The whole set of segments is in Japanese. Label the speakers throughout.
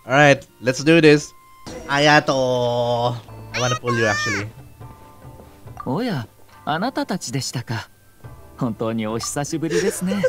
Speaker 1: Alright, let's do this. Ayato! I wanna pull you actually.
Speaker 2: おや、あなたたちでしたか。本当にお久しぶりですね。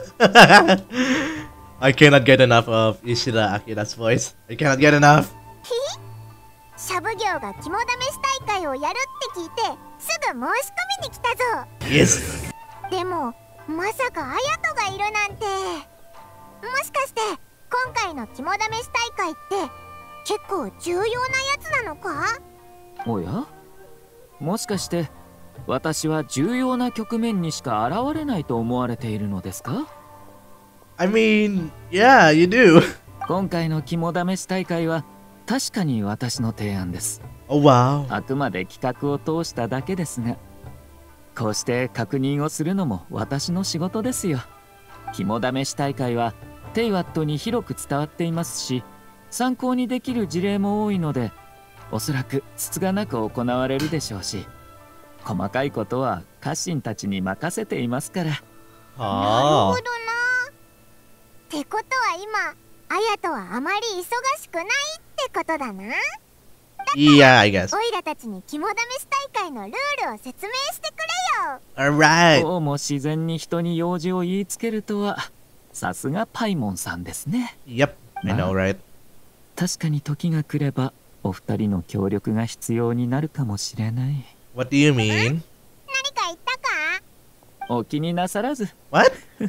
Speaker 1: I cannot get enough of Ishida Akira's voice. I cannot get enough.
Speaker 3: シャブ業が肝試し大会をやるって聞いてすぐ申し込みに来たぞ。
Speaker 1: Yes!
Speaker 3: でもまさかアヤトがいるなんて。もしかして今回の肝試し大会って結構重要なやつなのか？
Speaker 2: おや、もしかして私は重要な局面にしか現れないと思われているのですか？
Speaker 1: I mean, yeah, you do.
Speaker 2: 今回の肝試し大会は確かに私の提案です。
Speaker 1: Oh wow.
Speaker 2: あくまで企画を通しただけですが、こうして確認をするのも私の仕事ですよ。肝試し大会はテイワットに広く伝わっていますし、参考にできる事例も多いので、おそらくつつがなく行われるでしょうし、細かいことは家臣たちに任せていますから。
Speaker 3: なる
Speaker 1: Oh.
Speaker 3: ほどな。ってことは今アヤトはあまり忙しくないってことだな。
Speaker 1: Yeah, I guess.
Speaker 3: オイラたちに肝試し大会のルールを説明してくれよ。
Speaker 1: Alright.
Speaker 2: どうも自然に人に用事を言いつけるとは、さすがパイモンさんですね。
Speaker 1: Yep, I know, right?
Speaker 2: 確かに時が来ればお二人の協力が必要になるかもしれない。
Speaker 1: What do you mean?
Speaker 3: 何か言ったか？
Speaker 2: お気になさらず。
Speaker 1: What?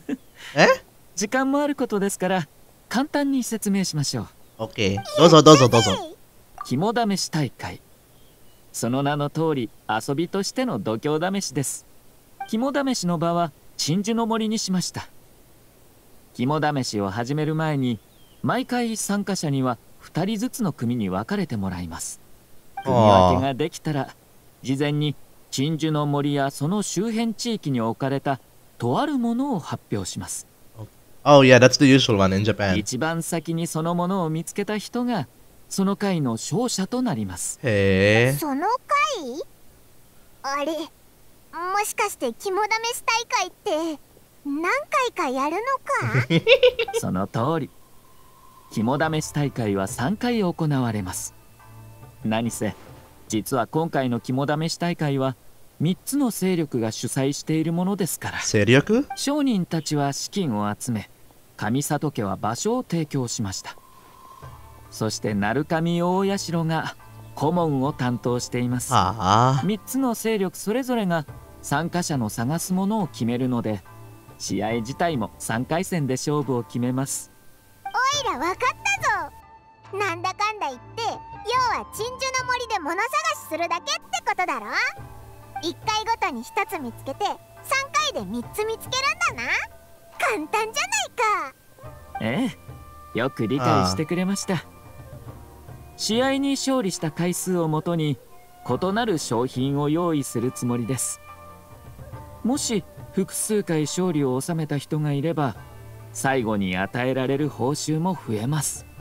Speaker 1: Eh?
Speaker 2: 時間もあることですから簡単に説明しましょう。
Speaker 1: Okay. Dozo, dozo, dozo.
Speaker 2: 肝試し大会、その名の通り遊びとしての度胸試しです。肝試しの場は鎮守の森にしました。肝試しを始める前に毎回参加者には2人ずつの組に分かれてもらいます。組み分けができたら事前に鎮守の森やその周辺地域に置かれたとあるものを発表します。
Speaker 1: Oh yeah, that's the usual one in Japan.
Speaker 2: 一番先にそのものを見つけた人がその回の勝者となります。
Speaker 1: Hey.
Speaker 3: その回？あれ、もしかして肝試し大会って何回かやるのか？
Speaker 2: その通り、肝試し大会は3回行われます。何せ実は今回の肝試し大会は3つの勢力が主催しているものですから、
Speaker 1: Seryoku?
Speaker 2: 商人たちは資金を集め、上里家は場所を提供しました。そして鳴神大社が顧問を担当しています。
Speaker 1: Ah.
Speaker 2: 3つの勢力それぞれが参加者の探すものを決めるので、試合自体も3回戦で勝負を決めます。
Speaker 3: オイラ分かったぞ。なんだかんだ言って要は鎮守の森で物探しするだけってことだろ。1回ごとに1つ見つけて3回で3つ見つけるんだな。簡単じゃないか。
Speaker 2: ええ、よく理解してくれました。試合に勝利した回数をもとに異なる商品を用意するつもりです。もし複数回勝利を収めた人がいれば、最後に与えられる報酬も増えます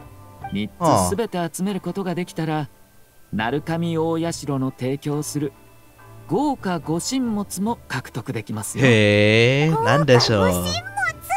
Speaker 2: 。3つすべて集めることができたら、鳴神大社の提供する豪華御神物も獲得できますよ。
Speaker 1: Hey. なんでしょう。
Speaker 3: 豪華御神物。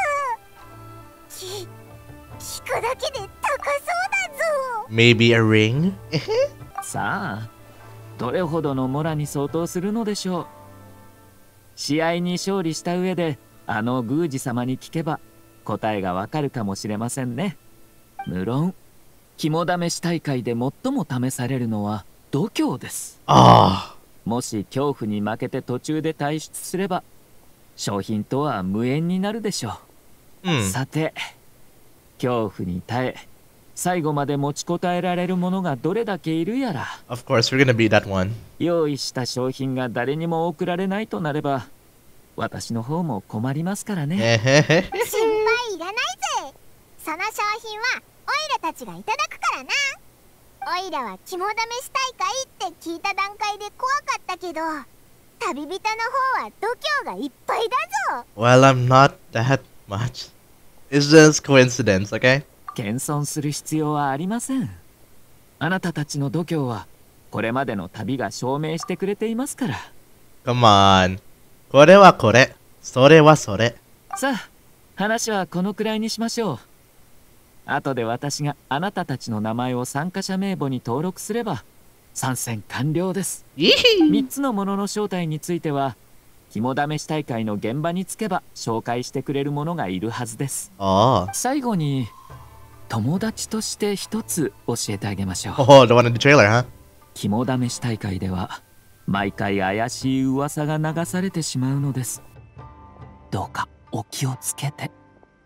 Speaker 3: 聞くだけで高そうだぞ。
Speaker 1: Maybe a ring?
Speaker 2: さあ、どれほどのモラに相当するのでしょう。試合に勝利した上であの宮司様に聞けば答えがわかるかもしれませんね。無論肝試し大会で最も試されるのは度胸です。
Speaker 1: Ah.
Speaker 2: もし恐怖に負けて途中で退出すれば商品とは無縁になるでしょう。
Speaker 1: Hmm.
Speaker 2: さて、恐怖に耐え最後まで持ちこたえられるものがどれだけいるやら。
Speaker 1: Of course, we're gonna be that one.
Speaker 2: 用意した商品が誰にも送られないとなれば私の方も困りますからね。
Speaker 1: Hehehe.
Speaker 3: 心配いらないぜ。その商品はオイラたちがいただくからな。オイラは肝試し大会って聞いた段階で怖かったけど、旅人の方は度胸がいっぱいだぞ。
Speaker 1: Well, I'm not that much. It's just coincidence, okay?
Speaker 2: 謙遜する必要はありません。あなたたちの度胸はこれまでの旅が証明してくれていますから。
Speaker 1: Come on. これはこれ。それはそれ。
Speaker 2: さあ、話はこのくらいにしましょう。 後で私があなたたちの名前を参加者名簿に登録すれば参戦完了です。3つのものの正体については肝試し大会の現場に着けば紹介してくれる者がいるはずです。最後に友達として一つ教えてあげましょう。
Speaker 1: Oh, the one in the trailer, huh?
Speaker 2: 肝試し大会では毎回怪しい噂が流されてしまうのです。どうかお気をつけて。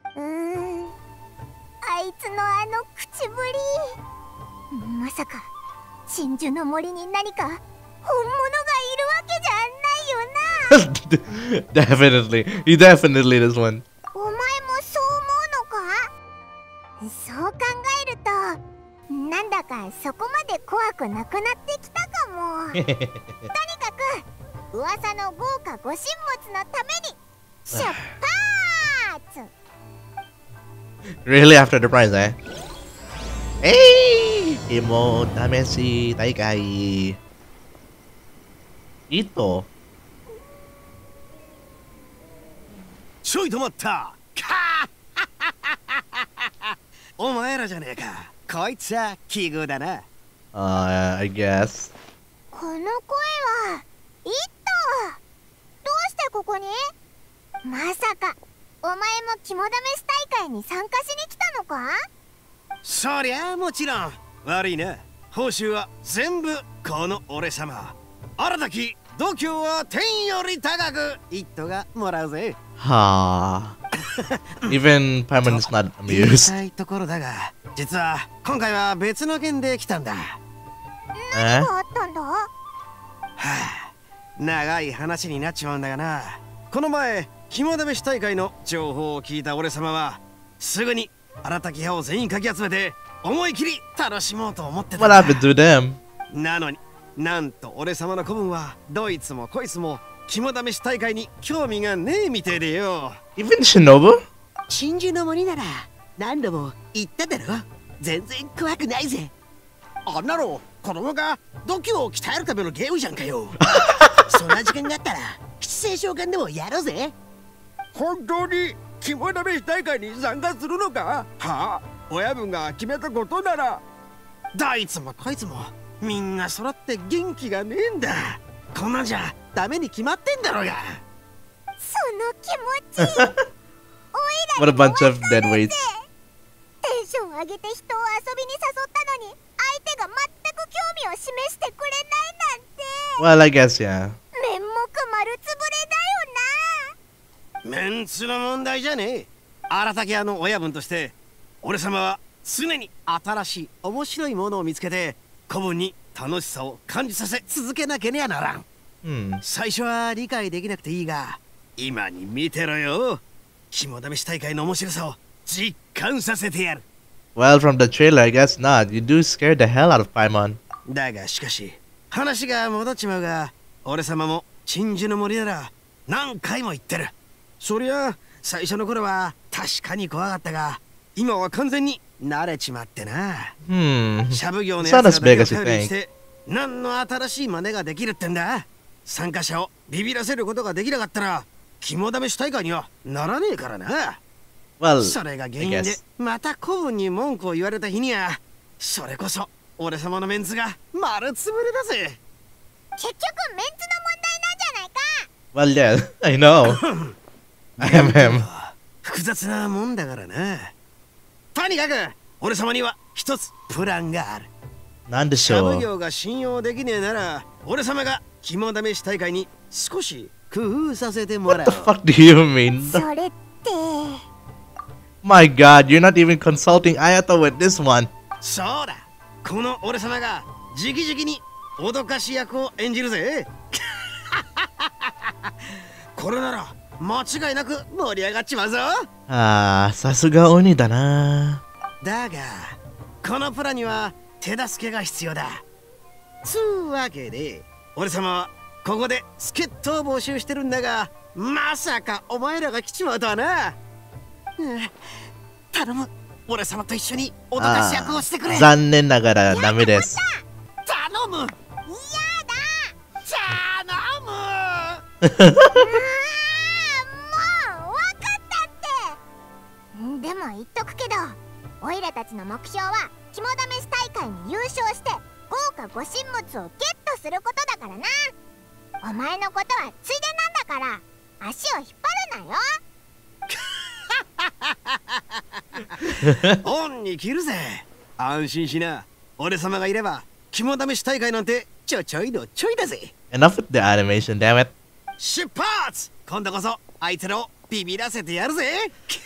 Speaker 3: あいつのあの口ぶり、まさか真珠の森に何か本物がいるわけじゃないよな。
Speaker 1: Definitely. He definitely this one.
Speaker 3: お前もそう思うのか？そう考えるとなんだかそこまで怖くなくなってきたかも。とにかく噂の豪華ご神物のために出発。
Speaker 1: Really after the prize, eh? Hey! Imo Tameshi Taikai. Ito.
Speaker 4: ちょいと待った。お前らじゃねえか。こいつは奇遇だな。
Speaker 1: I guess.
Speaker 3: この声はイット。どうしてここに？まさかお前も肝試し大会に参加しに来たのか？
Speaker 4: そりゃもちろん。悪いな。報酬は全部この俺様。新たき度胸は天より高くイットがもらうぜ。
Speaker 1: はあ。Even Paimon is not
Speaker 4: 言い
Speaker 1: amused.
Speaker 4: たいところだが、実は今回は別の件で来たんだ。
Speaker 3: 何があったんだ？
Speaker 4: 長い話になっちまうんだがな。この前肝試し大会の情報を聞いた俺様はすぐに新たき派を全員かき集めて思い切り楽しもうと思ってたんだ。
Speaker 1: What happened to them?
Speaker 4: なのになんと俺様の子分はどいつもこいつも肝試し大会に興味がねえみてえでよ。
Speaker 1: Even Shinobu?
Speaker 5: 真珠の森なら何度も言っただろ。全然怖くないぜ。
Speaker 4: あんなの子供が度胸を鍛えるためのゲームじゃんかよ。
Speaker 5: そんな時間があったら七星召喚でもやろうぜ。
Speaker 4: 本当に肝試し大会に参加するのか？はあ、親分が決めたことなら。どいつもこいつもみんな揃って元気がねえんだ。こんなんじゃダメに決まってんだろうが。
Speaker 3: その気持ち。おいら
Speaker 1: What a bunch of dead weights.
Speaker 3: テンション上げて人を遊びに誘ったのに相手が全く興味を示してくれないなんて。
Speaker 1: Well, I guess, yeah.
Speaker 3: 面目丸つぶれだよな。
Speaker 4: メンツの問題じゃねえ。荒竹屋の親分として俺様は常に新しい面白いものを見つけて子分に楽しさを感じさせ続けなければならん。最初は理解できなくていいが今に見てろよ。肝試し大会の面白さを実感させてやる。
Speaker 1: Well, from the trailer, I guess not. You do scare the hell out of Paimon.
Speaker 4: だがしかし話が戻っちまうが俺様も真珠の森なら何回も言ってる。そりゃ最初の頃は確かに怖かったが今は完全に慣れちまってな。シャブ業のやつらだけを頼りにして何の新しい真似ができるってんだ。参加者をビビらせることができなかったら肝試し大会にはならねえからな。
Speaker 1: Well,
Speaker 4: それが原因でまた子分に文句を言われた日にはそれこそ俺様のメンツが丸つぶれだぜ。
Speaker 3: 結局メンツの問題なんじゃないか。
Speaker 1: well, yeah, I know. I am him.
Speaker 4: 複雑なもんだからな。とにかく俺様には一つプランがある。
Speaker 1: なんでし
Speaker 4: シャブ
Speaker 1: ょう。
Speaker 4: 業が信用できねえなら俺様が肝試し大会に少し工夫させてもら
Speaker 1: What
Speaker 4: う。
Speaker 1: the fuck do you mean?
Speaker 3: それって
Speaker 1: My god, you're not even consulting Ayato with this one.
Speaker 4: そうだ、この俺様が直々に脅かし役を演じるぜ。これなら間違いなく盛り上がっちまうぞ。
Speaker 1: ああ、さすが鬼だな。
Speaker 4: だがこのプランには手助けが必要だ。つうわけで俺様はここで助っ人を募集してるんだがまさかお前らが来ちまうとはな。頼む、俺様と一緒に脅かし役をしてくれ。
Speaker 1: 残念ながらダメです。
Speaker 4: 頼む。やだ。頼む。
Speaker 3: もう分かったって。でも言っとくけどオイラたちの目標は肝試し大会に優勝して豪華ご神物をゲットすることだからな。お前のことはついでなんだから足を引っ張るなよ。
Speaker 4: 恩に着るぜ。安心しな。俺様がいれば肝試し大会なんてちょいのちょいだぜ。
Speaker 1: Enough with the animation, damn it.
Speaker 4: 出発。今度こそ相手のビビらせてやるぜ。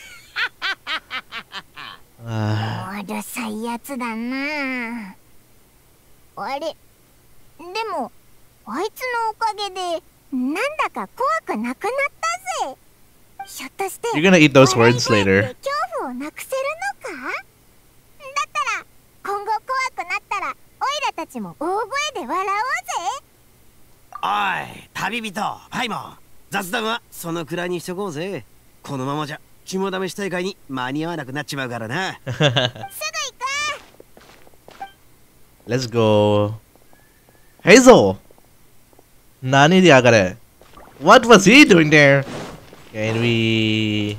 Speaker 3: うるさいやつだな。あれ、でもあいつのおかげでなんだか怖くなくなったぜ。ひょっとして
Speaker 1: You're gonna eat those
Speaker 3: 笑い
Speaker 1: words
Speaker 3: 声って
Speaker 1: later.
Speaker 3: 恐怖をなくせるのか。だったら今後怖くなったらオイラたちも大声で笑おうぜ。
Speaker 4: おい旅人パイモン、雑談はそのくらいにしとこうぜ。このままじゃ肝試し大会に間に合わなくなっちまうからな。
Speaker 3: すぐ行く。
Speaker 1: Let's go. Hazel! Nani diagare? What was he doing there? Can we...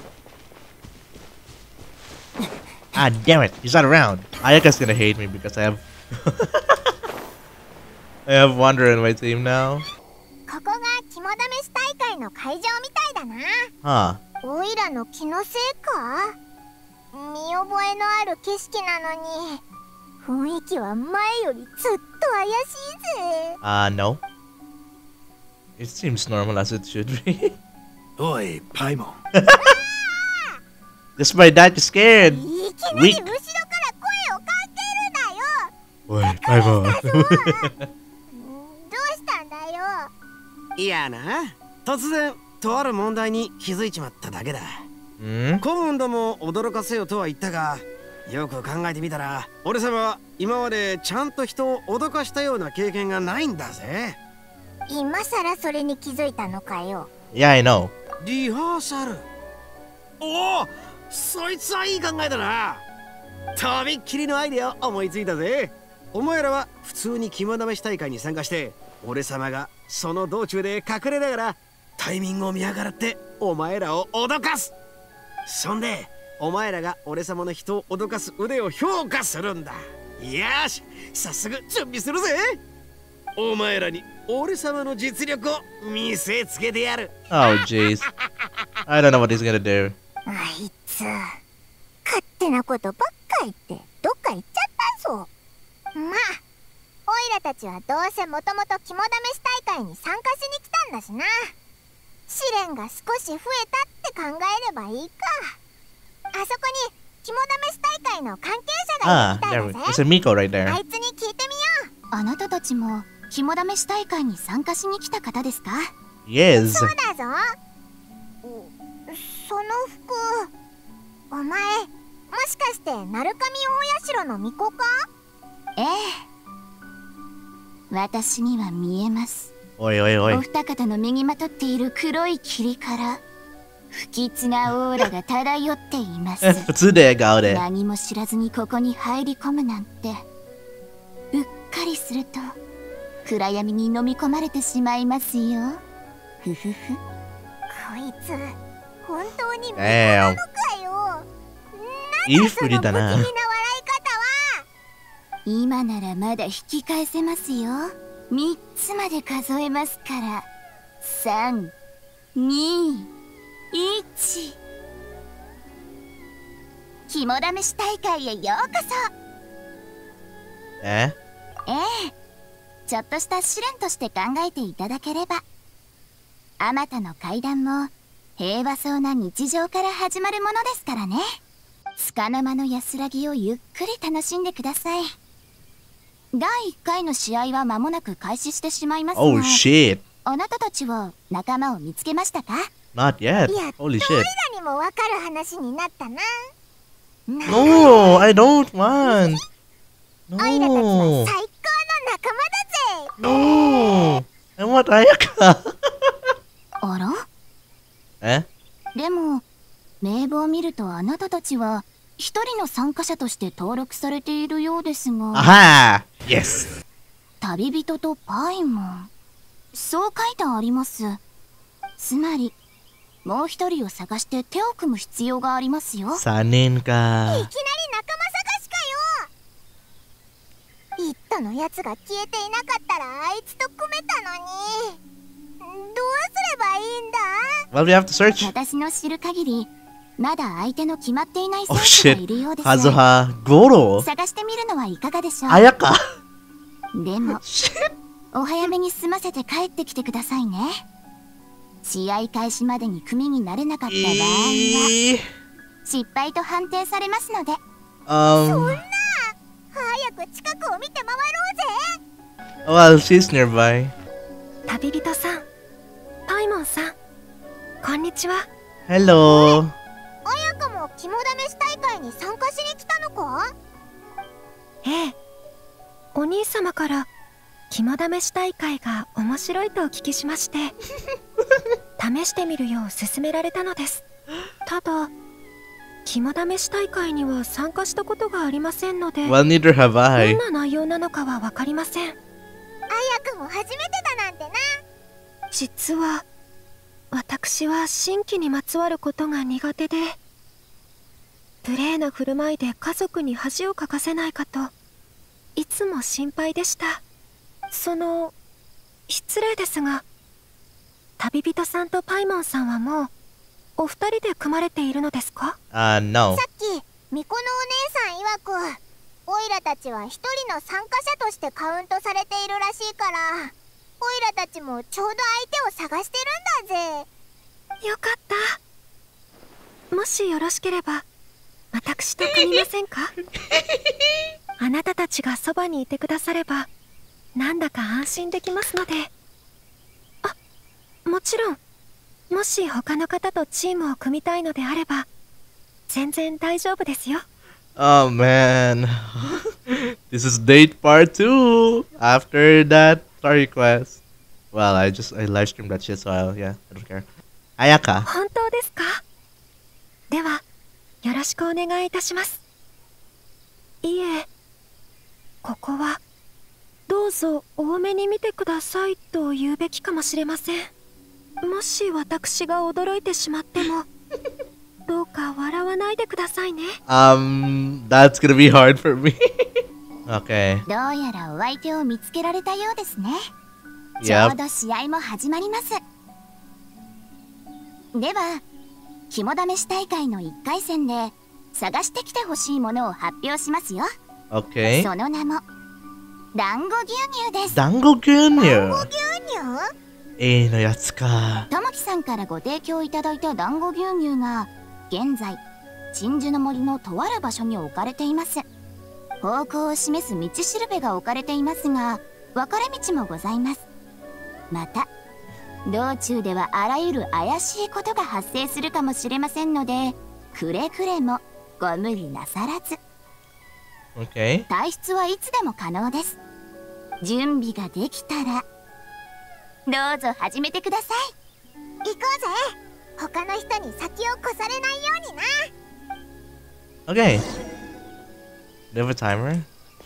Speaker 1: Ah, damn it. He's not around. Ayaka's gonna hate me because I have... I have Wanderer in my team now.
Speaker 3: ここが肝試し大会の会場みたいだな。
Speaker 1: Huh.
Speaker 3: オイラの気のせいか。見覚えのある景色なのに雰囲気は前よりずっと怪しいぜ。
Speaker 1: No. It seems normal as it should be.
Speaker 4: おいパイモン。
Speaker 1: Just by that, you're scared.
Speaker 3: いきなり後ろから声をかけるなよ。
Speaker 1: Oi, Paimon.
Speaker 3: どうしたんだよ。
Speaker 4: いやな、突然とある問題に気づいちまっただけだ。
Speaker 1: Hmm?
Speaker 4: 古文ども驚かせよとは言ったが、よく考えてみたら俺様は今までちゃんと人を脅かしたような経験がないんだぜ。
Speaker 3: 今さらそれに気づいたのかよ。
Speaker 1: Yeah, I know.
Speaker 4: リハーサル。おお、そいつはいい考えだな。とびっきりのアイデアを思いついたぜ。お前らは普通に肝試し大会に参加して、俺様がその道中で隠れながらタイミングを見計らってお前らを脅かす。そんでお前らが俺様の人を脅かす腕を評価するんだ。よし、早速準備するぜ。お前らに俺様の実力を見せつけてやる。
Speaker 1: Oh, jeez. I don't know what he's gonna do.
Speaker 3: あいつ勝手なことばっか言ってどっか行っちゃったぞ。まあオイラたちはどうせもともと肝試し大会に参加しに来たんだしな。試練が少し増えたって考えればいいか。あそこに肝試し大会の関係者がい
Speaker 1: Ah,
Speaker 3: るみたい
Speaker 1: there
Speaker 3: だ
Speaker 1: we
Speaker 3: ぜ。
Speaker 1: There's a Miko right
Speaker 3: あ
Speaker 1: there.
Speaker 3: いつに聞いてみよう。
Speaker 6: あなたたちも肝試し大会に参加しに来た方ですか？
Speaker 1: Yes.
Speaker 3: そうだぞ。その服、お前もしかして鳴神大社の巫女か？
Speaker 6: ええ、私には見えます。
Speaker 1: Oi, oi,
Speaker 6: お
Speaker 1: oi.
Speaker 6: 二方の身にまとっている黒い霧から不吉なオーラが漂っています。
Speaker 1: Futsude gaode.
Speaker 6: 何も知らずにここに入り込むなんて、うっかりすると暗闇に飲み込まれてしまいますよ。ふふふ。
Speaker 3: こいつ本当に巫女
Speaker 1: Damn.
Speaker 3: なのかよ。
Speaker 1: いい振りだな。
Speaker 3: その不気味な笑い方は。
Speaker 6: 今ならまだ引き返せますよ。3つまで数えますから。3、2、1。肝試し大会へようこそ。
Speaker 1: Eh?
Speaker 6: ええ、ちょっとした試練として考えていただければ。あまたの階段も平和そうな日常から始まるものですからね。束の間の安らぎをゆっくり楽しんでください。第1回の試合は間もなく開始してしまいますが、
Speaker 1: Oh shit.
Speaker 6: あなたたちは仲間を見つけましたか？
Speaker 1: Not yet.
Speaker 3: やっと
Speaker 1: Holy
Speaker 3: オイ
Speaker 1: shit.
Speaker 3: ラにもわかる話になったな。
Speaker 1: No, I don't want.
Speaker 3: オイラたちは
Speaker 1: No.
Speaker 3: 最高の仲間だぜ。
Speaker 1: No. I want Ayaka.
Speaker 6: あら？
Speaker 1: Eh?
Speaker 6: でも名簿を見るとあなたたちは一人の参加者として登録されているようですが、
Speaker 1: Aha! Yes.
Speaker 6: 旅人とパイモン、そう書いてあります。つまりもう一人を探して手を組む必要がありますよ。
Speaker 1: Sanin
Speaker 3: い
Speaker 1: ka.
Speaker 3: きなりトのやつが消えていなかったらあいつと組めたのに。どうすればいいんだ？
Speaker 1: Well, we have to search.
Speaker 6: 私の知る限りまだ相手の決まっていない
Speaker 1: Oh
Speaker 6: 選手が
Speaker 1: shit.
Speaker 6: いるようです。
Speaker 1: Kazuha Goro.
Speaker 6: 探してみるのはいかがでしょう。
Speaker 1: Ayaka.
Speaker 6: でも
Speaker 1: Shit.
Speaker 6: お早めに済ませて帰ってきてくださいね。試合開始までに組になれなかった場合は失敗と判定されますので。
Speaker 3: そんな、早く近くを見て回ろうぜ。
Speaker 1: Well, she's nearby.
Speaker 7: 旅人さん、パイモンさん、こんにちは。
Speaker 1: Hello.
Speaker 3: 綾香も肝試し大会に参加しに来たのか？
Speaker 7: ええ、お兄様から肝試し大会が面白いとお聞きしまして試してみるよう勧められたのです。ただ肝試し大会には参加したことがありませんので、
Speaker 1: Well, neither have
Speaker 7: ど
Speaker 1: I.
Speaker 7: んな内容なのかは分かりません。
Speaker 3: 綾香も初めてだなんてな。
Speaker 7: 実は私は新規にまつわることが苦手で、無礼な振る舞いで家族に恥をかかせないかといつも心配でした。失礼ですが、旅人さんとパイモンさんはもうお二人で組まれているのですか？
Speaker 1: No.
Speaker 3: さっき巫女のお姉さん曰く、オイラたちは一人の参加者としてカウントされているらしいから、オイラたちもちょうど相手を探してるんだぜ。
Speaker 7: よかった。もしよろしければ私と組みませんか？あなたたちがそばにいてくださればなんだか安心できますので。あ、もちろんもし他の方とチームを組みたいのであれば全然大丈夫ですよ。
Speaker 1: Oh man. This is date part 2. After that story quest. Well, I live streamed that shit, so yeah, I don't care. Ayaka.
Speaker 7: 本当ですか？ではよろしくお願いいたします。いえ、ここはどうぞ多めに見てくださいと言うべきかもしれません。もし私が驚いてしまってもどうか笑わないでくださいね。
Speaker 1: That's gonna be hard for me. Okay.
Speaker 6: どうやらお相手を見つけられたようですね。ちょ
Speaker 1: Yep.
Speaker 6: うど試合も始まります。では肝試し大会の1回戦で探してきてほしいものを発表しますよ。
Speaker 1: Okay.
Speaker 6: その名も団子牛乳です。
Speaker 1: Dango Gunyu.
Speaker 3: 牛乳？
Speaker 1: Eh, no yatsu ka.
Speaker 6: ともきさんからご提供いただいた団子牛乳が現在鎮守の森のとある場所に置かれています。方向を示す道しるべが置かれていますが、分かれ道もございます。また道中ではあらゆる怪しいことが発生するかもしれませんので、くれぐれもご無理なさらず。
Speaker 1: Okay.
Speaker 6: 退出はいつでも可能です。準備ができたらどうぞ始めてください。
Speaker 3: 行こうぜ。他の人に先を越されないようにな。
Speaker 1: Okay. Do you have a timer?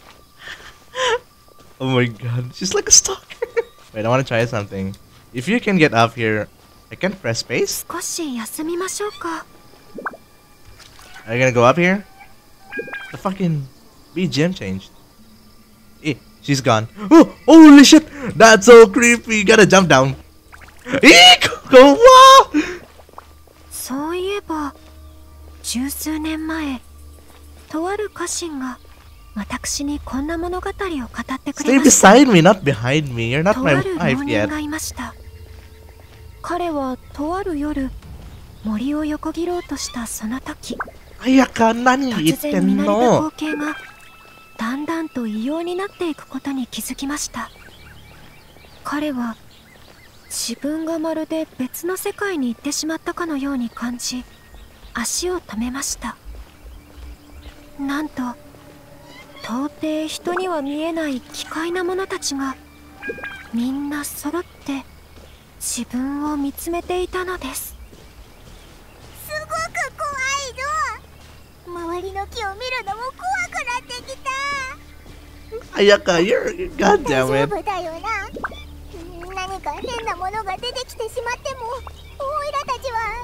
Speaker 1: Oh my god, she's like a stalker. Wait, I want to try something. If you can get up here, I can press space?
Speaker 7: 少し休みましょうか。
Speaker 1: Are you gonna go up here? The fucking BGM changed. Eh, she's gone. Oh, holy shit! That's so creepy. Gotta jump down. Eh, go, wow!
Speaker 7: そういえば十数年前、とある家臣が私にこんな物語を語ってくれ
Speaker 1: Stay
Speaker 7: ました。
Speaker 1: beside me, not behind me. You're not
Speaker 7: と
Speaker 1: my
Speaker 7: ある
Speaker 1: wife
Speaker 7: 老人
Speaker 1: yet.
Speaker 7: がいました。彼はとある夜森を横切ろうとしたその時、
Speaker 1: Ayaka, nani
Speaker 7: 突然見慣れた
Speaker 1: no?
Speaker 7: 光景がだんだんと異様になっていくことに気づきました。彼は自分がまるで別の世界に行ってしまったかのように感じ、足を止めました。なんと到底人には見えない奇怪な者たちがみんな揃って自分を見つめていたのです。
Speaker 3: すごく怖いぞ。周りの木を見るのも怖くなってきた。
Speaker 1: Ayaka, you're... God
Speaker 3: 大
Speaker 1: damn
Speaker 3: 丈
Speaker 1: it.
Speaker 3: 夫だよな。何か変なものが出てきてしまっても、オイラたちは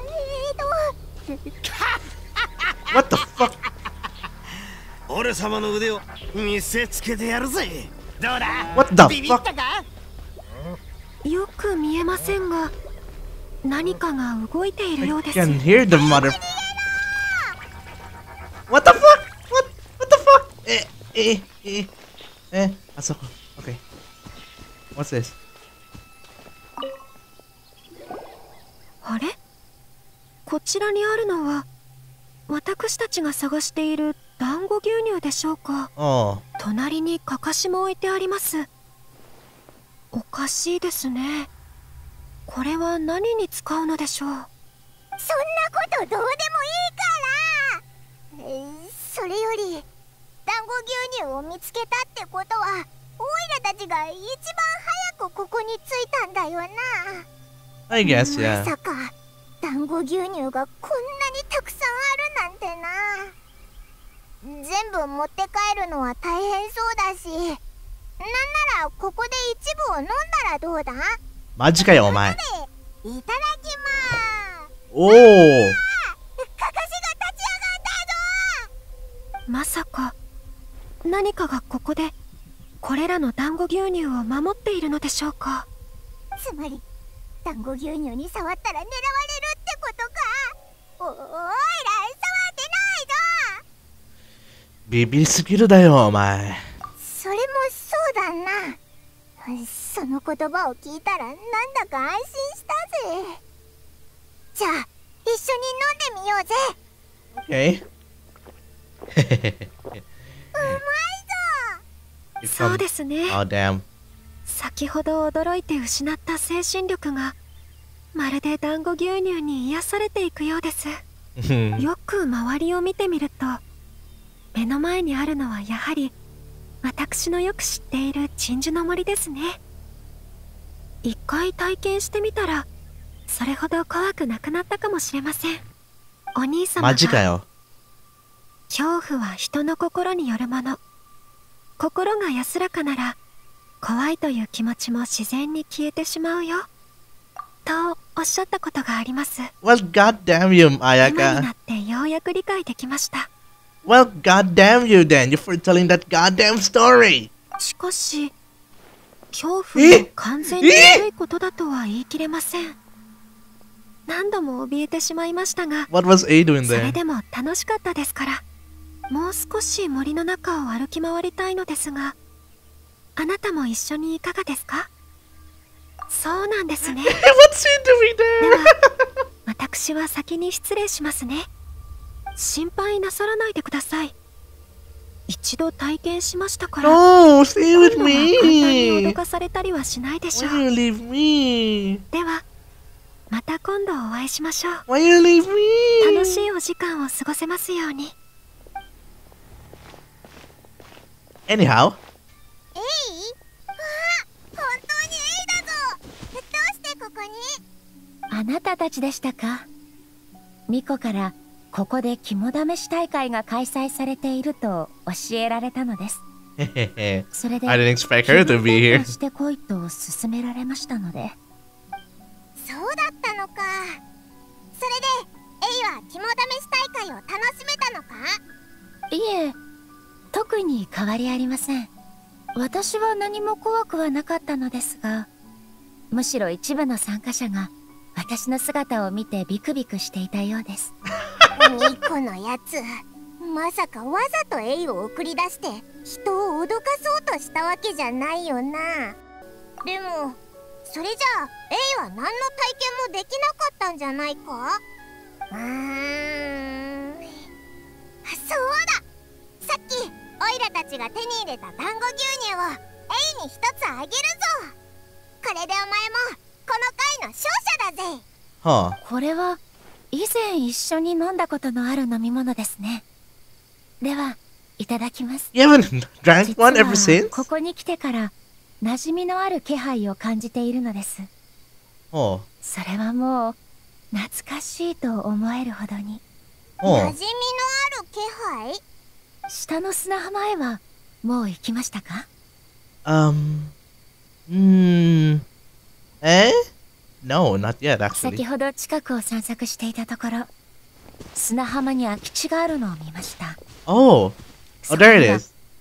Speaker 1: What the fuck?
Speaker 4: 俺様の腕を見せつけてやるぜ。 どうだ
Speaker 1: What the
Speaker 4: ビビ
Speaker 1: fuck?
Speaker 4: ったか
Speaker 7: よく見えませんが、何かが動いているよう
Speaker 1: I
Speaker 7: です。
Speaker 1: can hear the mother. What the fuck? What the fuck? Asako. Okay. What's this?
Speaker 7: あれ？こちらにあるのは私たちが探している団子牛乳でしょうか。
Speaker 1: Oh.
Speaker 7: 隣にかかしも置いてあります。おかしいですね。これは何に使うのでしょう。
Speaker 3: そんなことどうでもいいから、それより団子牛乳を見つけたってことはオイラたちが一番早くここに着いたんだよな。
Speaker 1: I guess,
Speaker 3: ま
Speaker 1: yeah.
Speaker 3: さか団子牛乳がこんなにたくさんあるなんてな。全部持って帰るのは大変そうだし、なんならここで一部を飲んだらどうだ。
Speaker 1: マジかよ、お前。
Speaker 3: いただきまーす。
Speaker 1: おー。
Speaker 3: かかしが立ち上がったぞ。
Speaker 7: まさか何かがここでこれらの団子牛乳を守っているのでしょうか。
Speaker 3: つまり団子牛乳に触ったら狙われるってことか。おいら触ってないぞ。
Speaker 1: ビビりすぎるだよ、お前。
Speaker 3: それもそうだな。その言葉を聞いたらなんだか安心したぜ。じゃあ一緒に飲んでみようぜ。
Speaker 1: Okay.
Speaker 3: うまいぞ。
Speaker 1: You
Speaker 7: そう
Speaker 1: come-
Speaker 7: ですね。
Speaker 1: Oh, damn.
Speaker 7: 先ほど驚いて失った精神力がまるで団子牛乳に癒されていくようです。よく周りを見てみると、目の前にあるのはやはり私のよく知っている鎮守の森ですね。一回体験してみたらそれほど怖くなくなったかもしれません。お兄様が
Speaker 1: マジかよ。
Speaker 7: 恐怖は人の心によるもの。心が安らかなら怖いという気持ちも自然に消えてしまうよとおっしゃったことがあります。
Speaker 1: Well, goddamn you,
Speaker 7: 今に
Speaker 1: Ayaka.
Speaker 7: なってようやく理解できました。
Speaker 1: Well, goddamn you then. You for telling that goddamn story.
Speaker 7: しかし恐怖が完全に悪いことだとは言い切れません。何度も怯えてしまいましたが、
Speaker 1: What was A doing
Speaker 7: それ
Speaker 1: there?
Speaker 7: でも楽しかったですから、もう少し森の中を歩き回りたいのですが、あなたも一緒にいかがですか？そうなんですね。
Speaker 1: What's he doing
Speaker 7: で
Speaker 1: there?
Speaker 7: は私は先に失礼しますね。心配なさらないでください。一度体験しましたから、
Speaker 1: No, stay
Speaker 7: 今
Speaker 1: with
Speaker 7: 度は簡単に
Speaker 1: me.
Speaker 7: 脅かされたりはしないでしょ
Speaker 1: Why
Speaker 7: う。
Speaker 1: you leave me?
Speaker 7: ではまた今度お会いしましょう。
Speaker 1: Why you leave me?
Speaker 7: 楽しいお時間を過ごせますように。
Speaker 1: Anyhow.
Speaker 3: エイ？あ、本当にエイだぞ。どうしてここに？
Speaker 8: あなたたちでしたか。ミコからここで肝試し大会が開催されていると教えられたのです。それで
Speaker 1: I didn't expect her to be
Speaker 8: 気
Speaker 1: here.
Speaker 8: 分転換してこいと勧められましたので。
Speaker 3: そうだったのか。それでエイは肝試し大会を楽しめたのか？
Speaker 8: いえ、特に変わりありません。私は何も怖くはなかったのですが、むしろ一部の参加者が私の姿を見てビクビクしていたようです。
Speaker 3: ミコのやつ、まさかわざとエイを送り出して人を脅かそうとしたわけじゃないよな。でもそれじゃあエイは何の体験もできなかったんじゃないか？そうだ、さっきオイラたちが手に入れた団子牛乳をエイに一つあげるぞ。これでお前もこの会の勝者だぜ。
Speaker 1: Huh.
Speaker 8: これは以前一緒に飲んだことのある飲み物ですね。では、いただきます。
Speaker 1: You haven't drank
Speaker 8: 実
Speaker 1: one ever
Speaker 8: は
Speaker 1: since?
Speaker 8: ここに来てから馴染みのある気配を感じているのです。
Speaker 1: Oh.
Speaker 8: それはもう懐かしいと思えるほどに。
Speaker 3: 馴染みの
Speaker 1: Oh.
Speaker 3: ある気配？
Speaker 8: 下の砂浜へはもう行きましたか？
Speaker 1: Eh? No, not yet, actually.
Speaker 8: 先ほど近くを散策していたところ、砂浜に空き地があるのを見ました。
Speaker 1: Oh. Oh,
Speaker 8: そこ
Speaker 1: there
Speaker 8: に
Speaker 1: it
Speaker 8: は
Speaker 1: is.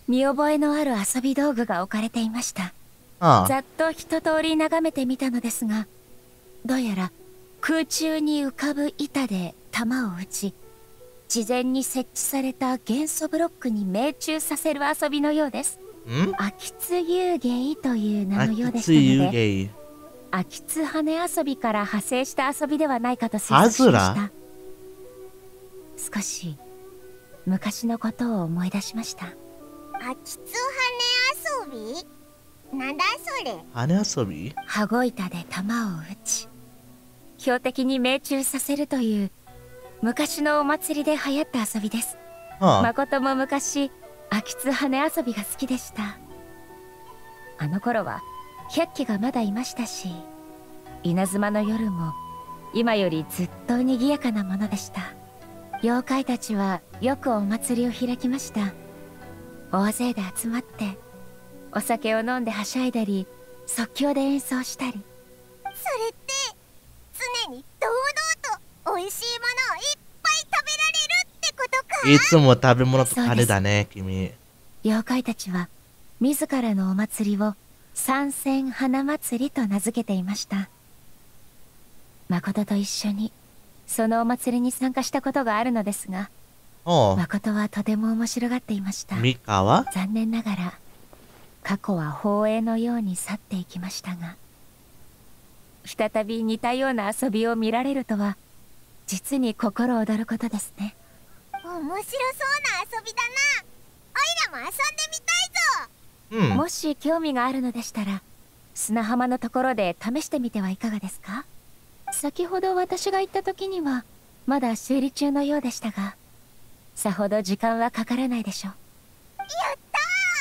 Speaker 8: 見覚えのある遊び道具が置かれていました。
Speaker 1: Huh.
Speaker 8: ざっと一通り眺めてみたのですが、どうやら空中に浮かぶ板で弾を撃ち、事前に設置された元素ブロックに命中させる遊びのようです。秋津遊芸という名のようでしたので、秋津羽遊びから派生した遊びではないかと推測しました。少し昔のことを思い出しました。
Speaker 3: 秋津羽遊び？なんだそれ？
Speaker 1: 羽遊び？
Speaker 8: 羽子板で弾を撃ち、標的に命中させるという昔のお祭りで流行った遊びです。誠も昔、秋津羽遊びが好きでした。あの頃は百鬼がまだいましたし、稲妻の夜も今よりずっと賑やかなものでした。妖怪たちはよくお祭りを開きました。大勢で集まってお酒を飲んではしゃいだり、即興で演奏したり。
Speaker 3: それって常に堂々と美味しいものをいっぱい食べられるってことか。
Speaker 1: いつも食べ物とタレだね、君。
Speaker 8: 妖怪たちは自らのお祭りを三千花祭りと名付けていました。誠と一緒にそのお祭りに参加したことがあるのですが、誠はとても面白がっていました。
Speaker 1: ミカは
Speaker 8: 残念ながら過去は放映のように去っていきましたが、再び似たような遊びを見られるとは実に心躍ることですね。
Speaker 3: 面白そうな遊びだな。おいらも遊んでみたいぞ。
Speaker 8: もし興味があるのでしたら、砂浜のところで試してみてはいかがですか？先ほど私が行った時にはまだ修理中のようでしたが、さほど時間はかからないでしょう。
Speaker 3: やった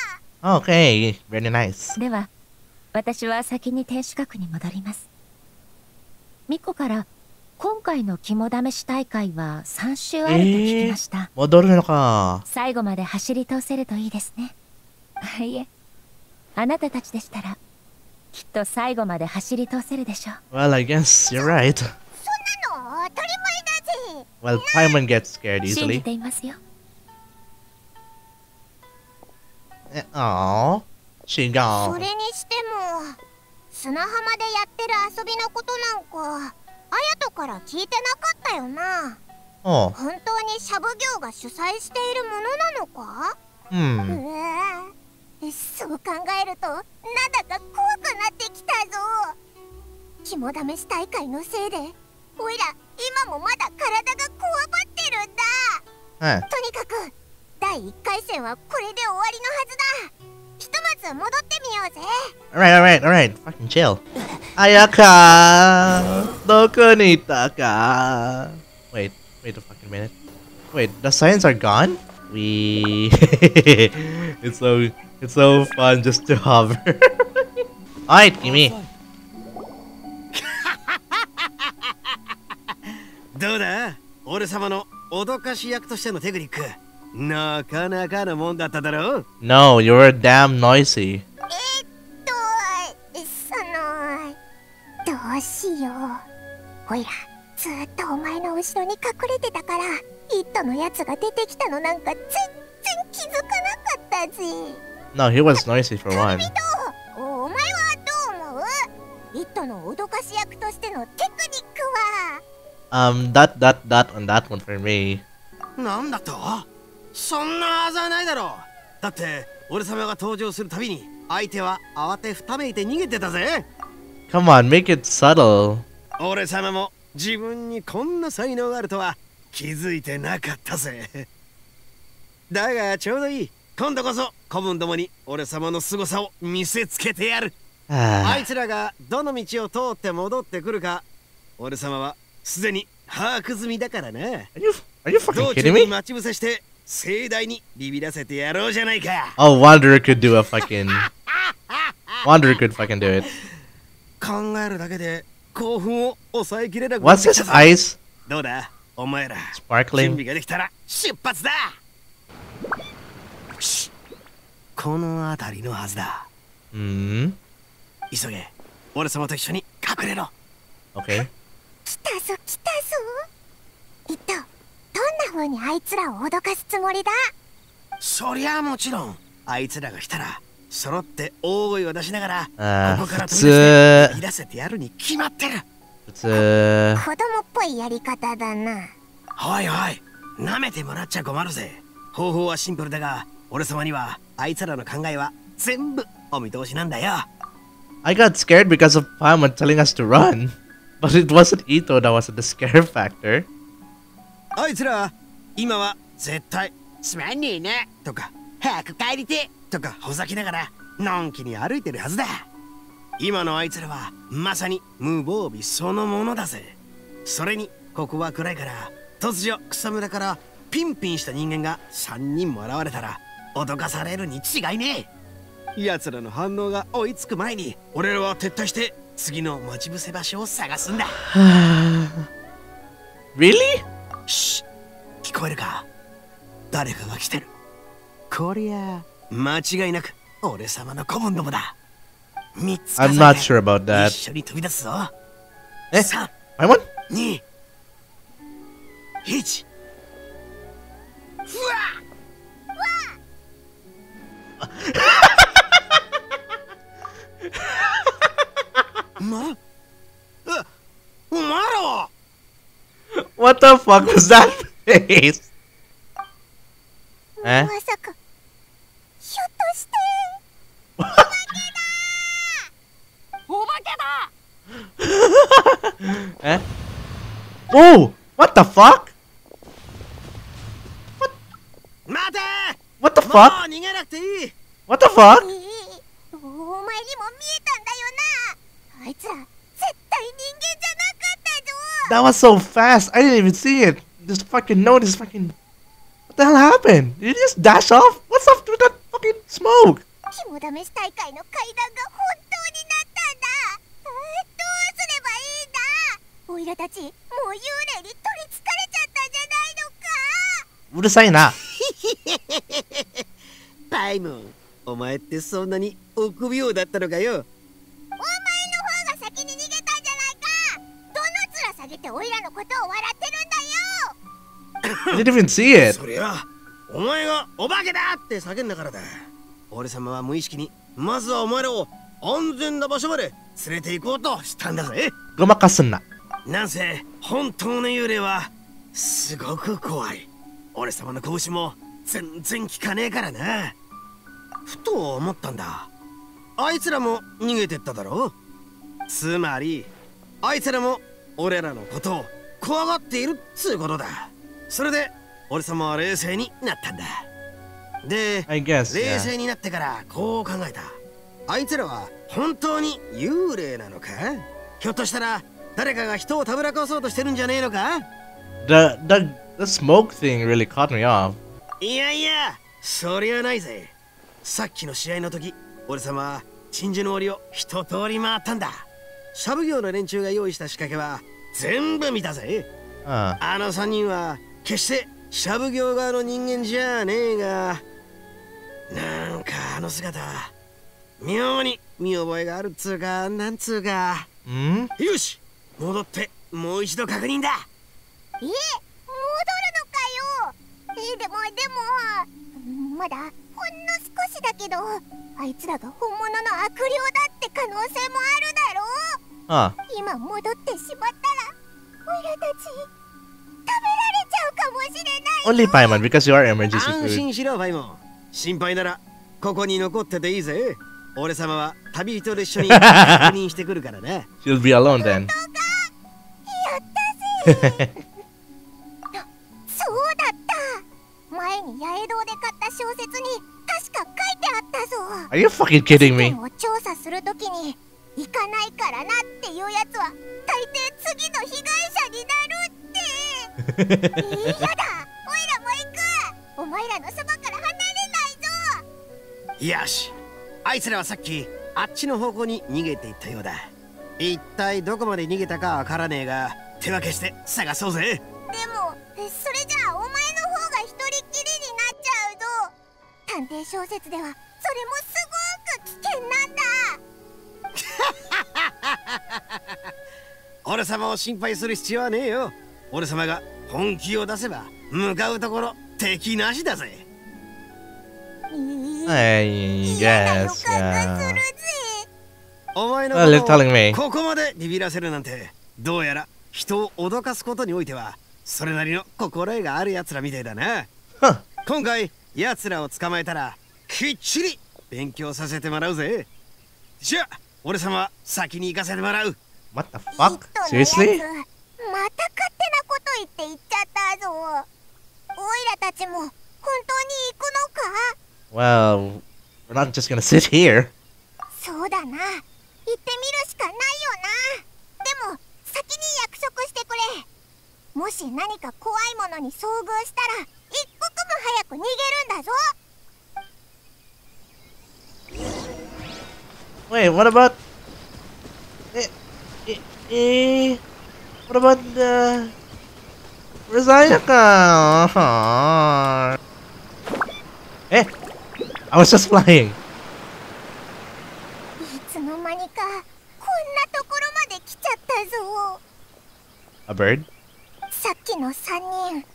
Speaker 1: Okay, very nice.
Speaker 8: では私は先に天守閣に戻ります。ミコから今回の肝試し大会は3周あると聞きました。
Speaker 1: 戻るのか。
Speaker 8: 最後まで走り通せるといいですね。いえ、あなたたちでしたらきっと最後まで走り通せるでしょう。
Speaker 1: Well, I guess you're right.
Speaker 3: そんなの当たり前だぜ。
Speaker 1: Well, Paimon gets scared
Speaker 8: 信じ
Speaker 1: easily.
Speaker 8: ていますよ。
Speaker 1: Aww, she
Speaker 3: そ
Speaker 1: gone.
Speaker 3: れにしても砂浜でやってる遊びのことなんかあやとから聞いてなかったよな。本当にシャブ業が主催しているものなのか？そう考えるとなんだか怖くなってきたぞ。肝試し大会のせいでおいら今もまだ体がこわばってるんだ。とにかく第1回戦はこれで終わりのはずだ。ひとまず戻ってみようぜ。
Speaker 1: Alright. Fucking chill. Ayaka! どこにいたか? Wait a fucking minute. Wait, the signs are gone? It's so fun just to hover. Alright, Kimi.
Speaker 4: どうだ？俺様の脅かし役としてのテクニック、なかなかのもんだっただろう。
Speaker 1: No, you're damn noisy.
Speaker 3: どうしよう。おいらずっとお前の後ろに隠れてたから、イットのやつが出てきたのなんか全然気づかなかったぜ。
Speaker 1: No, he was noisy for one.
Speaker 3: お前はどう思う？イットの脅かし役としてのテクニックは。
Speaker 1: That on that one for me.
Speaker 4: なんだと？そんなはずはないだろう。だって俺様が登場するたびに相手は慌てふためいて逃げてたぜ。
Speaker 1: Come on, make it subtle.
Speaker 4: 俺様も自分にこんな才能があるとは気づいてなかったぜ。だがちょうどいい。今度こそ子分どもに俺様の凄さを見せつけてやる。あいつらがどの道を通って戻ってくるか俺様はすでに把握済みだからな。
Speaker 1: Are you fucking
Speaker 4: 道中
Speaker 1: kidding
Speaker 4: に
Speaker 1: me?
Speaker 4: 待ち伏せして盛大にビビらせてやろうじゃないか。
Speaker 1: Oh, Wanderer could do it.
Speaker 4: 考えるだけで興奮を抑えきれなく
Speaker 1: What's his eyes?
Speaker 4: どうだお前ら。
Speaker 1: Sparkling.
Speaker 4: 準備ができたら出発だ。この辺りのはずだ。急げ。俺様と一緒に隠れろ。
Speaker 1: Okay.
Speaker 3: 来たぞ。イット、どんな風にあいつらを脅かすつもりだ？
Speaker 4: そりゃもちろんあいつらが来たら揃って大声を出しながらここから
Speaker 1: 普
Speaker 4: 飛び出して
Speaker 1: 通
Speaker 4: 呼び出せてやるに決まってる。
Speaker 1: 普通
Speaker 3: 子供っぽいやり方だな。
Speaker 4: おいおい、舐めてもらっちゃ困るぜ。方法はシンプルだが、俺様にはあいつらの考えは全部お見通しなんだよ。
Speaker 1: I got scared because of Paimon telling us to run, but it wasn't Ito that was the scare factor.
Speaker 4: あいつら今は絶対
Speaker 5: すまんねえな。
Speaker 4: とか
Speaker 5: 早く帰りて。
Speaker 4: とかほざきながらのんきに歩いてるはずだ。今のあいつらはまさに無防備そのものだぜ。それにここは暗いから、突如草むらからピンピンした人間が3人も現れたら脅かされるに違いねえ。奴らの反応が追いつく前に俺らは撤退して次の待ち伏せ場所を探すんだ。
Speaker 1: Really?
Speaker 4: シッ、聞こえるか？誰かが来てる。こりゃ間違いなく俺様の顧問どもだ。3つ
Speaker 1: I'm not sure about
Speaker 4: 一
Speaker 1: that.
Speaker 4: 緒に飛び出すぞ。
Speaker 1: え
Speaker 4: 3、
Speaker 1: Paimon?
Speaker 4: 2、1。お前らは
Speaker 1: What the fuck was that face? え
Speaker 3: まさかひょっとして
Speaker 8: お化けだ。
Speaker 1: え Whoa! What the fuck?
Speaker 4: 待て
Speaker 1: What the
Speaker 4: もう
Speaker 1: fuck?
Speaker 4: 逃げなくていい。
Speaker 1: What the fuck?
Speaker 3: お前にも見えたんだよな。あいつら絶対人間じゃなかったぞ。
Speaker 1: That was so fast. I didn't even see it. Just fucking notice fucking. What the hell happened? Did you just dash off? What's up with that fucking smoke?
Speaker 3: 肝試し大会の階段が本当になったんだ。どうすればいいんだ。オイラたちもう幽霊に取りつかれちゃったんじゃないのか。
Speaker 1: うるさいな。
Speaker 4: パイモン、お前ってそんなに臆病だったのかよ。
Speaker 3: お前の方が先に逃げたんじゃないか。どの面下げてオイラのことを笑ってるんだよ。
Speaker 1: I didn't even see it.
Speaker 4: そりゃお前がお化けだって叫んだからだ。俺様は無意識にまずはお前らを安全な場所まで連れて行こうとしたんだぜ。
Speaker 1: Gumakasan na.
Speaker 4: なんせ本当の幽霊はすごく怖い。俺様の拳も全然効かねえからな。ふと思ったんだ。あいつらも逃げてっただろ。つまりあいつらも俺らのことを怖がっているっつうことだ。それで俺様は冷静になったんだ。で、
Speaker 1: I guess,
Speaker 4: 冷
Speaker 1: yeah.
Speaker 4: 静になってからこう考えた。あいつらは本当に幽霊なのか？ひょっとしたら誰かが人をたぶらかそうとしてるんじゃねえのか？
Speaker 1: The smoke thing really caught me off.
Speaker 4: いやいや、そりゃないぜ。さっきの試合の時、俺様は鎮守の森を一通り回ったんだ。シャブ業の連中が用意した仕掛けは全部見たぜ。あの3人は決してシャブ業側の人間じゃねえが、なんかあの姿妙に見覚えがあるっつうか、なんつうか。よし、戻ってもう一度確認だ。
Speaker 3: 戻るのかよ。でもまだほんの少しだけど、あいつらが本物の悪霊だって可能性もあるだろう。今戻ってしまったらオイラたち食べられちゃうかもしれないよ。
Speaker 1: Only Paimon because you are emergency
Speaker 4: 安
Speaker 1: food.
Speaker 4: 心しろパイモン。心配ならここに残ってていいぜ。俺様は旅人と一緒に確認してくるからな。
Speaker 1: She'll be alone then.
Speaker 3: やったぜ。そうだった。前に八重堂で買った小説に確か書いてあったぞ。
Speaker 1: Are you fucking kidding
Speaker 3: 事
Speaker 1: me?
Speaker 3: 件を調査するときに行かないからなっていうやつは大抵次の被害者になるって。やだ、オイラも行く。お前らのそばから離れないぞ。
Speaker 4: よし、あいつらはさっきあっちの方向に逃げていったようだ。一体どこまで逃げたかわからねえが、手分けして探そうぜ。
Speaker 3: でもそれじゃあお前の方が一人っきりになっちゃうぞ。探偵小説ではそれもすごく危険なんだ。
Speaker 4: 俺様を心配する必要はねえよ。俺様が本気を出せば向かうところ敵なしだぜ。
Speaker 3: い
Speaker 1: I guess, yeah.
Speaker 4: お前の
Speaker 1: Well,
Speaker 4: こ
Speaker 1: you're
Speaker 4: と
Speaker 1: telling me.
Speaker 4: をここまでビビらせるなんて、どうやら人を脅かすことにおいてはそれなりの心得があるやつらみたいだな。
Speaker 1: Huh.
Speaker 4: 今回やつらを捕まえたらきっちり勉強させてもらうぜ。じゃあ俺様は先に行かせてもらう。
Speaker 1: What the fuck? Seriously?
Speaker 3: また勝手なこと言って言っちゃったぞ。オイラたちも本当に行くのか？
Speaker 1: Well, we're not just gonna sit here.
Speaker 3: そうだな、行ってみるしかないよな。でも先に約束してくれ。もし何か怖いものに遭遇したら一刻も早く逃げるんだぞ。
Speaker 1: Wait, what about... What about the... Where's Ayaka? Eh? I was just flying.
Speaker 3: いつの間にかこんなところまで来ちゃったぞ。
Speaker 1: A bird?
Speaker 3: さっきの3人全く見当たらない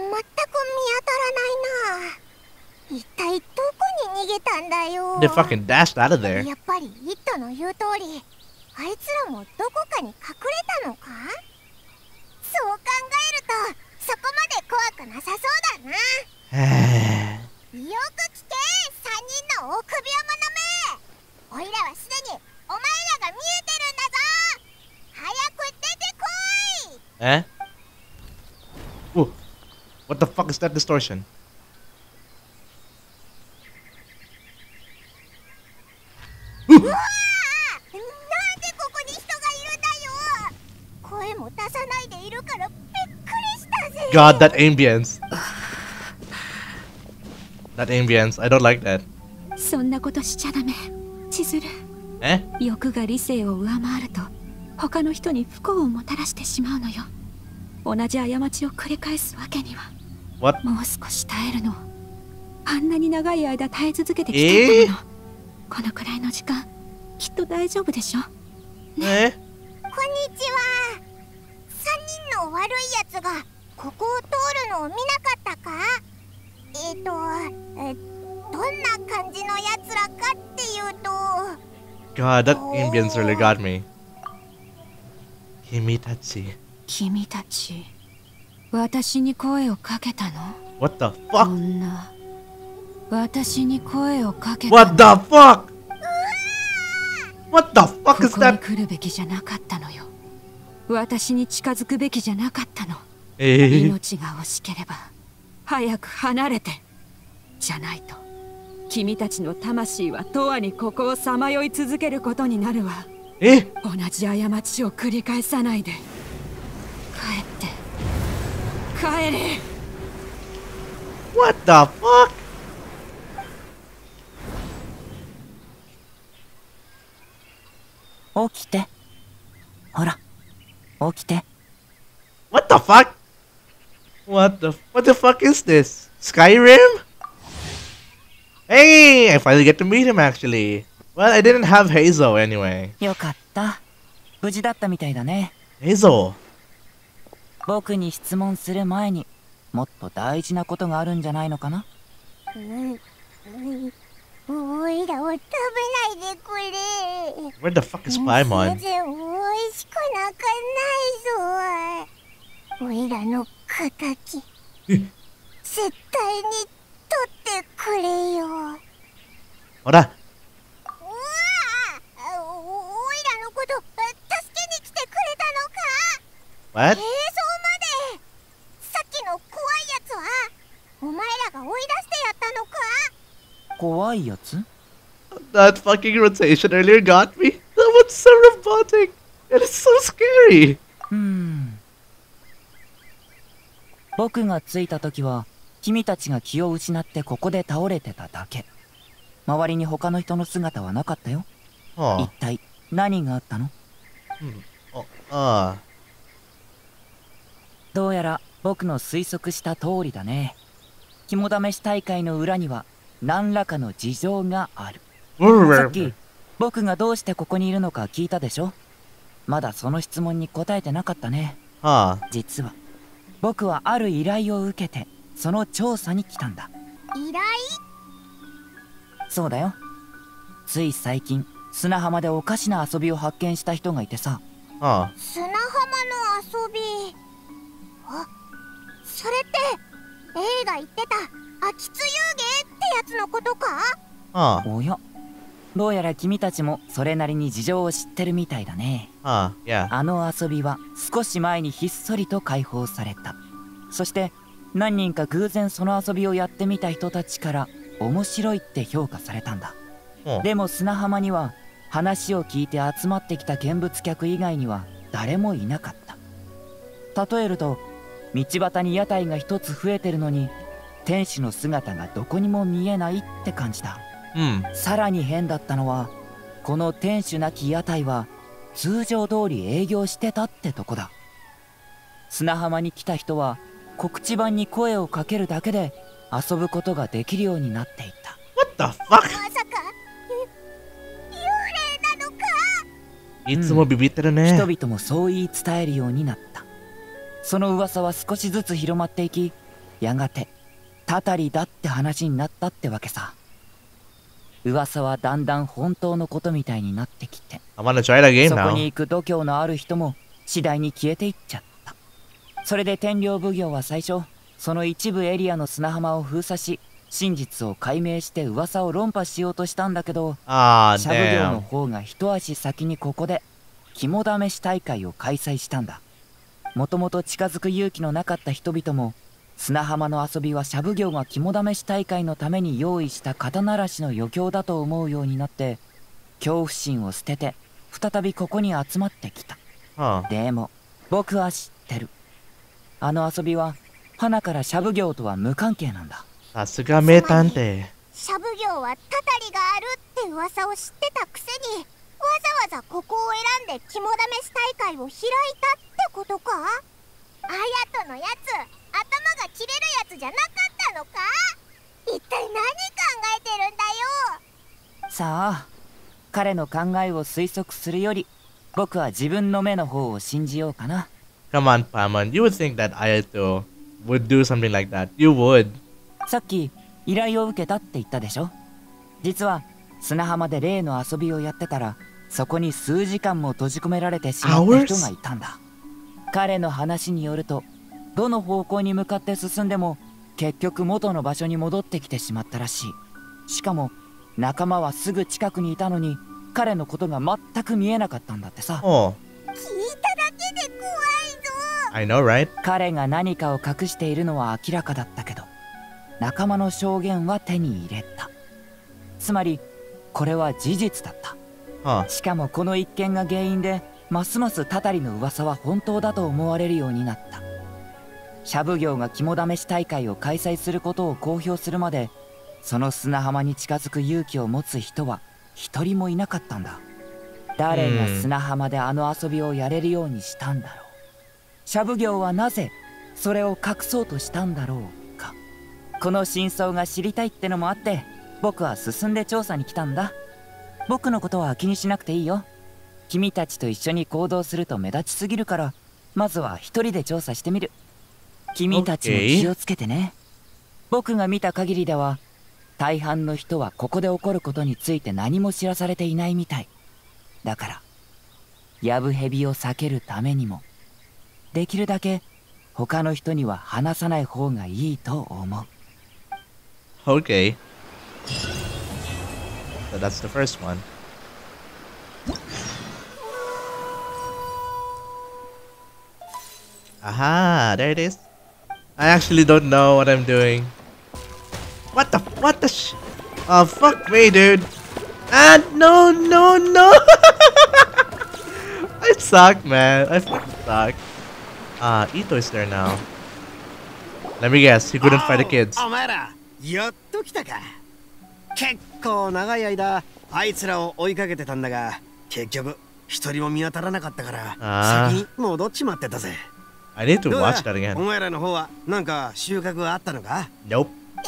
Speaker 3: な。一体どこに逃げたんだよ。
Speaker 1: They fucking dashed out of there.
Speaker 3: やっぱりイットの言う通り、あいつらもどこかに隠れたのか？そう考えるとそこまで怖くなさそうだな。よく聞け、3人の臆病者め。おいらはすでにお前らが見えてるんだぞ。早く出てこい。
Speaker 1: Eh? Ooh. What the fuck is that distortion?
Speaker 3: うわー、なんでここに人がいるんだよ。声も出さないでいるからびっくりしたぜ。
Speaker 1: God, that ambience. That ambience. I don't like that.
Speaker 8: そんなことしちゃダメ。千鶴、
Speaker 1: Eh?
Speaker 8: 欲が理性を上回ると他の人に不幸をもたらしてしまうのよ。同じ過ちを繰り返すわけには。
Speaker 1: What?
Speaker 8: もう少し耐えるの。あんなに長い間耐え続けてきたんだもの。このくらいの時間きっと大丈夫でしょ。
Speaker 1: Eh?
Speaker 3: こんにちは。3人の悪いやつがここを通るのを見なかったか？どんな感じのやつらかっていうと、
Speaker 1: God, that ambience really got me. Kimitachi.
Speaker 8: 君たち、私に声をかけたの？
Speaker 1: What the
Speaker 8: こ
Speaker 1: fuck?
Speaker 8: んな私に声をかけた
Speaker 1: What the fuck? What the fuck
Speaker 8: こ
Speaker 1: is
Speaker 8: こに
Speaker 1: that?
Speaker 8: 来るべきじゃなかったのよ。私に近づくべきじゃなかったの。
Speaker 1: Eh?
Speaker 8: 命が惜しければ早く離れて。じゃないと君たちの魂は永遠にここをさまよい続けることになるわ。
Speaker 1: Eh?
Speaker 8: 同じ過ちを繰り返さないで。帰って帰れ。
Speaker 1: What the fuck?
Speaker 2: 起きて。ほら、起きて。
Speaker 1: What the fuck? What the fuck is this? Skyrim? Hey, I finally get to meet him actually. Well, I didn't have Hazel anyway.
Speaker 2: よかった。無事だったみたいだね。
Speaker 1: Hazel.
Speaker 2: 僕に質問する前にもっと大事なことがあるんじゃないのかな。
Speaker 3: おいらを食べないでくれ。
Speaker 1: Where the fuck is
Speaker 3: 全
Speaker 1: Paimon?
Speaker 3: 然おいしくなんかないぞ。おいらの敵絶対に取ってくれよ。うわ
Speaker 1: Ora.
Speaker 3: あ、おいらのこと助けに来てくれたのか？
Speaker 1: What?
Speaker 3: そうまで。さっきの怖いやつはお前らが追い出してやったのか？
Speaker 2: 怖いやつ？
Speaker 1: That fucking rotation earlier got me. That was so robotic. And it's so scary.
Speaker 2: 僕が着いた時は君たちが気を失ってここで倒れてただけ。周りに他の人の姿はなかったよ。
Speaker 1: Huh.
Speaker 2: 一体何があったの？
Speaker 1: Oh,
Speaker 2: どうやら僕の推測した通りだね。肝試し大会の裏には何らかの事情がある。さっき僕がどうしてここにいるのか聞いたでしょ。まだその質問に答えてなかったね。
Speaker 1: Huh.
Speaker 2: 実は僕はある依頼を受けてその調査に来たんだ。
Speaker 3: 依頼？
Speaker 2: そうだよ。つい最近砂浜でおかしな遊びを発見した人がいてさ。
Speaker 1: あ
Speaker 3: 砂浜の遊び。あ、それって映画言ってた秋津遊芸ってやつのことか？
Speaker 1: あ
Speaker 2: おや、どうやら君たちもそれなりに事情を知ってるみたいだね。
Speaker 1: yeah.
Speaker 2: あの遊びは少し前にひっそりと解放された。そして何人か偶然その遊びをやってみた人たちから面白いって評価されたんだ。でも砂浜には話を聞いて集まってきた見物客以外には誰もいなかった。例えると、道端に屋台が一つ増えてるのに天使の姿がどこにも見えないって感じだ。さらに変だったのは、この天守なき屋台は通常通り営業してたってとこだ。砂浜に来た人は告知板に声をかけるだけで遊ぶことができるようになっていた。
Speaker 1: What the fuck?
Speaker 3: まさか幽霊なのか？
Speaker 1: いつもビビってるね。
Speaker 2: 人々もそう言い伝えるようになった。その噂は少しずつ広まっていき、やがてたたりだって話になったってわけさ。噂はだんだん本当のことみたいになってきて、
Speaker 1: I wanna try that game
Speaker 2: そこ
Speaker 1: now.
Speaker 2: に行く度胸のある人も次第に消えていっちゃった。それで天領奉行は最初、その一部エリアの砂浜を封鎖し、真実を解明して噂を論破しようとしたんだけど、
Speaker 1: Ah,
Speaker 2: シャブ業の
Speaker 1: damn.
Speaker 2: 方が一足先にここで肝試し大会を開催したんだ。もともと近づく勇気のなかった人々も、砂浜の遊びはシャブ業が肝試し大会のために用意した肩慣らしの余興だと思うようになって、恐怖心を捨てて再びここに集まってきた。でも僕は知ってる。あの遊びは花からシャブ業とは無関係なんだ。
Speaker 1: さすが名探偵。
Speaker 3: シャブ業はたたりがあるって噂を知ってたくせに、わざわざここを選んで肝試し大会を開いたってことか？あやとのやつ、頭が切れるやつじゃなかったのか？一体何考えてるんだよ。
Speaker 2: さあ、彼の考えを推測するより、僕は自分の目の方を信じようかな。
Speaker 1: Come on, Paimon. You would think that Ayato would do something like that. You would.
Speaker 2: さっき依頼を受けたって言ったでしょ。実は砂浜で例の遊びをやってたら、そこに数時間も閉じ込められてしまった人がいたんだ。彼の話によると、どの方向に向かって進んでも結局元の場所に戻ってきてしまったらしい。しかも仲間はすぐ近くにいたのに、彼のことが全く見えなかったんだってさ。
Speaker 1: Oh,
Speaker 3: 聞いただけで怖いぞ。
Speaker 1: I know, right?
Speaker 2: 彼が何かを隠しているのは明らかだったけど、仲間の証言は手に入れた。つまりこれは事実だった。しかもこの一件が原因で、ますますたたりの噂は本当だと思われるようになった。シャブ業が肝試し大会を開催することを公表するまで、その砂浜に近づく勇気を持つ人は一人もいなかったんだ。誰が砂浜であの遊びをやれるようにしたんだろう。シャブ業はなぜそれを隠そうとしたんだろうか。この真相が知りたいってのもあって、僕は進んで調査に来たんだ。僕のことは気にしなくていいよ。君たちと一緒に行動すると目立ちすぎるから、まずは一人で調査してみる。君たちも気をつけてね。僕が見た限りでは、大半の人はここで起こることについて何も知らされていないみたい。だからヤブヘビを避けるためにも、できるだけ他の人には話さない方がいいと思う。
Speaker 1: Okay. So that's the first one. Aha, there it is. I actually don't know what I'm doing. What the sh... Oh, fuck me, dude. Ah, no. I suck, man. I fucking suck. Ito is there now. Let me guess, he couldn't fight the kids.
Speaker 4: お前ら、やっと来たか。結構長い間、あいつらを追いかけてたんだが、結局、一人も見当たらなかったから、先に戻っちまってたぜ。
Speaker 1: I need to watch that again.
Speaker 4: お前らの方は、なんか収穫があったのか？
Speaker 1: Nope.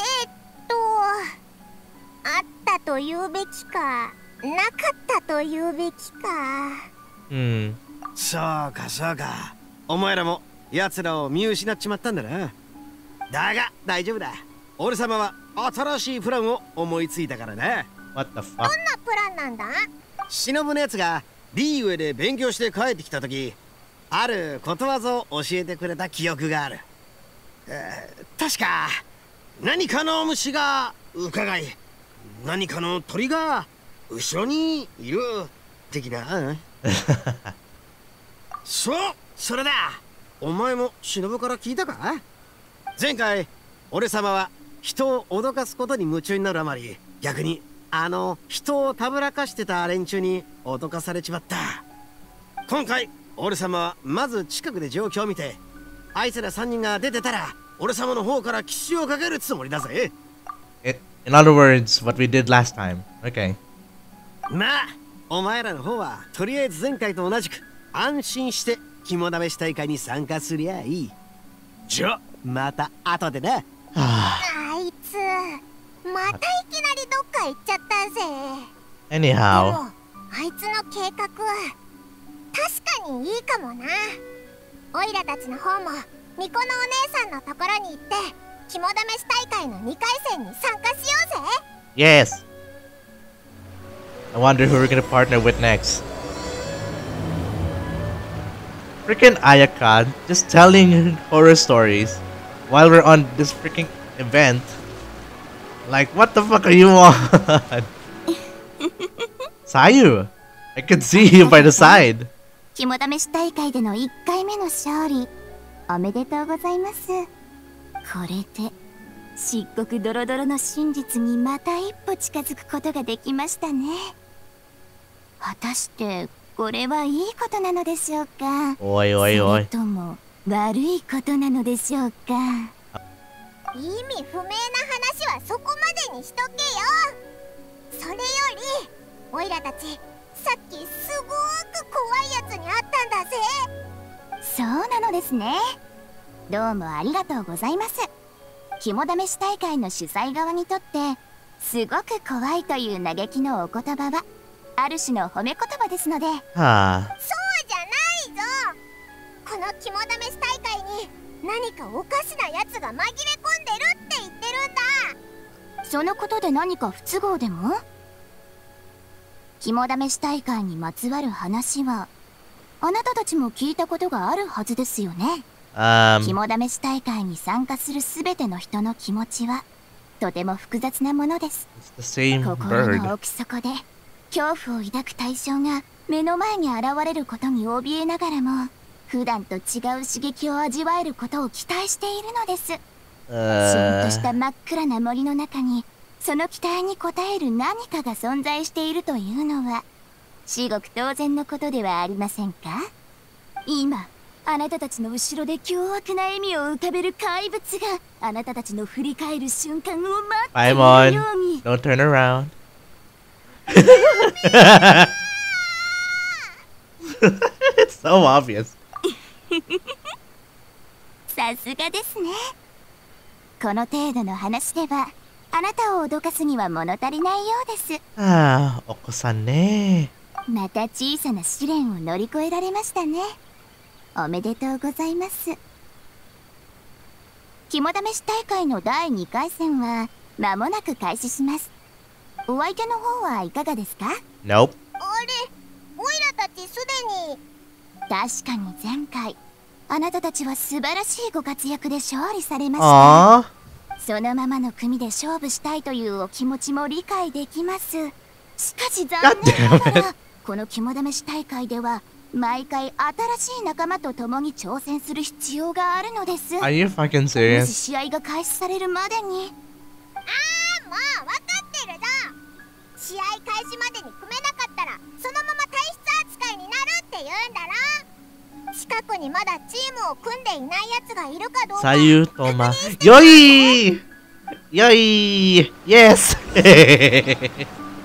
Speaker 3: あったと言うべきか、なかったと言うべきか。
Speaker 4: そうかそうか。お前らも奴らを見失っちまったんだな。だが大丈夫だ。俺様は新しいプランを思いついたからな。
Speaker 1: What the
Speaker 3: ど
Speaker 1: fuck?
Speaker 3: んなプランなんだ？
Speaker 4: 忍のやつがリーウェで勉強して帰ってきた時、あることわざを教えてくれた記憶がある。確か何かの虫が伺い、何かの鳥が後ろにいる的な。そう、それだ。お前も忍から聞いたか？前回俺様は人を脅かすことに夢中になるあまり、逆に人をたぶらかしてた連中に脅かされちまった。今回俺様はまず近くで状況を見て、あいつら3人が出てたら俺様の方から奇襲をかけるつもりだぜ。
Speaker 1: In other words, what we did last time. Okay.
Speaker 4: まあお前らの方はとりあえず前回と同じく安心して肝試し大会に参加すりゃいい。じゃまた後でな。
Speaker 3: あいつまたいきなりどっか行っちゃったぜ。で
Speaker 1: Anyhow.
Speaker 3: もあいつの計画は確かにいいかもな。オイラたちの方もニコのお姉さんのところに行って肝試し大会の2回戦に参加しようぜ。
Speaker 1: Yes. I wonder who we're gonna partner with next. Freaking Ayaka just telling horror stories while we're on this freaking event. Like, what the fuck are you on? Sayu, I could see you by the side.
Speaker 6: 肝試し大会での1回目の勝利おめでとうございます。これで漆黒ドロドロの真実にまた一歩近づくことができましたね。果たしてこれはいいことなのでしょうか、
Speaker 1: おいおいおい。
Speaker 6: それとも悪いことなのでしょうか。
Speaker 3: 意味不明な話はそこまでにしとけよ。それよりオイラたちさっきすごーく怖いやつに会ったんだぜ。
Speaker 6: そうなのですね。どうもありがとうございます。肝試し大会の主催側にとってすごく怖いという嘆きのお言葉はある種の褒め言葉ですので。
Speaker 1: はあ。
Speaker 3: そうじゃないぞ。この肝試し大会に何かおかしなやつが紛れ込んでるって言ってるんだ。
Speaker 6: そのことで何か不都合でも？肝試し大会にまつわる話はあなたたちも聞いたことがあるはずですよね。肝試し大会に参加するすべての人の気持ちはとても複雑なものです。心の奥底で恐怖を抱く対象が目の前に現れることに怯えながらも普段と違う刺激を味わえることを期待しているのです。しんとした真っ暗な森の中にその期待に応える何かが存在しているというのは至極当然のことではありませんか？今あなたたちの後ろで凶悪な笑みを浮かべる怪物があなたたちの振り返る瞬間を待っているように。
Speaker 1: Don't turn around. It's so obvious.
Speaker 6: さすがですね。この程度の話ではあなたを脅かすには物足りないようです。
Speaker 1: ああ、お子さんね。
Speaker 6: また小さな試練を乗り越えられましたね。おめでとうございます。肝試し大会の第2回戦は間もなく開始します。お相手の方はいかがですか？
Speaker 1: Nope.
Speaker 3: あれ、オイラたちすでに。
Speaker 6: 確かに前回あなたたちは素晴らしいご活躍で勝利されました。そのままの組で勝負したいというお気持ちも理解できます。しかし残念ながらこの肝試し大会では毎回新しい仲間と共に挑戦する必要があるのです。
Speaker 1: Are you fucking
Speaker 6: もし
Speaker 1: serious?
Speaker 6: 試合が開始されるまでに。
Speaker 3: もう分かってるぞ。試合開始までに組めなかったらそのまま体質扱いになるって言うんだろ。近くにまだチームを組んでいないやつがいるかどうか。
Speaker 1: さゆとま。よいよい Yes!
Speaker 3: 旅人とパイモン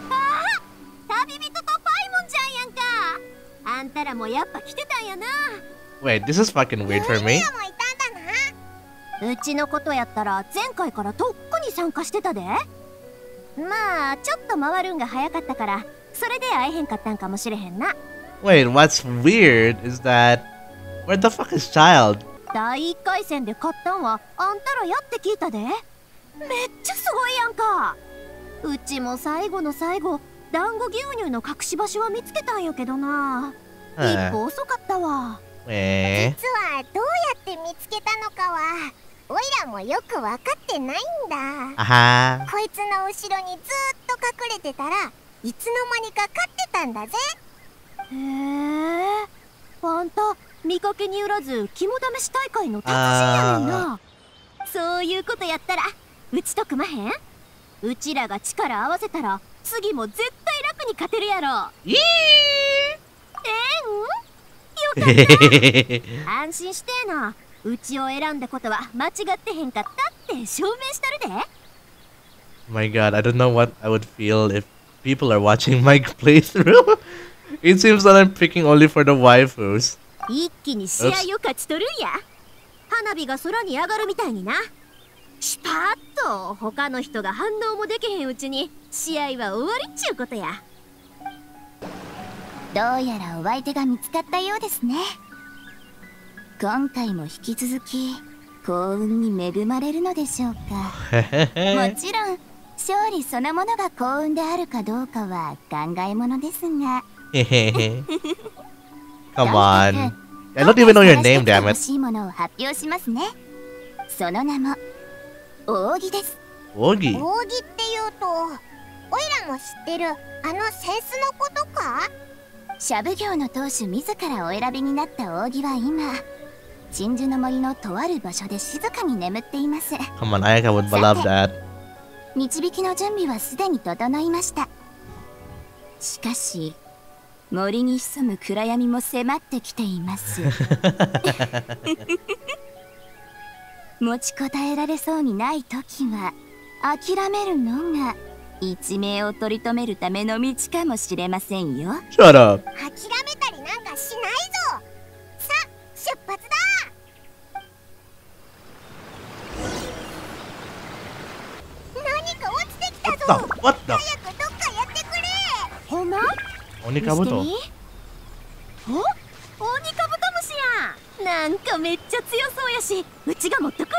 Speaker 3: ちゃんやんか。あんたらもやっぱ来てたんやな。
Speaker 1: Wait, this is fucking weird for me.
Speaker 3: うちのことやったら前回からとっくに参加してたで。まあちょっと回るんが早かったからそれで会えへんかったんかもしれへんな。
Speaker 1: Wait, what's weird is that where the fuck is Child?
Speaker 3: 第1回戦で勝ったんはあんたらやって聞いたで。めっちゃすごいやんか。
Speaker 9: うちも最後の最後団子牛乳の隠し場所は見つけたんやけどな。一歩遅かったわ。
Speaker 3: 実はどうやって見つけたのかはおいらもよく分かってないんだ。こいつの後ろにずーっと隠れてたらいつの間にか勝ってたんだぜ。
Speaker 9: へえ、あんた見かけによらず肝試し大会の達人やねんな。そういうことやったらうちと組まへん？うちらが力合わせたら次も絶対楽に勝てるやろ。よかった安心してえな。うちを選んだことは間違ってへんかったって証明したるで。
Speaker 1: My god, I don't know what I would feel if people are watching my playthrough. It seems that I'm picking only for the waifus.
Speaker 9: 一気に試合を勝ち取るんや。花火が空に上がるみたいにな。シュパーッと他の人が反応もできへんうちに試合は終わりっちゅうことや。
Speaker 6: どうやらお相手が見つかったようですね。今回も引き続き幸運に恵まれるのでしょうか。もちろん勝利そのものが幸運であるかどうかは考えものですが。
Speaker 1: Come on. I don't even know your name, damn it.
Speaker 6: 欲しいものを発表しますね。その名も扇です。
Speaker 1: 扇？
Speaker 3: 扇っていうとおいらも知ってるあの扇子のことか？
Speaker 6: シャブ業の当主自らお選びになった扇は今鎮守の森のとある場所で静かに眠っています。
Speaker 1: Come on, I would love that.
Speaker 6: 導きの準備はすでに整いました。しかし森に潜む暗闇も迫ってきています持ちこたえられそうにない時は諦めるのが一命を取り留めるための道かもしれませんよ。
Speaker 1: Shut up.
Speaker 3: 諦めたりなんかしないぞ。さあ出発だ。何か落ちてきたぞ。
Speaker 1: What the?
Speaker 3: 早くどっかやってくれ。
Speaker 9: ほんま？
Speaker 1: 鬼かぶと？
Speaker 9: お、オニカブトムシや。なんかめっちゃ強そうやし、うちが持っとくわ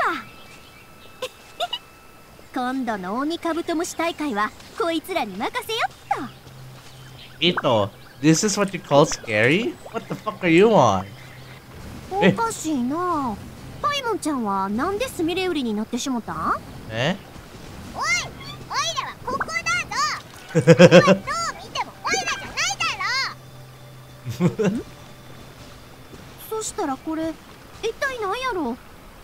Speaker 9: 今度のオニカブトムシ大会はこいつらに任せよっと。
Speaker 1: Ito, this is what you call scary? What the fuck are you on?
Speaker 9: おかしいな。パイモンちゃんはなんでスミレ売りになってしもたん？
Speaker 1: え？
Speaker 3: おい、おいらはここだぞ。どう見てもおいらじゃないだろ
Speaker 9: そしたらこれ一体何やろ。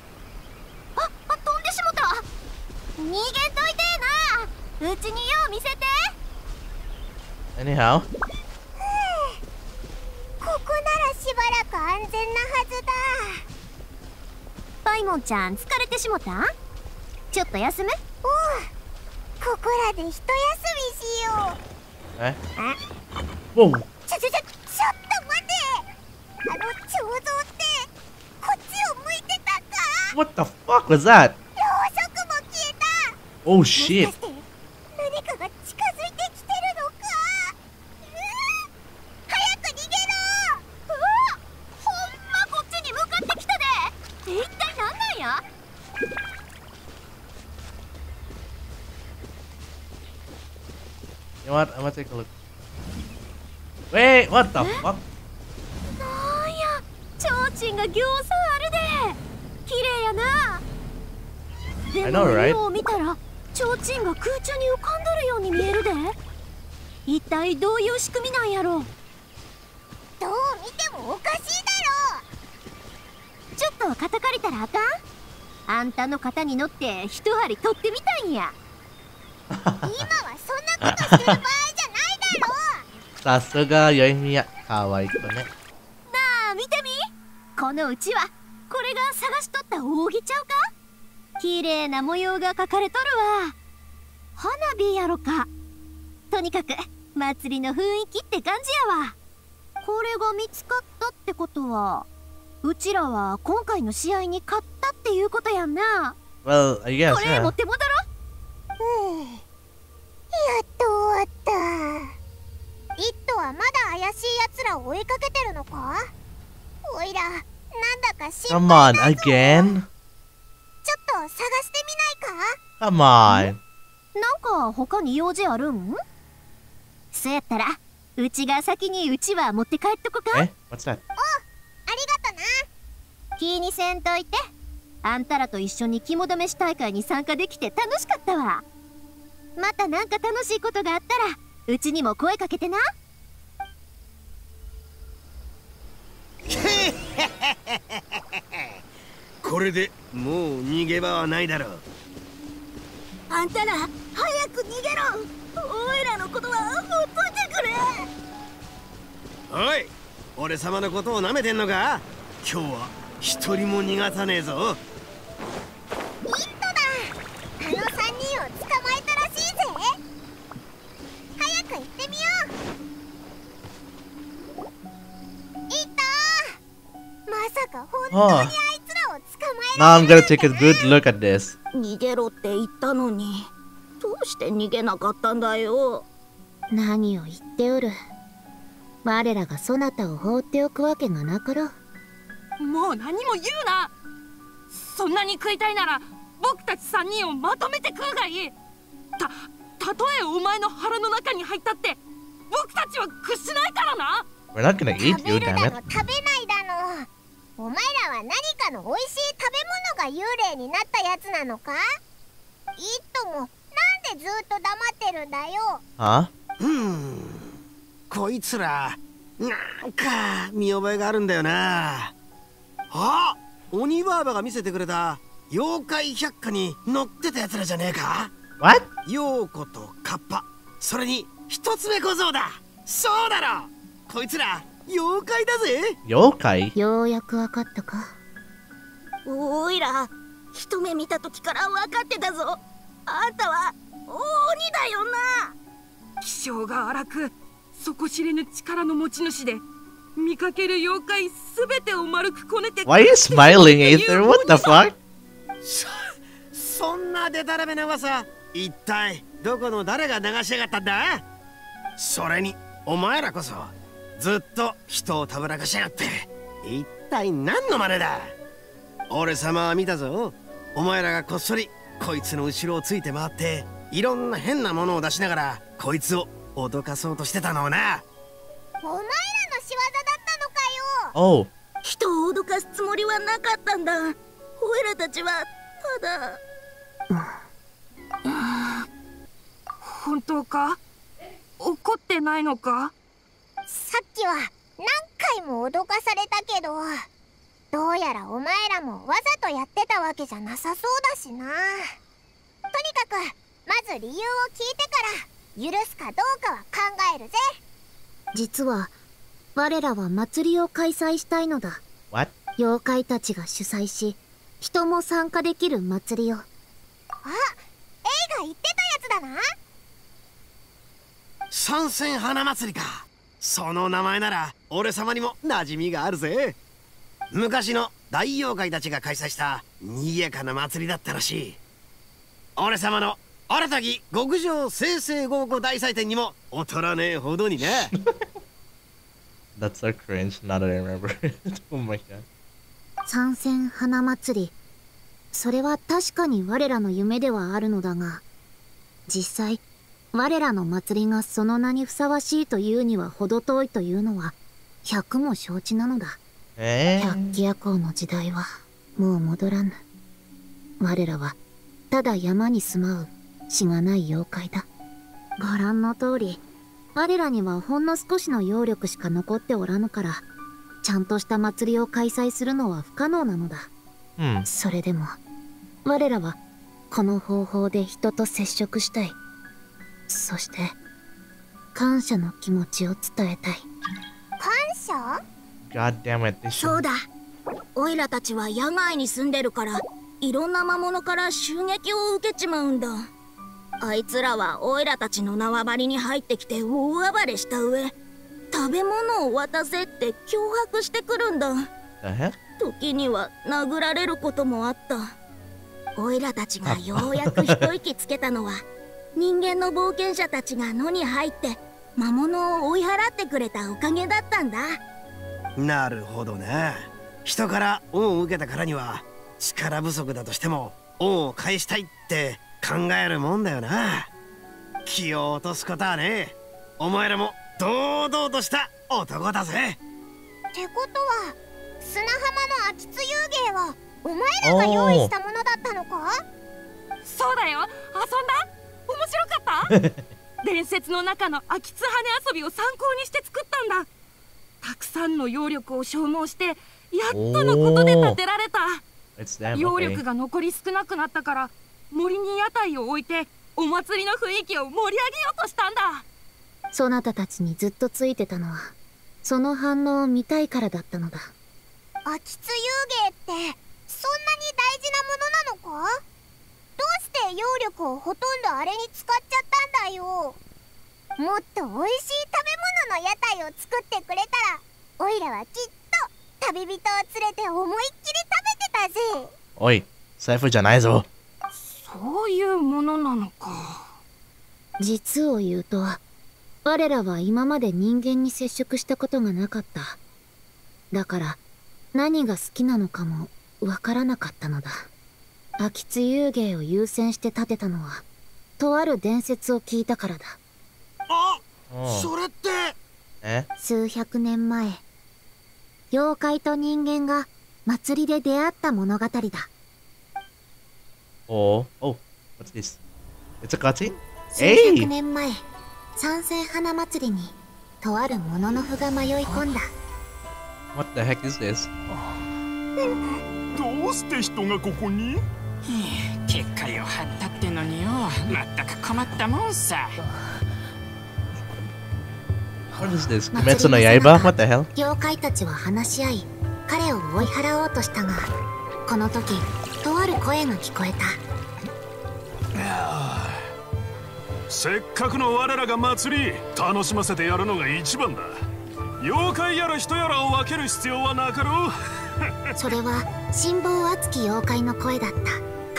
Speaker 9: 飛んでしもた。逃げんといてえな。うちによう見せて。
Speaker 1: Anyhow.
Speaker 3: ここならしばらく安全なはずだ。
Speaker 9: パイモンちゃん疲れてしもた？ちょっと休む？
Speaker 3: おう、ここらで一休みしよう。
Speaker 1: え？Whoa.
Speaker 3: ちょっと待て。あの彫像ってこっちを向いてたか？
Speaker 1: What the fuck was that?
Speaker 3: ろうそくも消えた。
Speaker 1: Oh shit.
Speaker 3: もしかして何かが近づいてきてるのか？早く逃げろ。
Speaker 9: ほんまこっちに向かってきたで。一体何なんや？
Speaker 1: You know what? I'm gonna take a look. Wait, what the fuck?
Speaker 9: なんや、ちょうちんがぎょうさんあるで。綺麗やな。で
Speaker 1: I
Speaker 9: も
Speaker 1: know, right?
Speaker 9: よう見たらちょうちんが空中に浮かんどるように見えるで。一体どういう仕組みなんやろ。
Speaker 3: どう見てもおかしいだろ。
Speaker 9: ちょっと肩借りたらあかん？あんたの肩に乗って一針取ってみたいんや。
Speaker 3: 今はそんなことしてる場合じゃないだろ。
Speaker 1: さすがよいみや、かわいい子ね。
Speaker 9: なあ見てみ。このうちはこれが探しとった扇ちゃうか？綺麗な模様が描かれとるわ。花火やろか。とにかく祭りの雰囲気って感じやわ。これが見つかったってことはうちらは今回の試合に勝ったっていうことやんな。
Speaker 1: Well, I guess,
Speaker 9: これ
Speaker 1: yeah.
Speaker 9: 持って戻ろう。
Speaker 3: やっと終わった。イットはまだ怪しいやつらを追いかけてるのか？おいらなんだか心
Speaker 1: Come
Speaker 3: 配
Speaker 1: on,
Speaker 3: だぞ。
Speaker 1: again?
Speaker 3: ちょっと探してみないか？
Speaker 1: Come on.
Speaker 9: なんか他に用事あるん？そうやったらうちが先にうちわ持って帰っとこか。
Speaker 1: What's that?
Speaker 3: ありがとな。
Speaker 9: 気にせんといて。あんたらと一緒に肝試し大会に参加できて楽しかったわ。またなんか楽しいことがあったらうちにも声かけてな。
Speaker 4: これでもう逃げ場はないだろう。
Speaker 9: あんたら早く逃げろ。おいらのことはほっといてくれ。
Speaker 4: おい、俺様のことを舐めてんのか。今日は一人も逃がさねえぞ。
Speaker 3: イットだ。あの3人を捕まえたらしいぜ。早く行ってみよう。イット、まさか本当にあいつらを捕まえ
Speaker 1: Now
Speaker 3: ら
Speaker 1: I'm
Speaker 3: れ
Speaker 1: gonna
Speaker 3: る
Speaker 1: take a good look at this.
Speaker 9: 逃げろって言ったのにどうして逃げなかったんだよ。何を言っておる。我らがそなたを放っておくわけがなかろう。
Speaker 10: もう何も言うな。そんなに食いたいなら僕たち3人をまとめて食うがいい。たとえお前の腹の中に入ったって僕たちは屈しないからな。
Speaker 1: We're not gonna eat
Speaker 3: 食べ
Speaker 1: you,
Speaker 3: るだ
Speaker 1: damn
Speaker 3: の
Speaker 1: it.
Speaker 3: 食べないだの。お前らは何かの美味しい食べ物が幽霊になったやつなのか。イットもなんでずっと黙ってるんだよ。
Speaker 1: Huh?
Speaker 4: こいつらなんか見覚えがあるんだよな。あ、鬼バーバが見せてくれた妖怪百科に載ってたやつらじゃねえか。
Speaker 1: What?
Speaker 4: 陽子とカッパ、それに一つ目小僧だ。そうだろ、こいつら妖怪だぜ。
Speaker 1: 妖怪?
Speaker 9: ようやくわかったか。おいら一目見た時から分かってたぞ。あんたは鬼だよな。
Speaker 10: 気性が荒く底知れぬ力の持ち主で見かける妖怪すべてを丸くこねて
Speaker 1: Why are you smiling, Aether? What the fuck?
Speaker 4: そんなデタラメな噂、一体どこの誰が流しやがったんだ。それにお前らこそずっと人をたぶらかしやがって一体何の真似だ。俺様は見たぞ。お前らがこっそりこいつの後ろをついて回っていろんな変なものを出しながらこいつを脅かそうとしてたのをな。
Speaker 3: お前らの仕業だったのかよ。
Speaker 1: Oh.
Speaker 9: 人を脅かすつもりはなかったんだ。おいらたちはただ。
Speaker 10: 本当か？怒ってないのか？
Speaker 3: さっきは何回も脅かされたけど、どうやらお前らもわざとやってたわけじゃなさそうだしな。とにかくまず理由を聞いてから許すかどうかは考えるぜ。
Speaker 9: 実は我らは祭りを開催したいのだ。
Speaker 1: What?
Speaker 9: 妖怪たちが主催し人も参加できる祭りを。
Speaker 3: あ、Aが言ってたやつだな。
Speaker 4: 参戦花祭りか。その名前なら俺様にも馴染みがあるぜ。昔の大妖怪たちが開催した賑やかな祭りだったらしい。俺様の新たき極上正々豪華大祭典にも劣らねえほどにね。
Speaker 1: That's so cringe now that I remember it. Oh my god.
Speaker 9: 参戦花祭り、それは確かに我らの夢ではあるのだが、実際我らの祭りがその名にふさわしいというには程遠いというのは百も承知なのだ。百鬼夜行の時代はもう戻らぬ。我らはただ山に住まうしがない妖怪だ。ご覧の通り我らにはほんの少しの妖力しか残っておらぬから、ちゃんとした祭りを開催するのは不可能なのだ。それでも我らはこの方法で人と接触したい。そして感謝の気持ちを伝えたい。
Speaker 3: 感謝？
Speaker 1: God damn it.
Speaker 9: そうだ、オイラたちは野外に住んでるからいろんな魔物から襲撃を受けちまうんだ。あいつらはオイラたちの縄張りに入ってきて大暴れした上、食べ物を渡せって脅迫してくるんだ。時には殴られることもあった。オイラたちがようやく一息つけたのは人間の冒険者たちが野に入って魔物を追い払ってくれたおかげだったんだ。
Speaker 4: なるほどね。人から恩を受けたからには力不足だとしても恩を返したいって考えるもんだよな。気を落とすことはね。お前らも堂々とした男だぜ。
Speaker 3: ってことは砂浜の秋津遊芸はお前らが用意したものだったのか？
Speaker 10: そうだよ、遊んだ？面白かった伝説の中の秋津羽遊びを参考にして作ったんだ。たくさんの揚力を消耗してやっとのことで建てられた。揚力が残り少なくなったから森に屋台を置いてお祭りの雰囲気を盛り上げようとしたんだ。
Speaker 8: そなたたちにずっとついてたのはその反応を見たいからだったのだ。
Speaker 3: 秋津遊芸ってそんなに大事なものなのか？どうして揚力をほとんどあれに使っちゃったんだよ。もっと美味しい食べ物の屋台を作ってくれたらおいらはきっと旅人を連れて思いっきり食べてたぜ。
Speaker 1: おい、財布じゃないぞ。
Speaker 10: そういうものなのか。
Speaker 8: 実を言うと我らは今まで人間に接触したことがなかった。だから何が好きなのかもわからなかったのだ。秋津遊芸を優先して建てたのはとある伝説を聞いたからだ。
Speaker 4: あ、それって
Speaker 8: 数百年前妖怪と人間が祭りで出会った物語だ。
Speaker 1: Oh, what's this? It's a cutscene?
Speaker 8: 数百年前、三千花祭りにとあるものの符が迷い込んだ。
Speaker 1: What the heck is this?
Speaker 11: どうして人がここに？
Speaker 12: 結界を張ったってのによ、まったく困ったもんさ。
Speaker 1: What is this? Kimetsu no Yaiba? What the hell?
Speaker 8: 妖怪たちは話し合い、彼を追い払おうとしたが、この時、とある声が聞こえた。
Speaker 11: せっかくの我らが祭り、楽しませてやるのが一番だ。妖怪やら人やらを分ける必要はなかろう。
Speaker 8: それは辛抱熱き妖怪の声だった。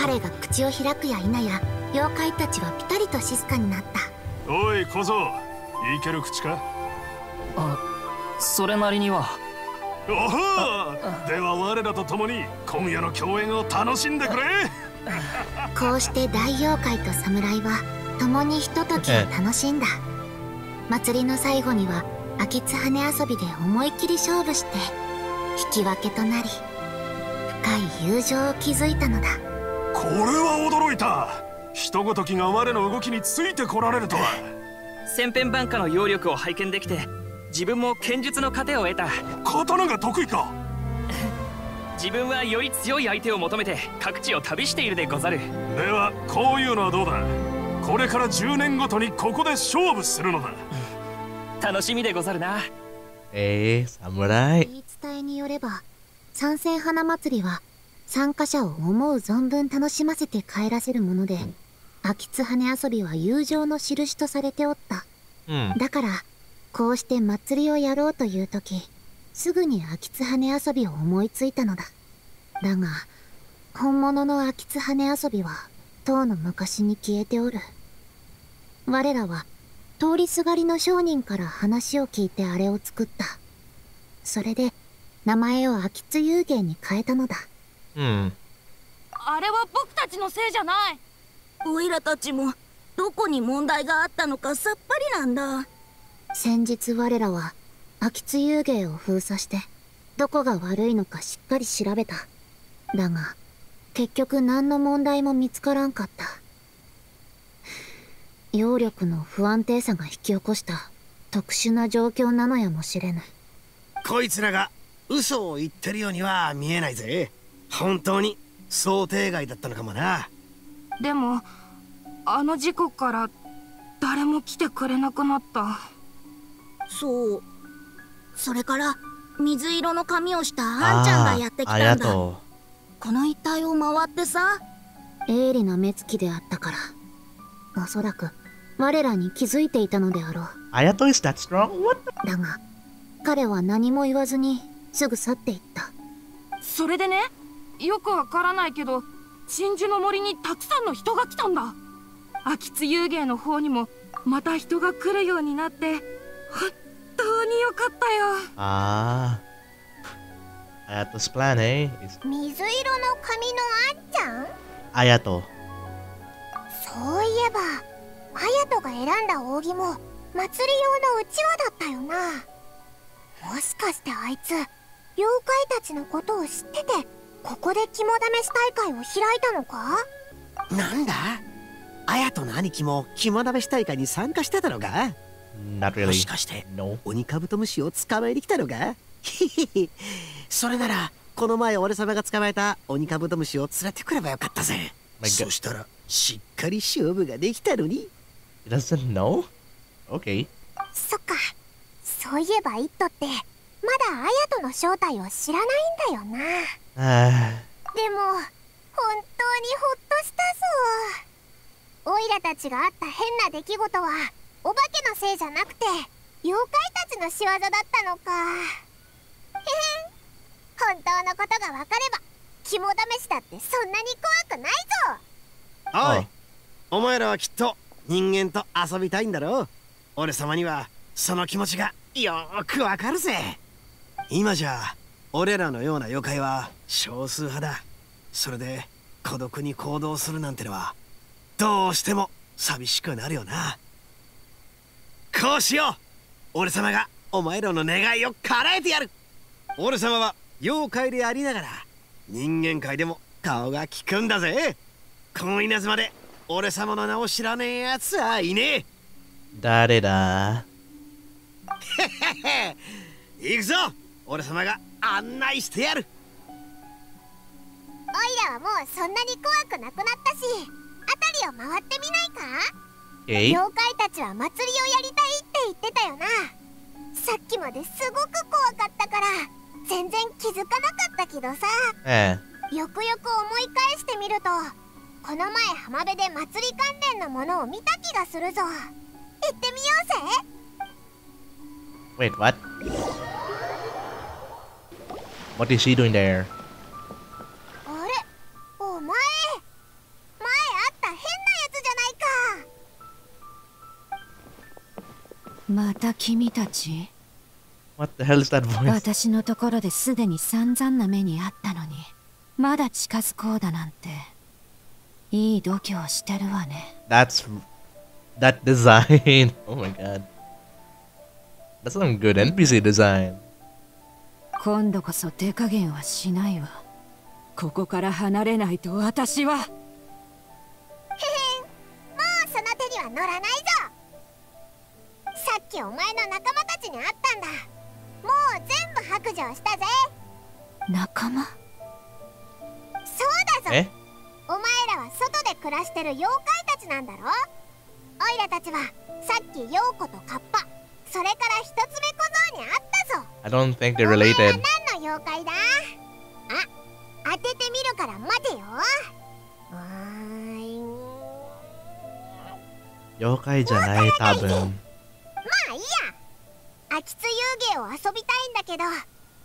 Speaker 8: 彼が口を開くや否や、妖怪たちはピタリと静かになった。
Speaker 11: おい小僧、いける口か？
Speaker 12: それなりには。
Speaker 11: おほ、では我らと共に今夜の共演を楽しんでくれ。
Speaker 8: こうして大妖怪と侍は共にひとときを楽しんだ。祭りの最後には秋津羽遊びで思いっきり勝負して引き分けとなり、深い友情を築いたのだ。
Speaker 11: これは驚いた。人ごときが我の動きについてこられるとは。
Speaker 12: 千変万化の揚力を拝見できて、自分も剣術の糧を得た。
Speaker 11: 刀が得意か？
Speaker 12: 自分はより強い相手を求めて各地を旅しているでござる。
Speaker 11: ではこういうのはどうだ。これから10年ごとにここで勝負するのだ。
Speaker 12: 楽しみでござるな。
Speaker 1: 侍。
Speaker 8: 言い伝えによれば、三千花祭りは参加者を思う存分楽しませて帰らせるもので、秋津羽遊びは友情の印とされておった。だからこうして祭りをやろうという時、すぐに秋津羽遊びを思いついたのだ。だが本物の秋津羽遊びはとうの昔に消えておる。我らは通りすがりの商人から話を聞いてあれを作った。それで名前を秋津遊芸に変えたのだ。
Speaker 10: あれは僕たちのせいじゃない。
Speaker 9: おいらたちもどこに問題があったのかさっぱりなんだ。
Speaker 8: 先日我らは秋津遊芸を封鎖してどこが悪いのかしっかり調べた。だが結局何の問題も見つからんかった。揚力の不安定さが引き起こした特殊な状況なのやもしれぬ。
Speaker 4: こいつらが嘘を言ってるようには見えないぜ。本当に想定外だったのかもな。
Speaker 10: でもあの事故から誰も来てくれなくなった。
Speaker 9: そう。それから水色の髪をしたあんちゃんがやってきたんだ。この一帯を回ってさ。
Speaker 8: 鋭利な目つきであったから、おそらく我らに気づいていたのであろう。
Speaker 1: Ayato is that strong? What?
Speaker 8: だが彼は何も言わずにすぐ去っていった。
Speaker 10: それでね、よくわからないけど鎮守の森にたくさんの人が来たんだ。秋津遊芸の方にもまた人が来るようになって本当によかったよ。
Speaker 1: Ayato's plan, eh?
Speaker 3: 水色の髪のあんちゃん？
Speaker 1: Ayato。
Speaker 3: そういえば隼人が選んだ扇も祭り用のうちわだったよな。もしかしてあいつ妖怪たちのことを知っててここで肝試し大会を開いたのか？
Speaker 5: なんだ、綾人の兄貴も肝試し大会に参加してたのか？
Speaker 1: Not really.
Speaker 5: もしかして、
Speaker 1: No.
Speaker 5: 鬼カブトムシを捕まえに来たのか？ひひひ。それならこの前俺様が捕まえた鬼カブトムシを連れてくればよかったぜ。そしたらしっかり勝負ができたのに。
Speaker 1: He doesn't know? Okay.
Speaker 3: そっか、そういえばイットってまだ綾人の正体を知らないんだよな。でも本当にほっとしたぞ。オイラたちがあった変な出来事はお化けのせいじゃなくて妖怪たちの仕業だったのか。本当のことが分かれば肝試しだってそんなに怖くないぞ。
Speaker 4: おい、お前らはきっと人間と遊びたいんだろう。俺様にはその気持ちがよーくわかるぜ。今じゃ俺らのような妖怪は少数派だ。それで孤独に行動するなんてのはどうしても寂しくなるよな。こうしよう、俺様がお前らの願いを叶えてやる。俺様は妖怪でありながら人間界でも顔が利くんだぜ。この稲妻で俺様の名を知らねえやつはいねえ。
Speaker 1: 誰だ？
Speaker 4: 行くぞ、俺様が案内してやる。
Speaker 3: オイラはもうそんなに怖くなくなったし、辺りを回ってみないか？妖怪たちは祭りをやりたいって言ってたよな。さっきまですごく怖かったから全然気づかなかったけどさ、よくよく思い返してみるとこの前浜辺で祭り関連のものを見た気がするぞ。行ってみようぜ。
Speaker 1: Wait, what? What is she doing there?
Speaker 3: あれ、お前、前会った変なやつじゃないか。
Speaker 8: また君たち？
Speaker 1: What the hell is that voice?
Speaker 8: 私のところですでに散々な目にあったのにまだ近づこうだなんていい度胸してるわね。
Speaker 1: That design. Oh my god. That's some good NPC design.
Speaker 8: 今度こそ手加減はしないわ。ここから離れないと私は。
Speaker 3: へへん、もうその手には乗らないぞ。さっきお前の仲間たちに会ったんだ。もう全部白状したぜ。
Speaker 8: 仲間？
Speaker 3: そうだぞ。お前らは外で暮らしてる妖怪たちなんだろ。オイラたちはさっきヨウコとカッパ、それから一つ目小僧に会ったぞ。
Speaker 1: I don't think they're related.
Speaker 3: お前は何の妖怪だ？当ててみるから待てよ。
Speaker 1: 妖怪じゃない、多分。
Speaker 3: まあいいや。秋津遊芸を遊びたいんだけど一緒にやらない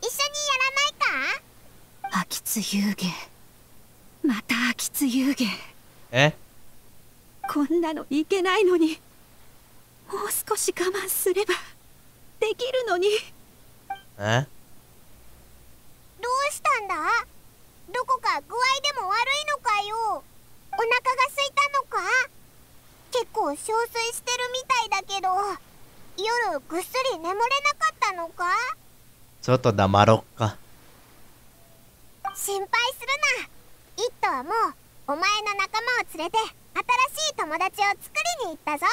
Speaker 3: か？
Speaker 8: 秋津遊芸、また秋津遊芸。
Speaker 7: こんなのいけないのに、もう少し我慢すればできるのに。
Speaker 3: どうしたんだ？どこか具合でも悪いのかよ。お腹が空いたのか？結構憔悴してるみたいだけど夜ぐっすり眠れなかったのか？
Speaker 1: ちょっと黙ろっか。
Speaker 3: 心配するな。イットはもうお前の仲間を連れて新しい友達を作りに行ったぞ。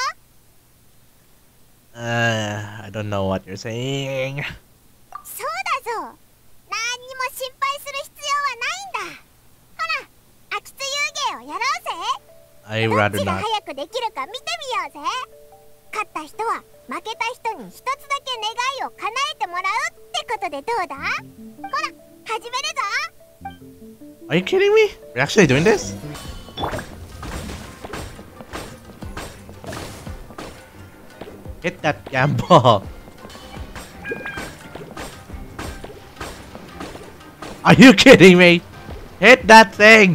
Speaker 1: I don't know what you're saying.
Speaker 3: そうだぞ。何にも心配する必要はないんだ。ほら、秋津遊芸をやろうぜ。
Speaker 1: I
Speaker 3: どっ
Speaker 1: rather
Speaker 3: ちが
Speaker 1: not.
Speaker 3: 早くできるか見てみようぜ。勝った人は負けた人に一つだけ願いを叶えてもらうってことでどうだ？ほら、始めるぞ。
Speaker 1: Are you kidding me? We're actually doing this? Hit that damn ball. Are you kidding me? Hit that thing!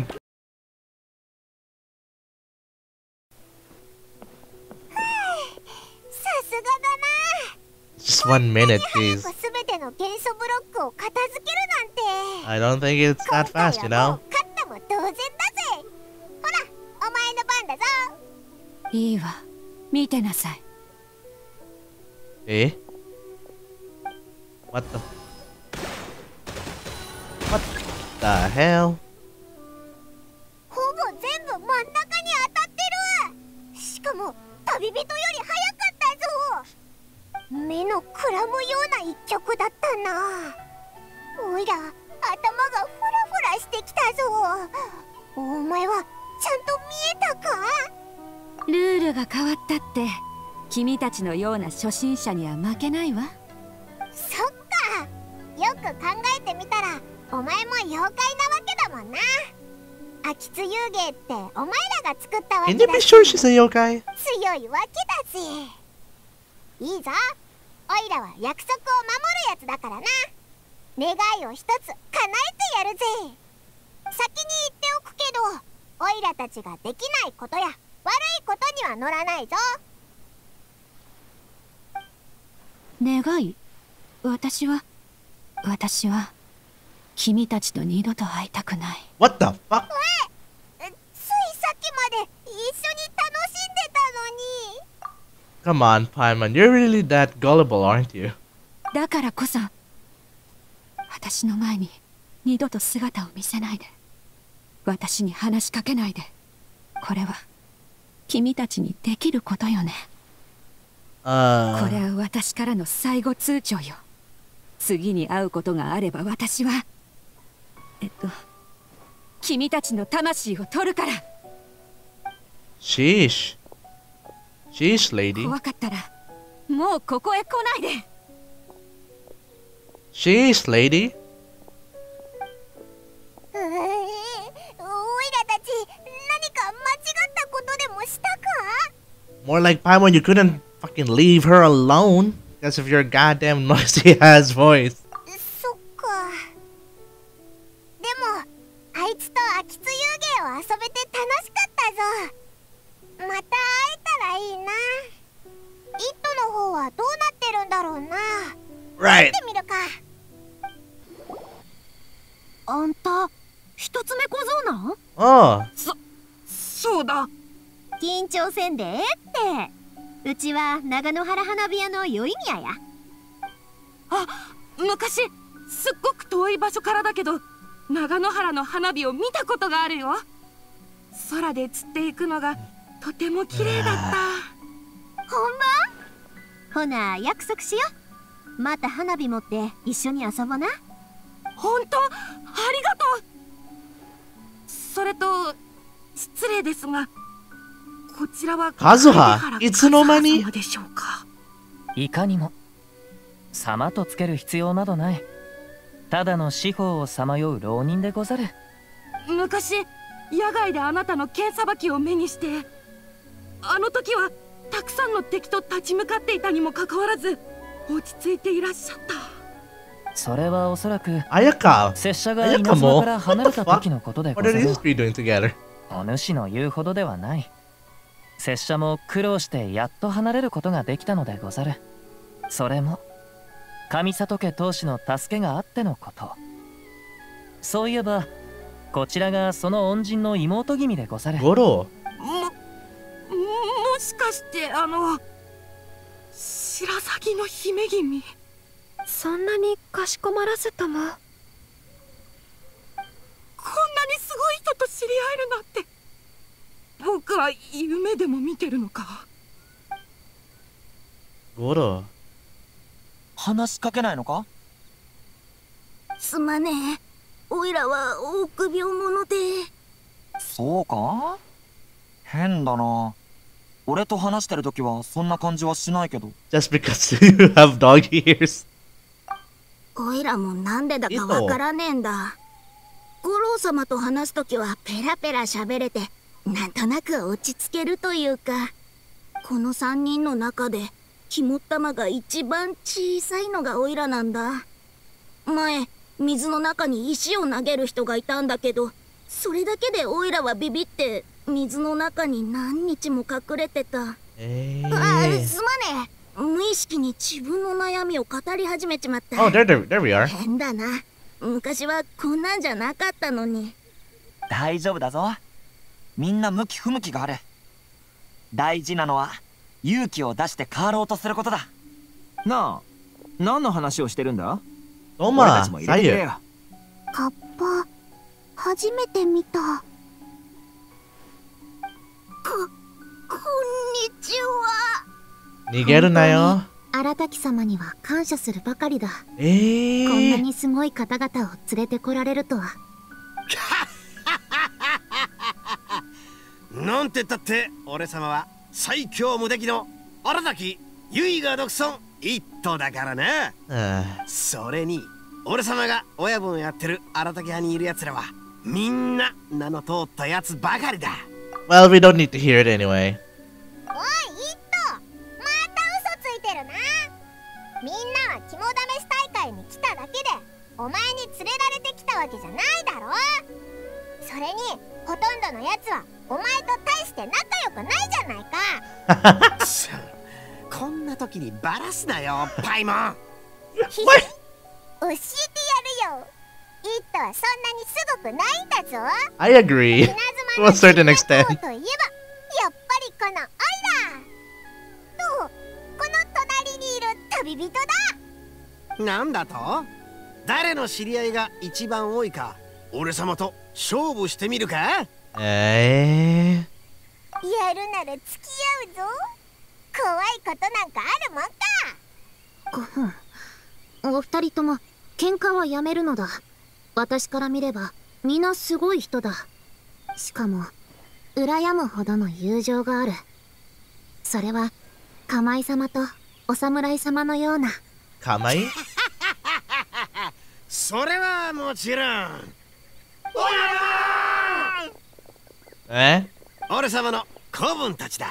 Speaker 1: Just 1 minute, please. I don't think it's that fast, you know?
Speaker 13: いいわ、見てなさい。
Speaker 1: What the hell?
Speaker 3: ほぼ全部真ん中に当たってる。しかも旅人より早かったぞ。目のくらむような一曲だったな。おいら頭がフラフラしてきたぞ。お前はちゃんと見えたか？
Speaker 13: ルールが変わったって君たちのような初心者には負けないわ。
Speaker 3: そっか、よく考えてみたらお前も妖怪なわけだもんな。秋津遊芸ってお前らが作ったわけ
Speaker 1: Can you
Speaker 3: だ
Speaker 1: be
Speaker 3: し
Speaker 1: sure she's a yokai?
Speaker 3: 強いわけだぜ。いいぞ、おいらは約束を守るやつだからな。願いを一つ叶えてやるぜ。先に言っておくけど、おいらたちができないことや悪いことには乗らないぞ。
Speaker 13: 願い？私は君たちと二度と会いたくない。
Speaker 1: What the fuck?
Speaker 3: ついさっきまで一緒に楽しんでたのに。
Speaker 1: Come on, Paimon, you're really that gullible, aren't you?
Speaker 13: だからこそ私の前に二度と姿を見せないで、私に話しかけないで。これは君たちにできることよね。これは私からの最後通帳よ。次に会うことがあれば私は君たちの魂を取るから。
Speaker 1: Sheesh, lady.
Speaker 13: 怖かったらもうここへ来ないで。
Speaker 1: Sheesh, lady.
Speaker 3: おいらたち何か間違ったことでもしたか？
Speaker 1: More like Paimon, you couldn't fucking leave her alone because of your goddamn noisy ass voice.
Speaker 3: そっか。でもあいつと秋津遊芸を遊べて楽しかったぞ。また会えたらいいな。イットの方はどうなってるんだろうな。
Speaker 1: Right.
Speaker 3: 見てみるか。
Speaker 9: あんた一つ目小僧なん？
Speaker 1: ああ。
Speaker 10: そうだ。
Speaker 9: 緊張せんでって。うちは長野原花火屋のよい宮や。
Speaker 10: あ、昔すっごく遠い場所からだけど長野原の花火を見たことがあるよ。空で散っていくのがとても綺麗だった。
Speaker 9: ほんま？ほな約束しよう。また花火持って一緒に遊ぼうな。
Speaker 10: ほんとありがとう。それと失礼ですが、こちらは
Speaker 1: カズハ、いつの間に？
Speaker 10: でしょうか。
Speaker 12: いかにも様とつける必要などない。ただの四方をさまよう浪人でござる。
Speaker 10: 昔野外であなたの剣さばきを目にして、あの時はたくさんの敵と立ち向かっていたにもかかわらず落ち着いていらっしゃった。
Speaker 12: それはおそらく拙者が稲妻から離れた時のことでござる。お主の言うほどではない。拙者も苦労してやっと離れることができたのでござる。それも上里家当主の助けがあってのこと。そういえばこちらがその恩人の妹君でござる。
Speaker 1: ゴロ。
Speaker 10: もしかして白鷺の姫君？
Speaker 7: そんなにかしこまらずとも。こんなに
Speaker 10: すごい人と知り合えるなんて。僕は夢でも見てるのか。
Speaker 1: ゴロ。
Speaker 14: 話しかけないのか？
Speaker 9: すまねえ、おいらは臆病者で。
Speaker 14: そうか？変だな。俺と話してるときはそんな感じはしないけど。
Speaker 1: Just because you have dog ears.
Speaker 9: おいらもなんでだかわからねえんだ。五郎様と話すときはペラペラ喋れて、なんとなく落ち着けるというか。この3人の中で肝っ玉が一番小さいのがおいらなんだ。前水の中に石を投げる人がいたんだけど、それだけでおいらはビビって水の中に何日も隠れてた。すまねえ、無意識に自分の悩みを語り始めちまった。
Speaker 1: Oh, there we are.
Speaker 9: 変だな。昔はこんなんじゃなかったのに。
Speaker 14: 大丈夫だぞ。みんな向き不向きがある。 大事なのは勇気を出して変わろうとすることだ。
Speaker 15: なあ、何の話をしてるんだ？
Speaker 1: お前、
Speaker 15: 俺たちも入れてくれよ。
Speaker 3: カッパ、初めて見た。こんにちは。
Speaker 1: 逃げるなよ。
Speaker 3: 荒滝様には感謝するばかりだ。こんなにすごい方々を連れてこられるとは。
Speaker 4: なんて言ったって俺様は最強無敵の荒滝結が独尊一頭だからな。それに俺様が親分をやってる荒滝派にいる奴らはみんな名の通ったやつばかりだ。
Speaker 1: Well, we don't need to hear it anyway.
Speaker 3: おい、イット、また嘘ついてるな。みんなは肝試し大会に来ただけでお前に連れられてきたわけじゃないだろ。それにほとんどのやつはお前と大して仲良くないじゃないか。
Speaker 4: こんな時にバラすなよ、パイモン。
Speaker 3: 教えてやるよ。イットはそんなにすごくないんだぞ。
Speaker 1: I agree to a certain extent.
Speaker 3: といえばやっぱりこのオイラとこの隣にいる旅人だ。
Speaker 4: なんだと？誰の知り合いが一番多いか俺様と勝負してみるか？
Speaker 3: やるなら付き合うぞ。怖いことなんかあるもんか。お二人とも喧嘩はやめるのだ。私から見れば皆すごい人だ。しかも羨むほどの友情がある。それは釜井様とお侍様のような。
Speaker 1: 釜井？
Speaker 4: それはもちろん。俺様の子分たちだ。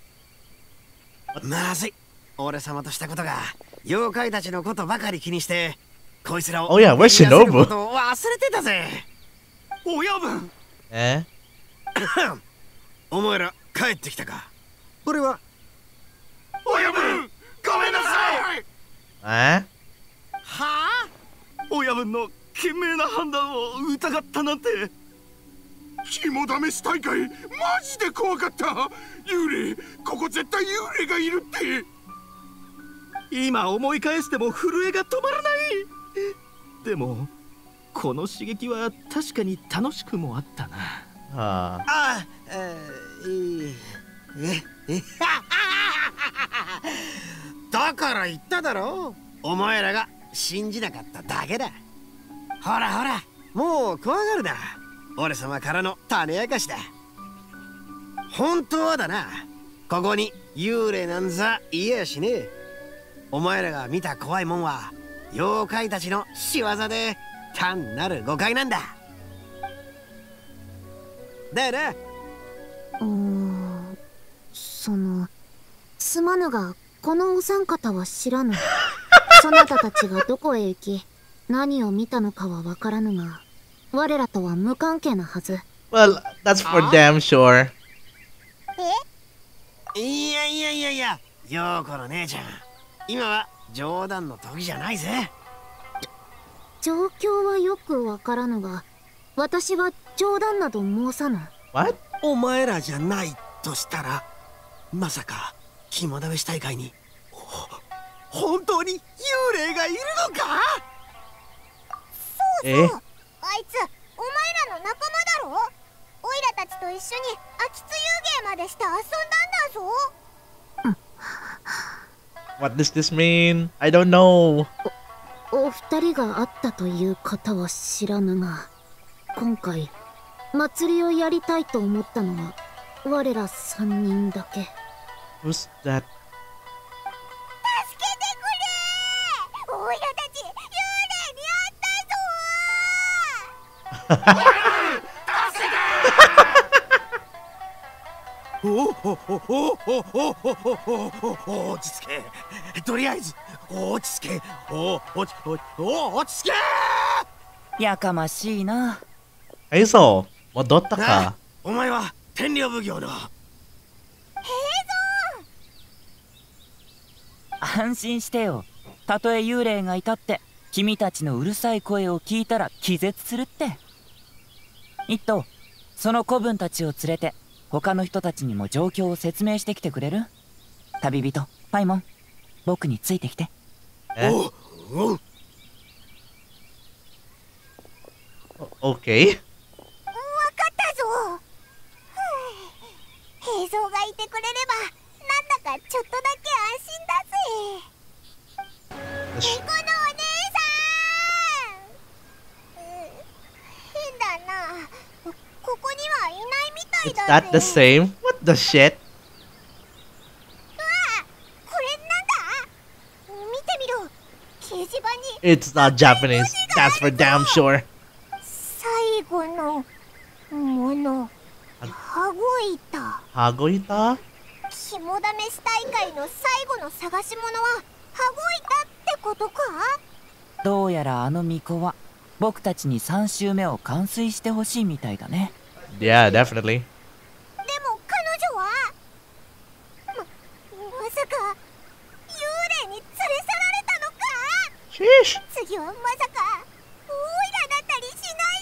Speaker 4: まずい、俺様としたことが妖怪たちのことばかり気にしてこいつらを
Speaker 1: Oh yeah, where's Shinobu?
Speaker 4: 忘れてたぜ。親分。お前ら帰ってきたか。俺は
Speaker 11: 親分、ごめんなさい。
Speaker 4: は
Speaker 11: あ？親分の賢明な判断を疑ったなんて。肝試し大会マジで怖かった。幽霊、ここ絶対幽霊がいるって。
Speaker 15: 今思い返しても震えが止まらない。でもこの刺激は確かに楽しくもあったな。
Speaker 4: だから言っただろう。お前らが信じなかっただけだ。ほらほら、もう怖がるな。俺様からの種明かしだ。本当はだな、ここに幽霊なんざいやしねえ。お前らが見た怖いもんは妖怪たちの仕業で単なる誤解なんだ。だよな。
Speaker 3: すまぬがこのお三方は知らぬ。そなたたちがどこへ行き何を見たのかはわからぬが、我らとは無関係なはず。
Speaker 1: Well, that's for damn sure.
Speaker 4: いや、陽子の姉ちゃん、今は冗談の時じゃないぜ。
Speaker 3: 状況はよくわからぬが、私は冗談など申さぬ。
Speaker 1: What?
Speaker 4: お前らじゃないとしたら、まさか肝試し大会に本当に幽霊がいるのか？
Speaker 3: そうそう、あいつお前らの仲間だろ。オイラたちと一緒に秋津遊芸までして遊んだんだぞ。
Speaker 1: What does this mean? I don't know.
Speaker 3: お二人が会ったという方は知らぬが、今回祭りをやりたいと思ったのは我ら3人だけ。
Speaker 1: Who's that?
Speaker 3: 助けてくれ。オイラたち幽霊に会ったぞ。
Speaker 4: 落ち着け。とりあえず落ち着け。落ち着け。
Speaker 14: やかましいな。
Speaker 1: はい、そう。戻ったか。
Speaker 4: お前は天領奉行の
Speaker 14: 安心してよ。たとえ幽霊がいたって君たちのうるさい声を聞いたら気絶するって。一頭その子分たちを連れて
Speaker 2: 他の人たちにも状況を説明してきてくれる？旅人パイモン、僕についてきて。
Speaker 1: おう。OK。
Speaker 3: わかったぞ。平蔵がいてくれればなんだかちょっとだけ安心だぜ。猫のお姉さん、変だな。ここにはいないみたい
Speaker 1: Is
Speaker 3: だ
Speaker 1: that the
Speaker 3: ぜ。
Speaker 1: same? What the shit?
Speaker 3: うわ、これなんだ。見てみろ。掲示板に
Speaker 1: It's not Japanese. That's for damn sure.
Speaker 3: 最後のもの、羽子板。
Speaker 1: 羽子板？
Speaker 3: 肝試し大会の最後の探し物は羽子板ってことか？
Speaker 2: どうやらあの巫女は僕たちに3周目を完遂してほしいみたいだね。
Speaker 1: Yeah, definitely.
Speaker 3: でも彼女はまさか幽霊に連れ去られたのか？次はまさかオイラだったりし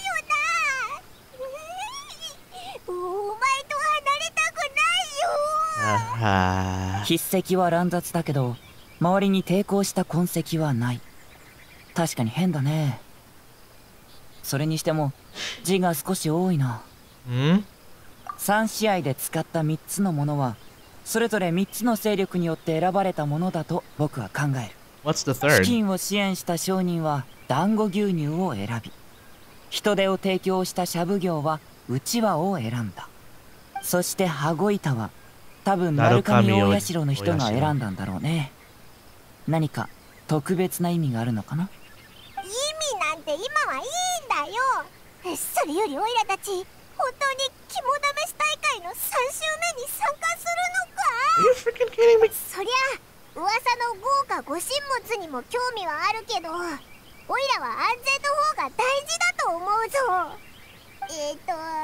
Speaker 3: ないよな。お前と離れたくないよ。
Speaker 2: 筆跡は乱雑だけど周りに抵抗した痕跡はない。確かに変だね。それにしても字が少し多いな。3試合で使った3つのものはそれぞれ3つの勢力によって選ばれたものだと僕は考える。
Speaker 1: What's the third?
Speaker 2: 資金を支援した商人は団子牛乳を選び、人手を提供したシャブ業はうちわを選んだ。そして羽子板は多分丸上大社の人が選んだんだろうね。何か特別な意味があるのかな？
Speaker 3: 意味なんて今はいいんだよ。それよりオイラたち本当に肝試し大会の3周目に参加するのか？
Speaker 1: Are you freaking kidding me?
Speaker 3: そりゃ噂の豪華ご神物にも興味はあるけど、オイラは安全の方が大事だと思うぞ。戦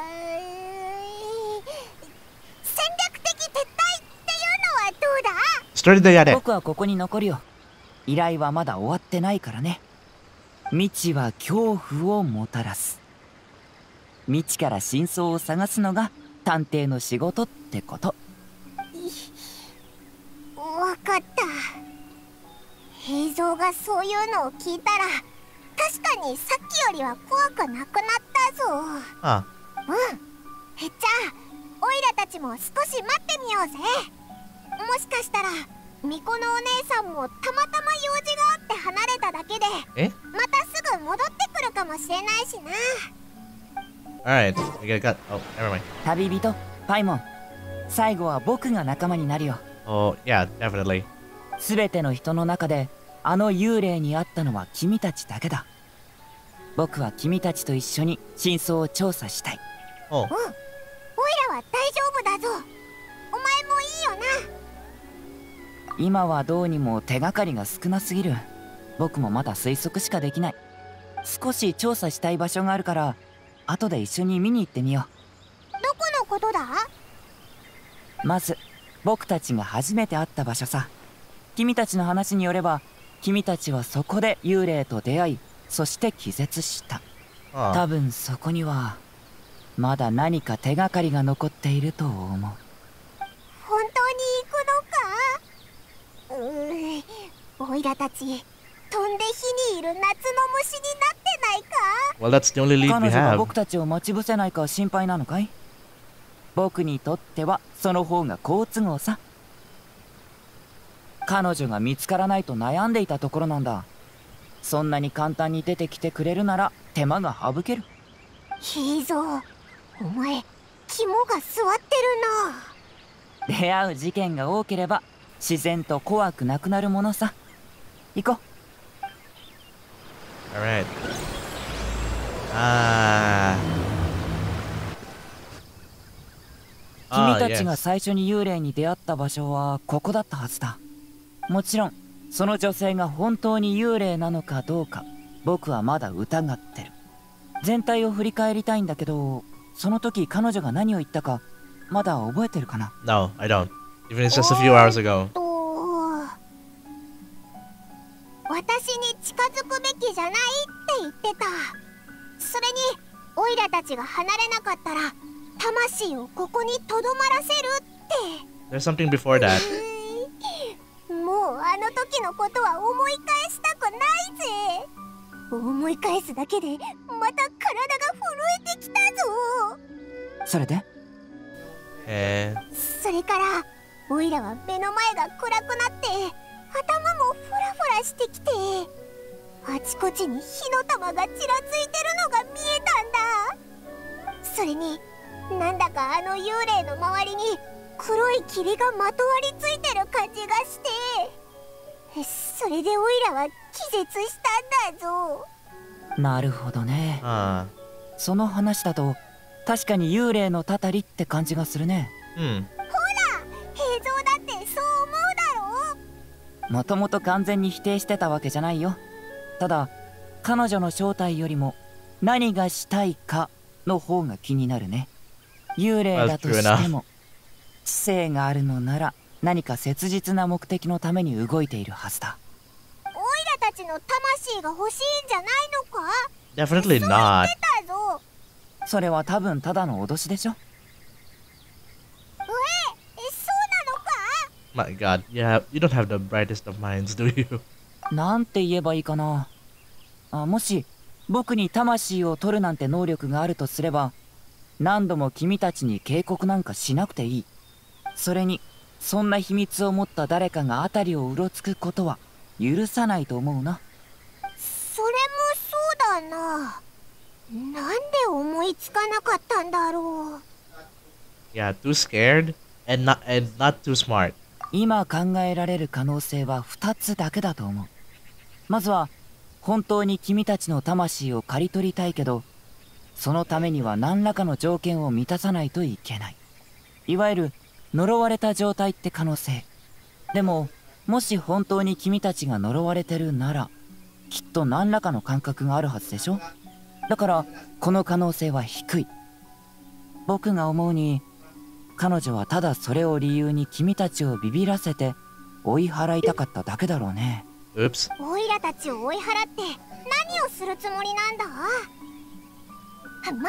Speaker 3: 略的撤退っていうのはどうだ？
Speaker 1: 一人でやれ。
Speaker 2: 僕はここに残るよ。依頼はまだ終わってないからね。未知は恐怖をもたらす。未知から真相を探すのが探偵の仕事ってこと。
Speaker 3: わかった。平蔵がそういうのを聞いたら確かにさっきよりは怖くなくなったぞ。じゃあオイラたちも少し待ってみようぜ。もしかしたら巫女のお姉さんもたまたま用事があって離れただけでまたすぐ戻ってくるかもしれないしな。
Speaker 1: Alright, we gotta cut. Oh, never mind.
Speaker 2: 旅人パイモン、最後は僕が仲間になるよ。
Speaker 1: Oh, yeah, definitely.
Speaker 2: すべての人の中であの幽霊に会ったのは君たちだけだ。僕は君たちと一緒に真相を調査したい。
Speaker 1: お
Speaker 3: いらは大丈夫だぞ。お前もいいよな。
Speaker 2: 今はどうにも手がかりが少なすぎる。僕もまだ推測しかできない。少し調査したい場所があるから後で一緒に見に行ってみよ
Speaker 3: う。どこのことだ？
Speaker 2: まず僕たちが初めて会った場所さ。君たちの話によれば君たちはそこで幽霊と出会い、そして気絶した。多分そこにはまだ何か手がかりが残っていると思う。
Speaker 3: 本当に行くのか？オイラたち飛んで火にいる夏の虫になってないか？
Speaker 1: Well, that's the only lead we have.
Speaker 2: 彼女が僕たちを待ち伏せないか心配なのかい？僕にとってはその方が好都合さ。彼女が見つからないと悩んでいたところなんだ。そんなに簡単に出てきてくれるなら手間が省ける。
Speaker 3: いいぞ、お前肝が据わってるな。
Speaker 2: 出会う事件が多ければ自然と怖くなくなるものさ。行こ
Speaker 1: う。Alright.
Speaker 2: 君たちが最初に幽霊に出会った場所はここだったはずだ。もちろんその女性が本当に幽霊なのかどうか僕はまだ疑ってる。全体を振り返りたいんだけど、その時彼女が何を言ったかまだ覚えてるかな？
Speaker 1: No, I don't. Even it's just a few hours ago.
Speaker 3: 私に近づくべきじゃないって言ってた。それにオイラたちが離れなかったら魂をここにとどまらせるって。
Speaker 1: There's something before that.
Speaker 3: もうあの時のことは思い返したくないぜ。思い返すだけでまた体が震えてきたぞ。
Speaker 2: それで
Speaker 3: それからオイラは目の前が暗くなって頭もフラフラしてきて、あちこちに火の玉がちらついてるのが見えたんだ。それになんだかあの幽霊の周りに黒い霧がまとわりついてる感じがして、それでオイラは気絶したんだぞ。
Speaker 2: なるほどね。その話だと確かに幽霊のたたりって感じがするね。
Speaker 3: ほら、平蔵だってそう思うだろ。
Speaker 2: もともと完全に否定してたわけじゃないよ。ただ彼女の正体よりも何がしたいかの方が気になるね。幽霊だとしても知性があるのなら何か切実な目的のために動いているはずだ。
Speaker 3: オイラたちの魂が欲しいんじゃないのか。
Speaker 1: Definitely not.
Speaker 2: それは多分ただの脅しでしょ。
Speaker 3: そうなのか。
Speaker 1: My God, yeah, you don't have the brightest of minds, do you?
Speaker 2: なんて言えばいいかな。もし僕に魂を取るなんて能力があるとすれば、何度も君たちに警告なんかしなくていい。それにそんな秘密を持った誰かが辺りをうろつくことは許さないと思うな。
Speaker 3: それもそうだな。なんで思いつかなかったんだろう。
Speaker 1: Yeah, too scared and not too smart.
Speaker 2: 今考えられる可能性は2つだけだと思う。まずは本当に君たちの魂を刈り取りたいけど、そのためには何らかの条件を満たさないといけない。いわゆる呪われた状態って可能性。でももし本当に君たちが呪われてるなら、きっと何らかの感覚があるはずでしょ。だからこの可能性は低い。僕が思うに彼女はただそれを理由に君たちをビビらせて追い払いたかっただけだろうね。
Speaker 3: オイラたちを追い払って何をするつもりなんだ。待て、オイラ分か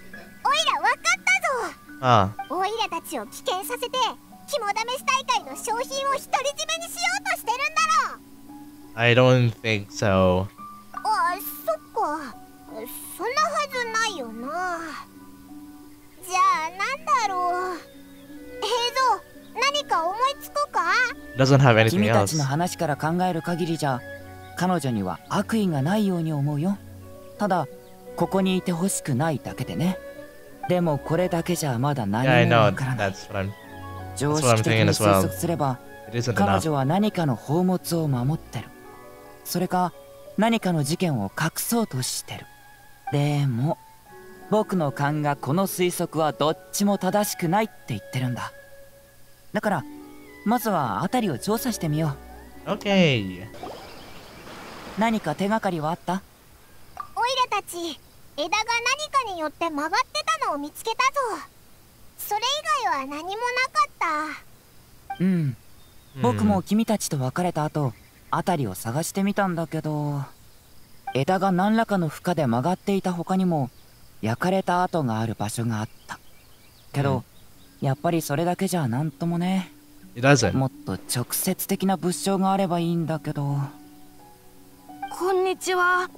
Speaker 3: ったぞ。オイラたちを危険させて肝試し大会の商品を独り占めにしようとしてるんだろう。
Speaker 1: I don't think so.
Speaker 3: そっか、そんなはずないよな。じゃあなんだろう。平蔵、何か思いつくか。
Speaker 1: Doesn't have anything
Speaker 2: 君たち
Speaker 1: else.
Speaker 2: の話から考える限りじゃ彼女には悪意がないように思うよ。ただここにいてほしくないだけでね。でもこれだけじゃまだ何もわからない。常識的に推測すれば彼女は何かの宝物を守ってる。それか何かの事件を隠そうとしてる。でも僕の勘がこの推測はどっちも正しくないって言ってるんだ。だからまずは辺りを調査してみよ
Speaker 1: う。 OK。
Speaker 2: 何か手がかりはあった？
Speaker 3: オイラたち枝が何かによって曲がってたのを見つけたぞ。それ以外は何もなかった。
Speaker 2: 僕も君たちと別れた後辺りを探してみたんだけど、枝が何らかの負荷で曲がっていた他にも焼かれた跡がある場所があったけど、やっぱりそれだけじゃなんともね。もっと直接的な物証があればいいんだけど。
Speaker 10: こんにちは。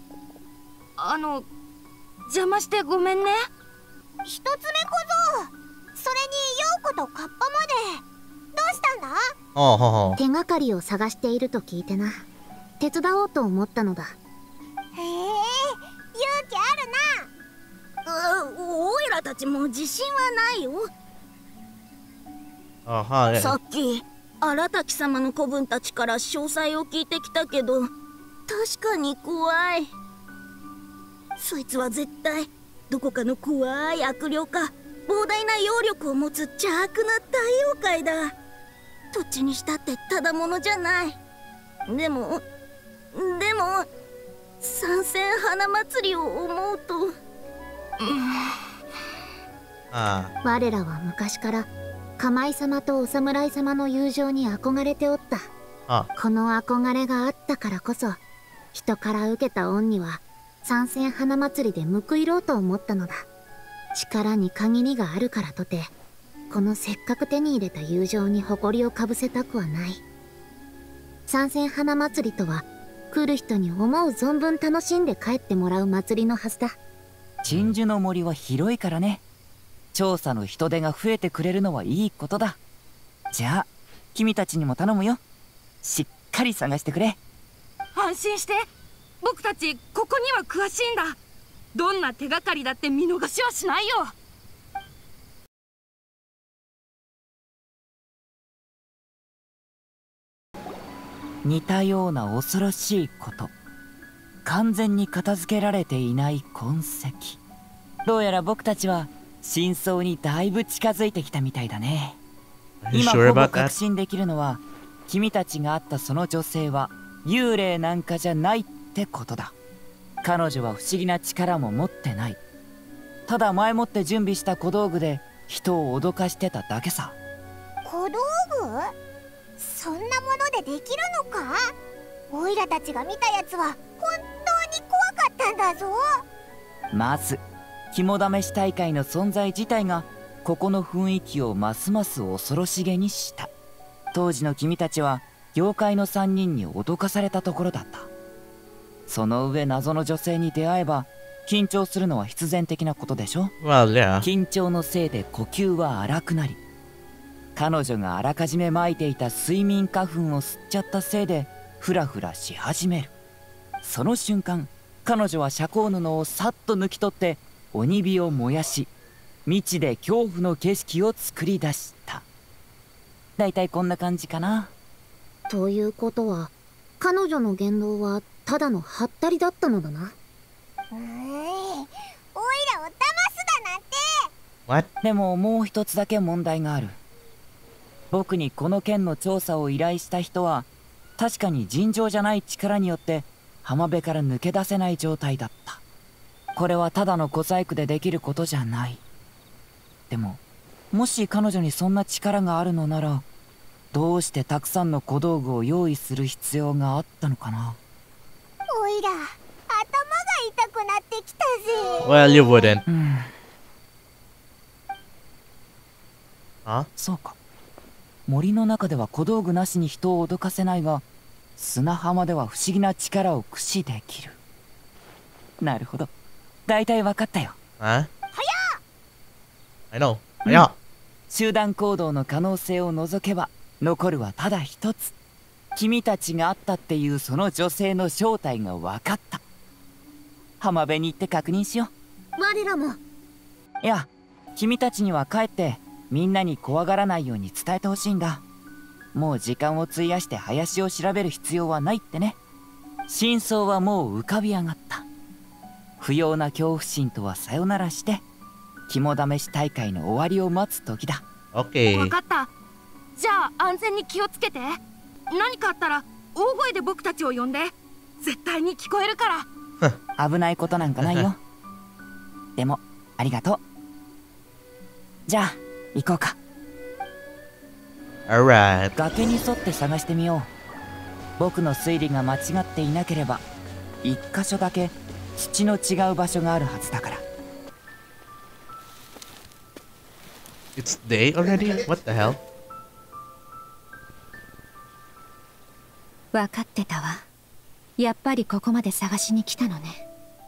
Speaker 10: 邪魔してごめんね。
Speaker 3: 一つ目小僧、それに陽子とカッパまでどうしたんだ。
Speaker 16: 手がかりを探していると聞いてな、手伝おうと思ったのだ。
Speaker 3: へえ、勇気あるな。
Speaker 9: オイラたちも自信はないよ。さっき荒滝様の子分たちから詳細を聞いてきたけど、確かに怖い。そいつは絶対どこかの怖い悪霊か膨大な妖力を持つ邪悪な大妖怪だ。どっちにしたってただものじゃない。でも参戦花祭りを思うと、
Speaker 16: 我らは昔から釜井様とお侍様の友情に憧れておった。この憧れがあったからこそ人から受けた恩には参戦花祭りで報いろうと思ったのだ。 力に限りがあるからとて、このせっかく手に入れた友情に誇りをかぶせたくはない。三千花祭りとは、来る人に思う存分楽しんで帰ってもらう祭りのはずだ。
Speaker 2: 鎮守の森は広いからね。調査の人手が増えてくれるのはいいことだ。じゃあ君たちにも頼むよ。しっかり探してくれ。
Speaker 10: 安心して、僕たちここには詳しいんだ。どんな手がかりだって見逃しはしないよ。
Speaker 2: 似たような恐ろしいこと、完全に片付けられていない痕跡。どうやら僕たちは真相にだいぶ近づいてきたみたいだね。今ほぼ確信できるのは、君たちが会ったその女性は幽霊なんかじゃないってことだ。彼女は不思議な力も持ってない。ただ前もって準備した小道具で人を脅かしてただけさ。
Speaker 3: 小道具？そんなものでできるのか？オイラたちが見たやつは本当に怖かったんだぞ。
Speaker 2: まず肝試し大会の存在自体がここの雰囲気をますます恐ろしげにした。当時の君たちは妖怪の3人に脅かされたところだった。その上謎の女性に出会えば緊張するのは必然的なことでしょ。
Speaker 1: Well, yeah.
Speaker 2: 緊張のせいで呼吸は荒くなり、彼女があらかじめ撒いていた睡眠花粉を吸っちゃったせいでフラフラし始める。その瞬間、彼女は遮光布をさっと抜き取って鬼火を燃やし、未知で恐怖の景色を作り出した。だいたいこんな感じかな。
Speaker 16: ということは、彼女の言動はただのハッタリだったのだな。
Speaker 3: オイラを騙すだなんて。
Speaker 2: What? でももう一つだけ問題がある。僕にこの件の調査を依頼した人は確かに尋常じゃない力によって浜辺から抜け出せない状態だった。これはただの小細工でできることじゃない。でももし彼女にそんな力があるのなら、どうしてたくさんの小道具を用意する必要があったのかな。
Speaker 3: オイラ、頭が痛くなってきたぜ。
Speaker 1: Well, you wouldn't.
Speaker 2: そうか。森の中では小道具なしに人を脅かせないが、砂浜では不思議な力を駆使できる。なるほど。だいたい分かったよ。
Speaker 1: I know.
Speaker 2: 集団行動の可能性を除けば残るはただ一つ。君たちが会ったっていうその女性の正体が分かった。浜辺に行って確認しよ
Speaker 16: う。我らも。
Speaker 2: いや、君たちには帰ってみんなに怖がらないように伝えてほしいんだ。もう時間を費やして林を調べる必要はないってね。真相はもう浮かび上がった。不要な恐怖心とはさよならして、肝試し大会の終わりを待つ時だ。
Speaker 1: OK。
Speaker 10: 分かった。じゃあ安全に気をつけて。何かあったら大声で僕たちを呼んで。絶対に聞こえるから。
Speaker 2: 危ないことなんかないよ。でもありがとう。じゃあ行こうか。
Speaker 1: Alright。
Speaker 2: 崖に沿って探してみよう。僕の推理が間違っていなければ一箇所だけ土の違う場所があるはずだから。
Speaker 1: It's day already? What the hell?
Speaker 13: 分かってたわ。やっぱりここまで探しに来たのね。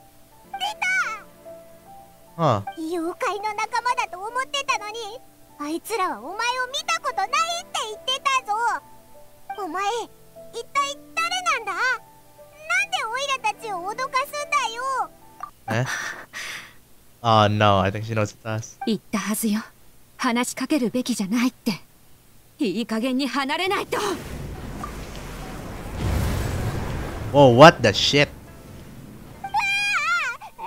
Speaker 3: 出た！妖怪の仲間だと思ってたのに、あいつらはお前を見たことないって言ってたぞ。お前、一体誰なんだ？なんでオイラたちを脅かすんだよ。
Speaker 1: Oh no, I think she knows it's us.
Speaker 13: 言ったはずよ。話しかけるべきじゃないって。いい加減に離れないと。
Speaker 1: Oh, what the shit?
Speaker 3: なんか怖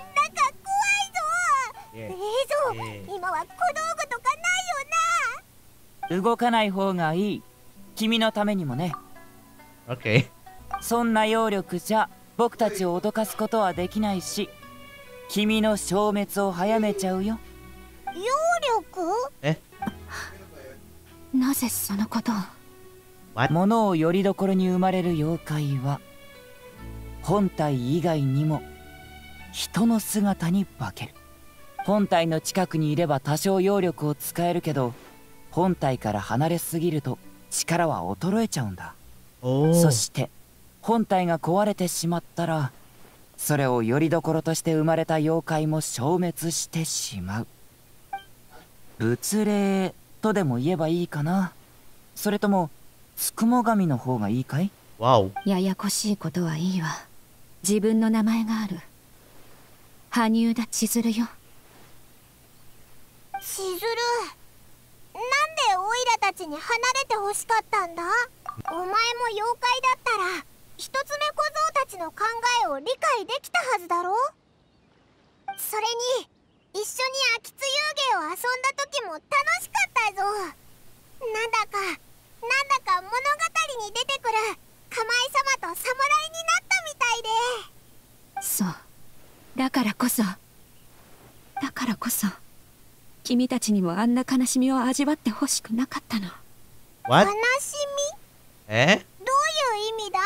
Speaker 3: いぞ。今は小道具とかないよ
Speaker 2: な。動かない方がいい。君のためにもね。
Speaker 1: Okay。
Speaker 2: そんな揚力じゃ僕たちを脅かすことはできないし、君の消滅を早めちゃうよ。
Speaker 3: 揚力？
Speaker 13: なぜそのことを？
Speaker 2: 物をよりどころに生まれる妖怪は本体以外にも人の姿に化ける。 本体の近くにいれば多少揚力を使えるけど、本体から離れすぎると力は衰えちゃうんだ。そして本体が壊れてしまったら、それをよりどころとして生まれた妖怪も消滅してしまう。仏霊とでも言えばいいかな。それともつくも神の方がいいかい？
Speaker 13: ややこしいことはいいわ。自分の名前がある。羽生田千鶴よ。
Speaker 3: 千鶴、なんでオイラたちに離れてほしかったんだ？お前も妖怪だったら一つ目小僧たちの考えを理解できたはずだろ？それに一緒に秋津遊戯を遊んだ時も楽しかったぞ。なんだか物語に出てくる釜井様と侍になったみたいで。
Speaker 13: そう。だからこそ君たちにもあんな悲しみを味わってほしくなかったの。
Speaker 3: 悲しみ？どういう意味だ？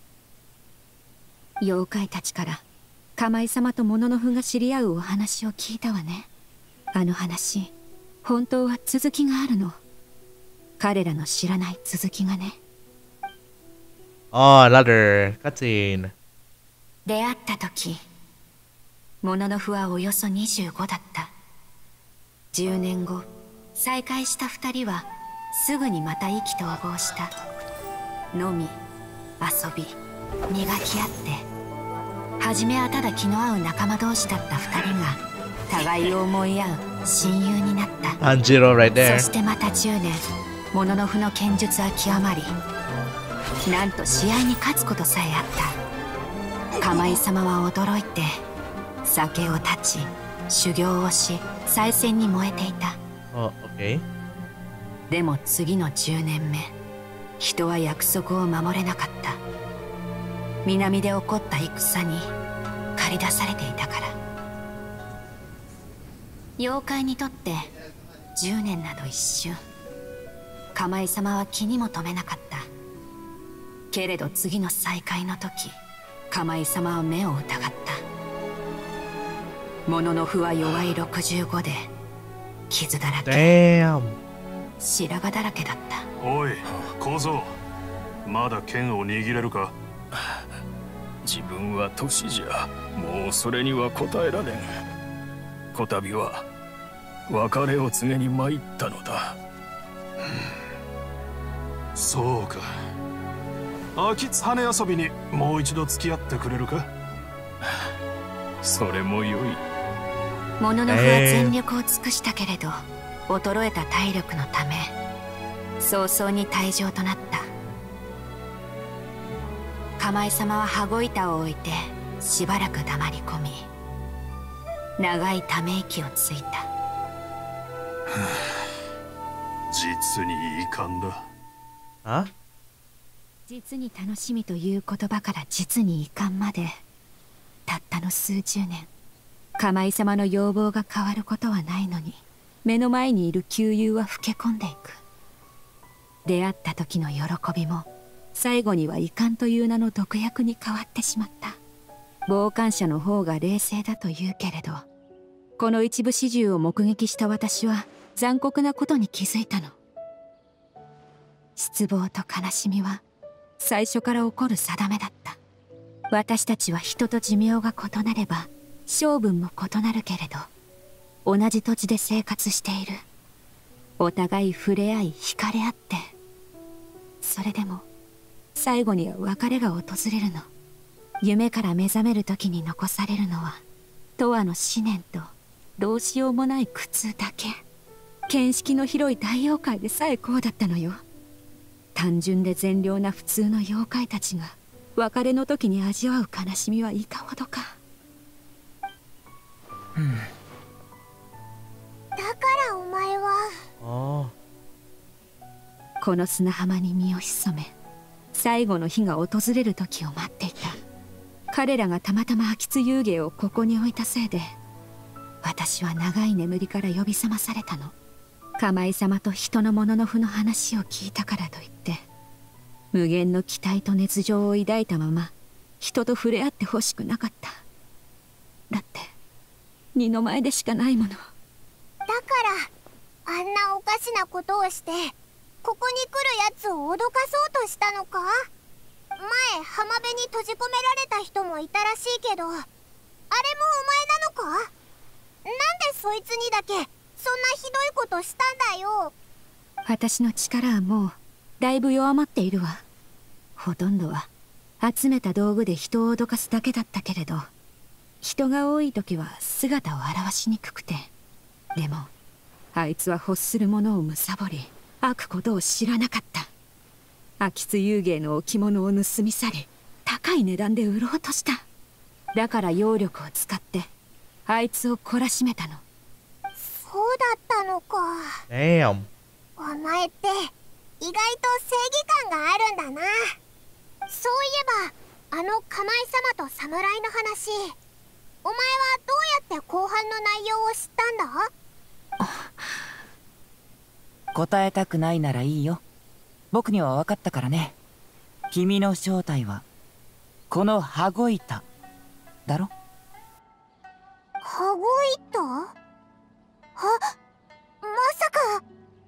Speaker 13: 妖怪たちから釜井様とモノノフが知り合うお話を聞いたわね。あの話、本当は続きがあるの。彼らの知らない続きがね。
Speaker 1: another cutscene。
Speaker 13: 出会った時、モノノフはおよそ25だった。10年後、再会した2人はすぐにまた意気投合した。飲み、遊び、磨き合って、初めはただ気の合う仲間同士だった2人が互いを思い合う親友になった。
Speaker 1: right there。
Speaker 13: そしてまた10年、モノノフの剣術は極まり、なんと試合に勝つことさえあった。釜井様は驚いて酒を断ち修行をし、再戦に燃えていた。でも次の10年目、人は約束を守れなかった。南で起こった戦に駆り出されていたから。妖怪にとって10年など一瞬。釜井様は気にも留めなかった。けれど次の再会の時、釜井様は目を疑った。モノノフは弱い65で傷だらけ、白髪だらけだった。
Speaker 17: おい小僧、まだ剣を握れるか？
Speaker 18: 自分は年じゃもうそれには答えられん。こたびは別れを告げに参ったのだ。
Speaker 17: そうか。秋津羽遊びにもう一度付き合ってくれるか？
Speaker 18: それもよい。
Speaker 13: モノノフは全力を尽くしたけれど、衰えた体力のため早々に退場となった。釜井様は羽子板を置いてしばらく黙り込み、長いため息をついた。
Speaker 17: 実に遺憾だ。
Speaker 13: 実に楽しみという言葉から実に遺憾まで、たったの数十年。釜井様の要望が変わることはないのに、目の前にいる旧友は老け込んでいく。出会った時の喜びも最後には遺憾という名の毒薬に変わってしまった。傍観者の方が冷静だと言うけれど、この一部始終を目撃した私は残酷なことに気づいたの。失望と悲しみは最初から起こる定めだった。私たちは人と寿命が異なれば性分も異なるけれど、同じ土地で生活している。お互い触れ合い惹かれ合って、それでも最後には別れが訪れるの。夢から目覚める時に残されるのは永遠の思念とどうしようもない苦痛だけ。見識の広い大妖怪でさえこうだったのよ。単純で善良な普通の妖怪たちが別れの時に味わう悲しみはいかほどか。
Speaker 3: だからお前は
Speaker 13: この砂浜に身を潜め、最後の日が訪れる時を待っていた。彼らがたまたま秋津遊芸をここに置いたせいで、私は長い眠りから呼び覚まされたの。釜井様と人のモノノフの話を聞いたからといって無限の期待と熱情を抱いたまま人と触れ合ってほしくなかった。だって二の前でしかないもの。
Speaker 3: だからあんなおかしなことをしてここに来るやつを脅かそうとしたのか？前浜辺に閉じ込められた人もいたらしいけど、あれもお前なのか？なんでそいつにだけそんなひどいことしたんだよ。
Speaker 13: 私の力はもうだいぶ弱まっているわ。ほとんどは集めた道具で人を脅かすだけだったけれど、人が多い時は姿を現しにくくて。でもあいつは欲するものを貪り悪ことを知らなかった。秋津遊芸の置物を盗み去り高い値段で売ろうとした。だから揚力を使ってあいつを懲らしめたの。
Speaker 3: そうだったのか。
Speaker 1: Damn。
Speaker 3: お前って意外と正義感があるんだな。そういえばあのカマイ様と侍の話、お前はどうやって後半の内容を知ったんだ？
Speaker 14: 答えたくないならいいよ。僕には分かったからね。君の正体はこの羽子板だろ。
Speaker 3: 羽子板？まさか。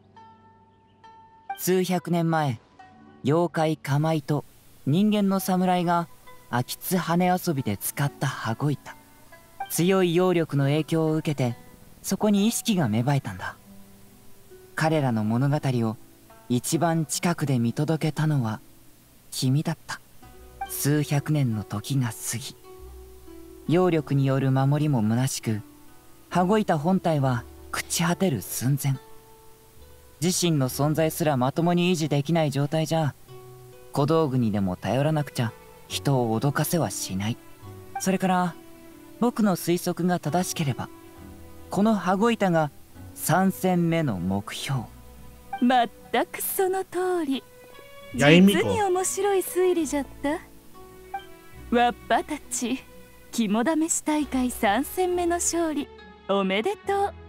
Speaker 14: 数百年前、妖怪カマイと人間の侍が秋津羽遊びで使った羽子板。強い揚力の影響を受けてそこに意識が芽生えたんだ。彼らの物語を一番近くで見届けたのは君だった。数百年の時が過ぎ、揚力による守りも虚しく、羽子板本体は朽ち果てる寸前。自身の存在すらまともに維持できない状態じゃ、小道具にでも頼らなくちゃ人を脅かせはしない。それから僕の推測が正しければ、この羽子板が3戦目の目標。
Speaker 19: まったくその通り。実に面白い推理じゃった。わっぱたち、肝試し大会3戦目の勝利おめでとう。
Speaker 3: ミコ、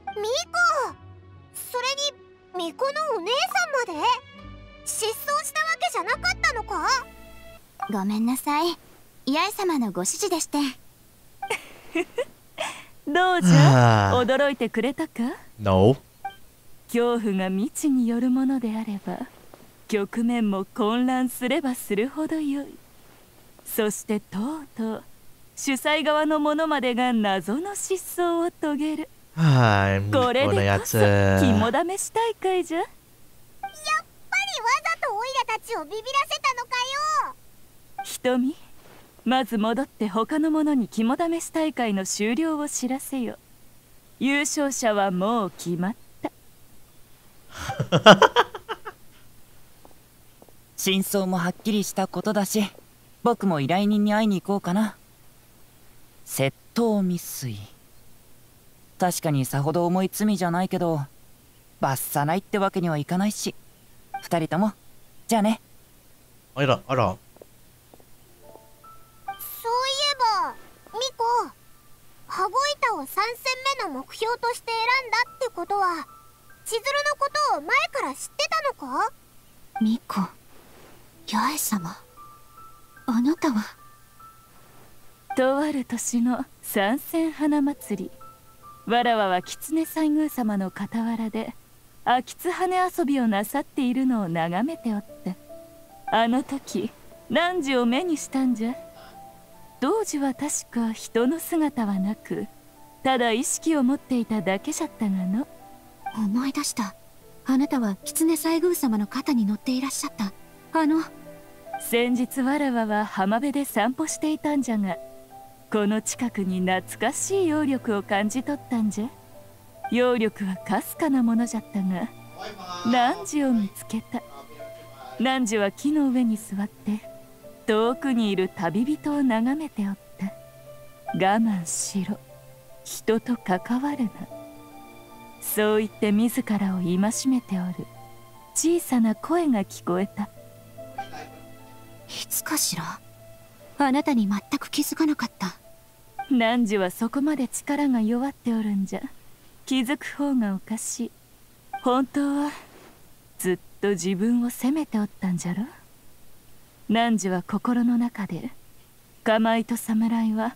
Speaker 3: それにミコのお姉さんまで失踪したわけじゃなかったのか？
Speaker 6: ごめんなさい、八重様のご指示でして。
Speaker 19: どうじゃ、驚いてくれたか？
Speaker 1: No。
Speaker 19: 恐怖が未知によるものであれば、局面も混乱すればするほどよい。そしてとうとう主催側の者までが謎の失踪を遂げる。これでこそ肝試し大会じゃ。
Speaker 3: やっぱりわざとオイラたちをビビらせたのかよ。
Speaker 19: 瞳、まず戻って他の者に肝試し大会の終了を知らせよ。優勝者はもう決まった。
Speaker 14: 真相もはっきりしたことだし、僕も依頼人に会いに行こうかな。窃盗未遂。確かにさほど重い罪じゃないけど、罰さないってわけにはいかないし、二人ともじゃあね。
Speaker 1: あらあら。
Speaker 3: そういえばミコ、羽子板を3戦目の目標として選んだってことは千鶴のことを前から知ってたのか？
Speaker 13: ミコ、八重様、あなたは。
Speaker 19: とある年の三戦花祭り、わらわは狐西宮様の傍らで秋津羽遊びをなさっているのを眺めておった。あの時汝を目にしたんじゃ。当時は確か人の姿はなく、ただ意識を持っていただけじゃったがの。
Speaker 13: 思い出した。あなたは狐西宮様の肩に乗っていらっしゃった。
Speaker 19: 先日わらわは浜辺で散歩していたんじゃが、この近くに懐かしい揚力を感じ取ったんじゃ。揚力はかすかなものじゃったが、汝を見つけた。汝は木の上に座って遠くにいる旅人を眺めておった。我慢しろ、人と関わるな、そう言って自らを戒めておる小さな声が聞こえた。
Speaker 13: いつかしら。あなたに全く気づかなかった。
Speaker 19: 汝はそこまで力が弱っておるんじゃ。気づく方がおかしい。本当はずっと自分を責めておったんじゃろ。汝は心の中でカマイと侍は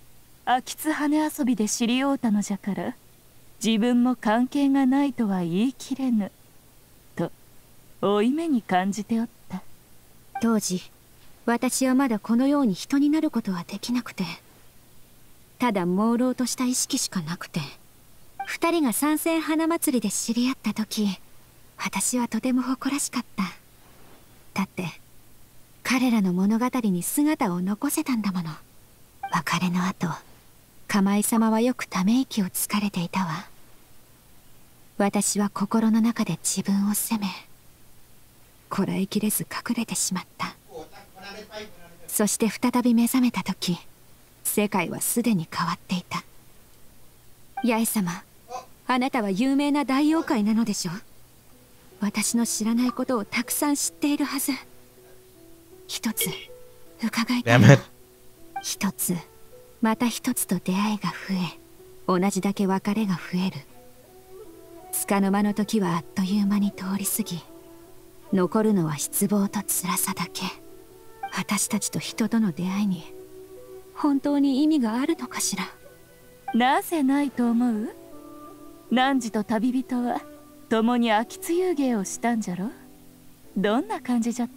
Speaker 19: 秋津羽遊びで知り合うたのじゃから、自分も関係がないとは言い切れぬと負い目に感じておった。
Speaker 13: 当時私はまだこのように人になることはできなくて、ただ朦朧とした意識しかなくて、二人が三線花祭りで知り合った時、私はとても誇らしかった。だって彼らの物語に姿を残せたんだもの。別れの後、釜井様はよくため息をつかれていたわ。私は心の中で自分を責め、こらえきれず隠れてしまった。そして再び目覚めた時、世界はすでに変わっていた。八重様、あなたは有名な大妖怪なのでしょう。私の知らないことをたくさん知っているはず。一つ伺いたいの。一つまた一つと出会いが増え、同じだけ別れが増える。束の間の時はあっという間に通り過ぎ、残るのは失望と辛さだけ。私たちと人との出会いに本当に意味があるのかしら。
Speaker 19: なぜないと思う？汝と旅人は共に秋津遊芸をしたんじゃろ。どんな感じじゃった？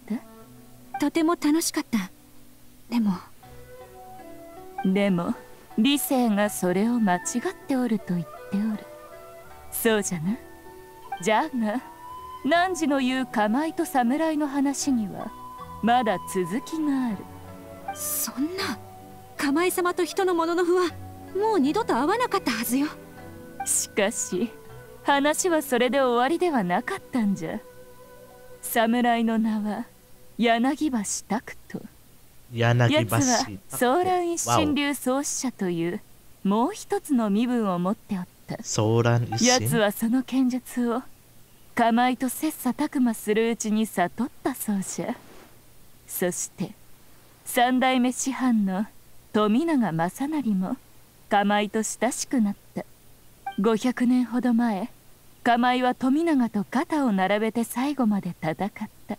Speaker 13: とても楽しかった。
Speaker 19: でも理性がそれを間違っておると言っておる。そうじゃな。じゃが汝の言う釜井と侍の話にはまだ続きがある。
Speaker 13: そんな、釜井様と人のもののふはもう二度と会わなかったはずよ。
Speaker 19: しかし話はそれで終わりではなかったんじゃ。侍の名は柳橋拓人。やつはソーラン一神流創始者というもう一つの身分を持っておった。やつはその剣術を釜井と切磋琢磨するうちに悟ったそうじゃ。そして三代目師範の富永正成も釜井と親しくなった。500年ほど前、釜井は富永と肩を並べて最後まで戦った。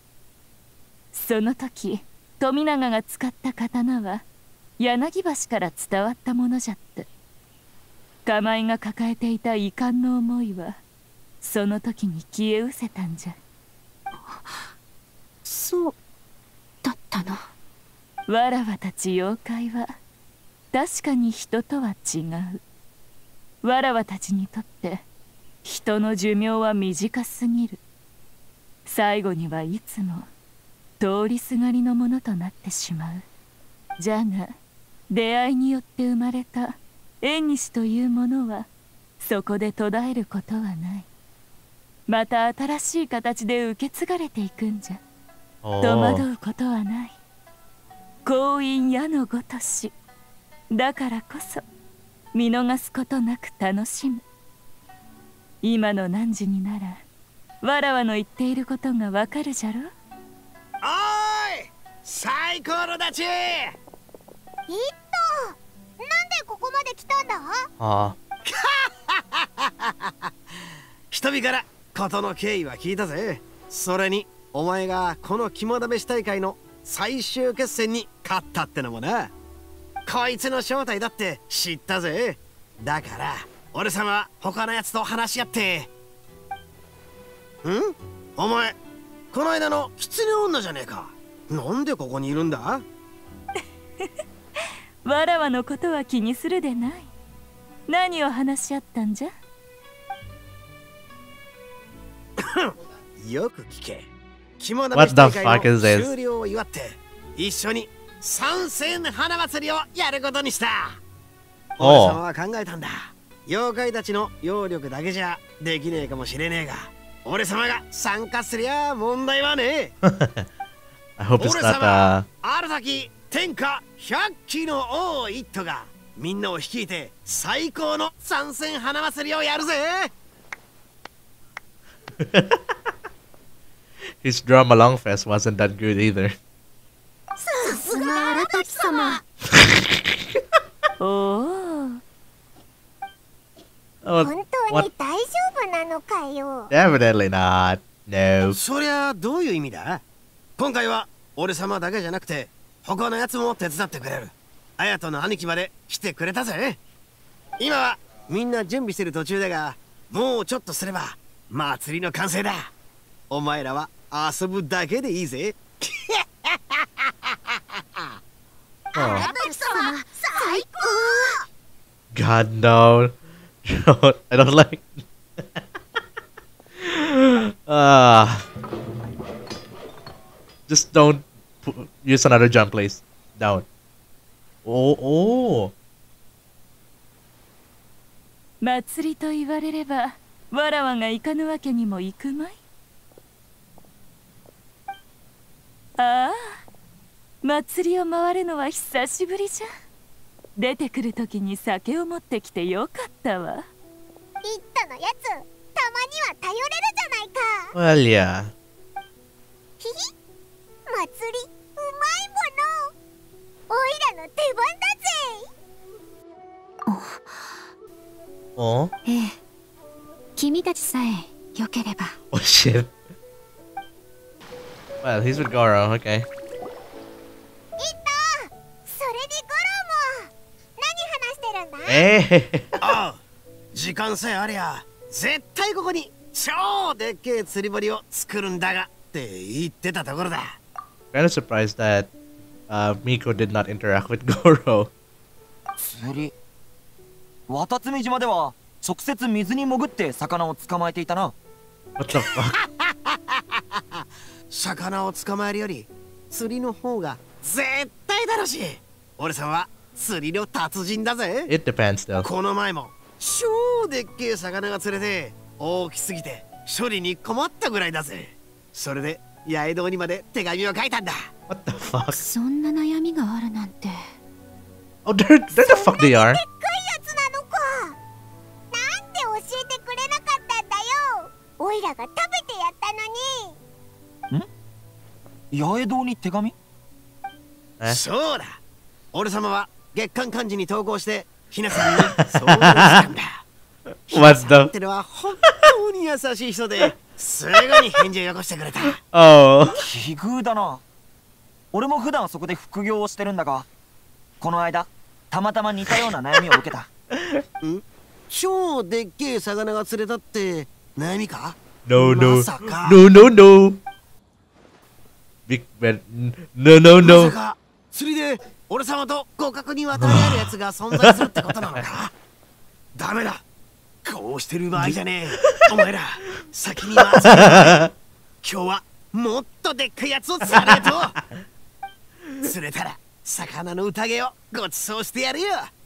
Speaker 19: その時富永が使った刀は柳橋から伝わったものじゃった。釜井が抱えていた遺憾の思いはその時に消え失せたんじゃ。
Speaker 13: そうだったの。
Speaker 19: わらわたち妖怪は確かに人とは違う。わらわたちにとって人の寿命は短すぎる。最後にはいつも通りすがりのものとなってしまう。じゃが出会いによって生まれた縁西というものはそこで途絶えることはない。また新しい形で受け継がれていくんじゃ。戸惑うことはない。婚姻矢のごとし。だからこそ見逃すことなく楽しむ。今の汝にならわらわの言っていることがわかるじゃろ。
Speaker 4: おーい、サイコロたち。
Speaker 3: なんでここまで来たんだ？
Speaker 4: 人々から事の経緯は聞いたぜ。それにお前がこの肝試し大会の最終決戦に勝ったってのもな。こいつの正体だって知ったぜ。だから俺様は他のやつと話し合って。お前この間の狐女じゃねえか。なんでここにいるんだ？
Speaker 19: わらわのことは気にするでない。何を話し合ったんじゃ？
Speaker 4: よく聞け。肝試し大会の終了を祝って一緒に三線花祭りをやることにした。俺様は考えたんだ。妖怪たちの揚力だけじゃできねえかもしれねえが、俺様が参加すりゃ問題はねえ。俺様ある時天下100騎の王一頭がみんなを率いて最高の三線花祭りをやるぜ。
Speaker 1: His drama long fest wasn't that good either.
Speaker 3: さすが荒滝様。本当に大丈夫なのかよ。
Speaker 1: Definitely not. No.
Speaker 4: そりゃどういう意味だ？今回は俺様だけじゃなくて他のやつも手伝ってくれる。 綾人の兄貴まで来てくれたぜ。今はみんな準備してる途中だが、もうちょっとすれば祭りの完成だ。お前らは遊ぶだけでいいぜ。
Speaker 3: 荒牧様、最高。
Speaker 1: God no. I don't like. Just don't use another jump, please. Down. Oh.
Speaker 19: 祭りと言われれば、わらわが行かぬわけにもいくまい。ああ、祭りを回るのは久しぶりじゃ。出てくるときに酒を持ってきてよかったわ。
Speaker 3: リットのやつ、たまには頼れるじゃないか。
Speaker 1: Well, yeah.
Speaker 3: ひひ、祭り、うまいもの。おいらの出番だぜ。
Speaker 1: Oh.
Speaker 13: ええ、君たちさえ良ければ。
Speaker 1: Oh shit. Well, he's with Goro. Okay.
Speaker 4: ああ、時間さえありゃ絶対ここに超でっけえ釣り堀を作るんだがって言ってたところだ。
Speaker 1: Kind of surprised that Miko did not interact with Goro.
Speaker 14: 釣り、渡積島では直接水に潜って魚を捕まえていたな。
Speaker 1: What the fuck?
Speaker 4: 魚を捕まえるより釣りの方が絶対楽しい。俺さんは釣りの達人だぜ。
Speaker 1: It depends though.
Speaker 4: この前も超でっけえ魚が釣れて大きすぎて処理に困ったぐらいだぜ。それで八重堂にまで手紙を書いたんだ。
Speaker 1: What the fuck?
Speaker 13: そんな悩みがあるなんて。
Speaker 1: Oh, there the fuck they are.
Speaker 3: でっかいやつなのか。なんで教えてくれなかったんだよ。おいらが食べてやったのに。
Speaker 14: 八重堂に手紙？
Speaker 4: そうだ。俺様は月刊漢字に投稿してひなさんに相談したんだ。ひなさんってのは本当に優しい人ですぐに返事をよこしてくれた。
Speaker 14: 奇遇だな。俺も普段そこで副業をしてるんだが、この間たまたま似たような悩みを受けた。
Speaker 4: 超でっけえ魚が釣れたって悩みか？
Speaker 1: No, no,
Speaker 4: まさか
Speaker 1: no, no, no. Big Ben, no, no,
Speaker 4: ま
Speaker 1: no.
Speaker 4: さか釣りで俺様と互角に渡り合えるやつが存在するってことなのか？ダメだ。こうしてる場合じゃねえ。お前ら先に回す。今日はもっとでっかいやつを釣らねえと。釣れたら魚の宴をごちそうしてやるよ。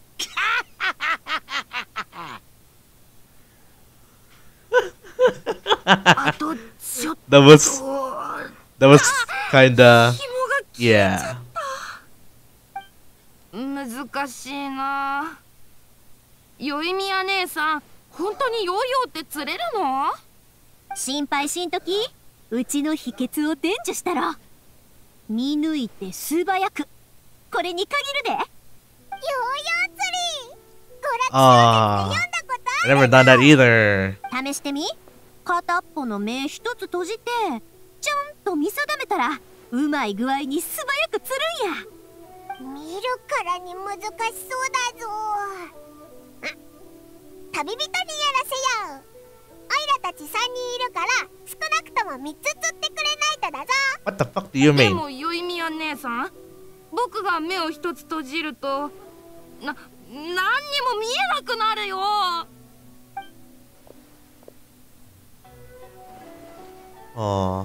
Speaker 10: あとちょっと。
Speaker 1: That was kinda, yeah.
Speaker 10: 難しいな。よいみや姉さん、本当にヨーヨーって釣れるの？
Speaker 9: 心配しんとき、うちの秘訣を伝授したら。見抜いて素早く、これに限るで。ヨーヨー
Speaker 3: 釣り。
Speaker 1: I never done that either.
Speaker 9: 試してみ。片っぽの目一つ閉じてちゃんと見定めたらうまい具合に素早く釣るんや。
Speaker 3: 見るからに難しそうだぞ。旅人にやらせよう。おいらたち3人いるから少なくとも3つ釣ってくれないとだぞ。
Speaker 1: What the fuck do you mean?
Speaker 10: でもよいみや姉さん、僕が目を一つ閉じると何にも見えなくなるよ。
Speaker 1: Oh.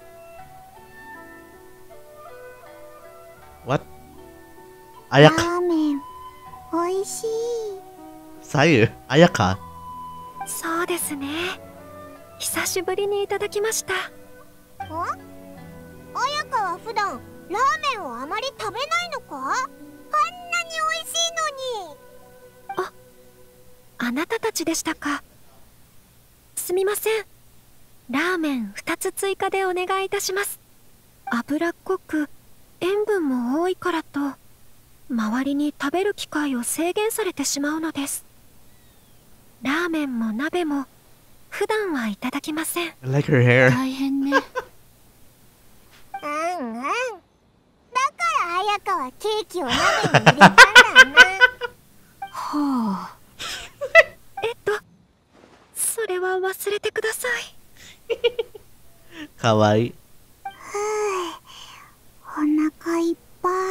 Speaker 1: What? Ayak.
Speaker 3: ラーメンおいしい。
Speaker 1: Sayu, Ayaka.
Speaker 7: そうですね。久しぶりにいただきました。
Speaker 3: あやかは普段ラーメンをあまり食べないのか？あんなに美味しいのに。
Speaker 7: あなたたちでしたか。すみません。ラーメン2つ追加でお願いいたします。脂っこく塩分も多いからと周りに食べる機会を制限されてしまうのです。ラーメンも鍋も普段はいただきません。
Speaker 1: I like her hair.
Speaker 13: 大変ね。
Speaker 3: だから綾香はケーキを鍋に入れたんだな。
Speaker 7: はあ。それは忘れてください。
Speaker 1: かわいい。
Speaker 3: お腹いっぱい。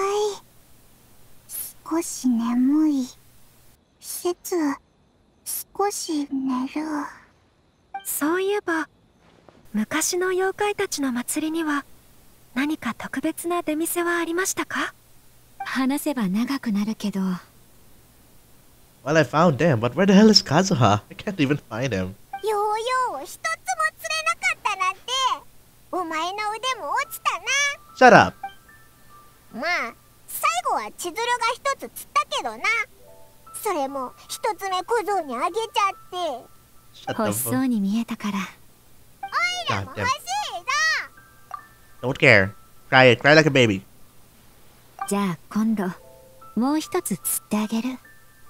Speaker 3: 少し眠い。施設、少し寝る。
Speaker 7: そういえば、昔の妖怪たちの祭りには何か特別な出店はありましたか？
Speaker 13: 話せば長くなるけど。
Speaker 1: Well, I found them, but where the hell is Kazuha? I can't even find him.
Speaker 3: ヨーヨーを一つも釣れなかったなんて、お前の腕も落ちたな。
Speaker 1: Shut up.
Speaker 3: まあ、最後は千鶴が一つ釣ったけどな。それも一つ目小僧にあげちゃって。
Speaker 13: 欲しそうに見えたから。
Speaker 3: おいらも欲しいぞ。
Speaker 1: Don't care. Cry it. Cry like a baby.
Speaker 13: じゃあ今度もう一つ釣ってあげる。
Speaker 3: や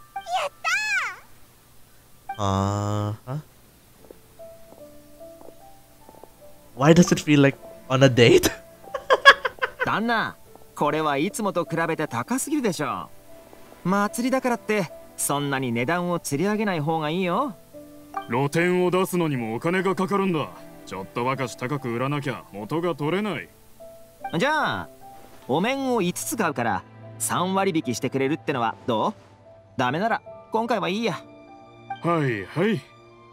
Speaker 3: った
Speaker 1: ー。Why does it feel like on a date?
Speaker 14: 旦那、これはいつもと比べて高すぎるでしょ。祭りだからってそんなに値段を釣り上げない方がいいよ。
Speaker 17: 露店を出すのにもお金がかかるんだ。ちょっとばかし高く売らなきゃ元が取れない。
Speaker 14: じゃあお面を5つ買うから3割引きしてくれるってのはどう？ダメなら今回はいいや。
Speaker 17: はいはい。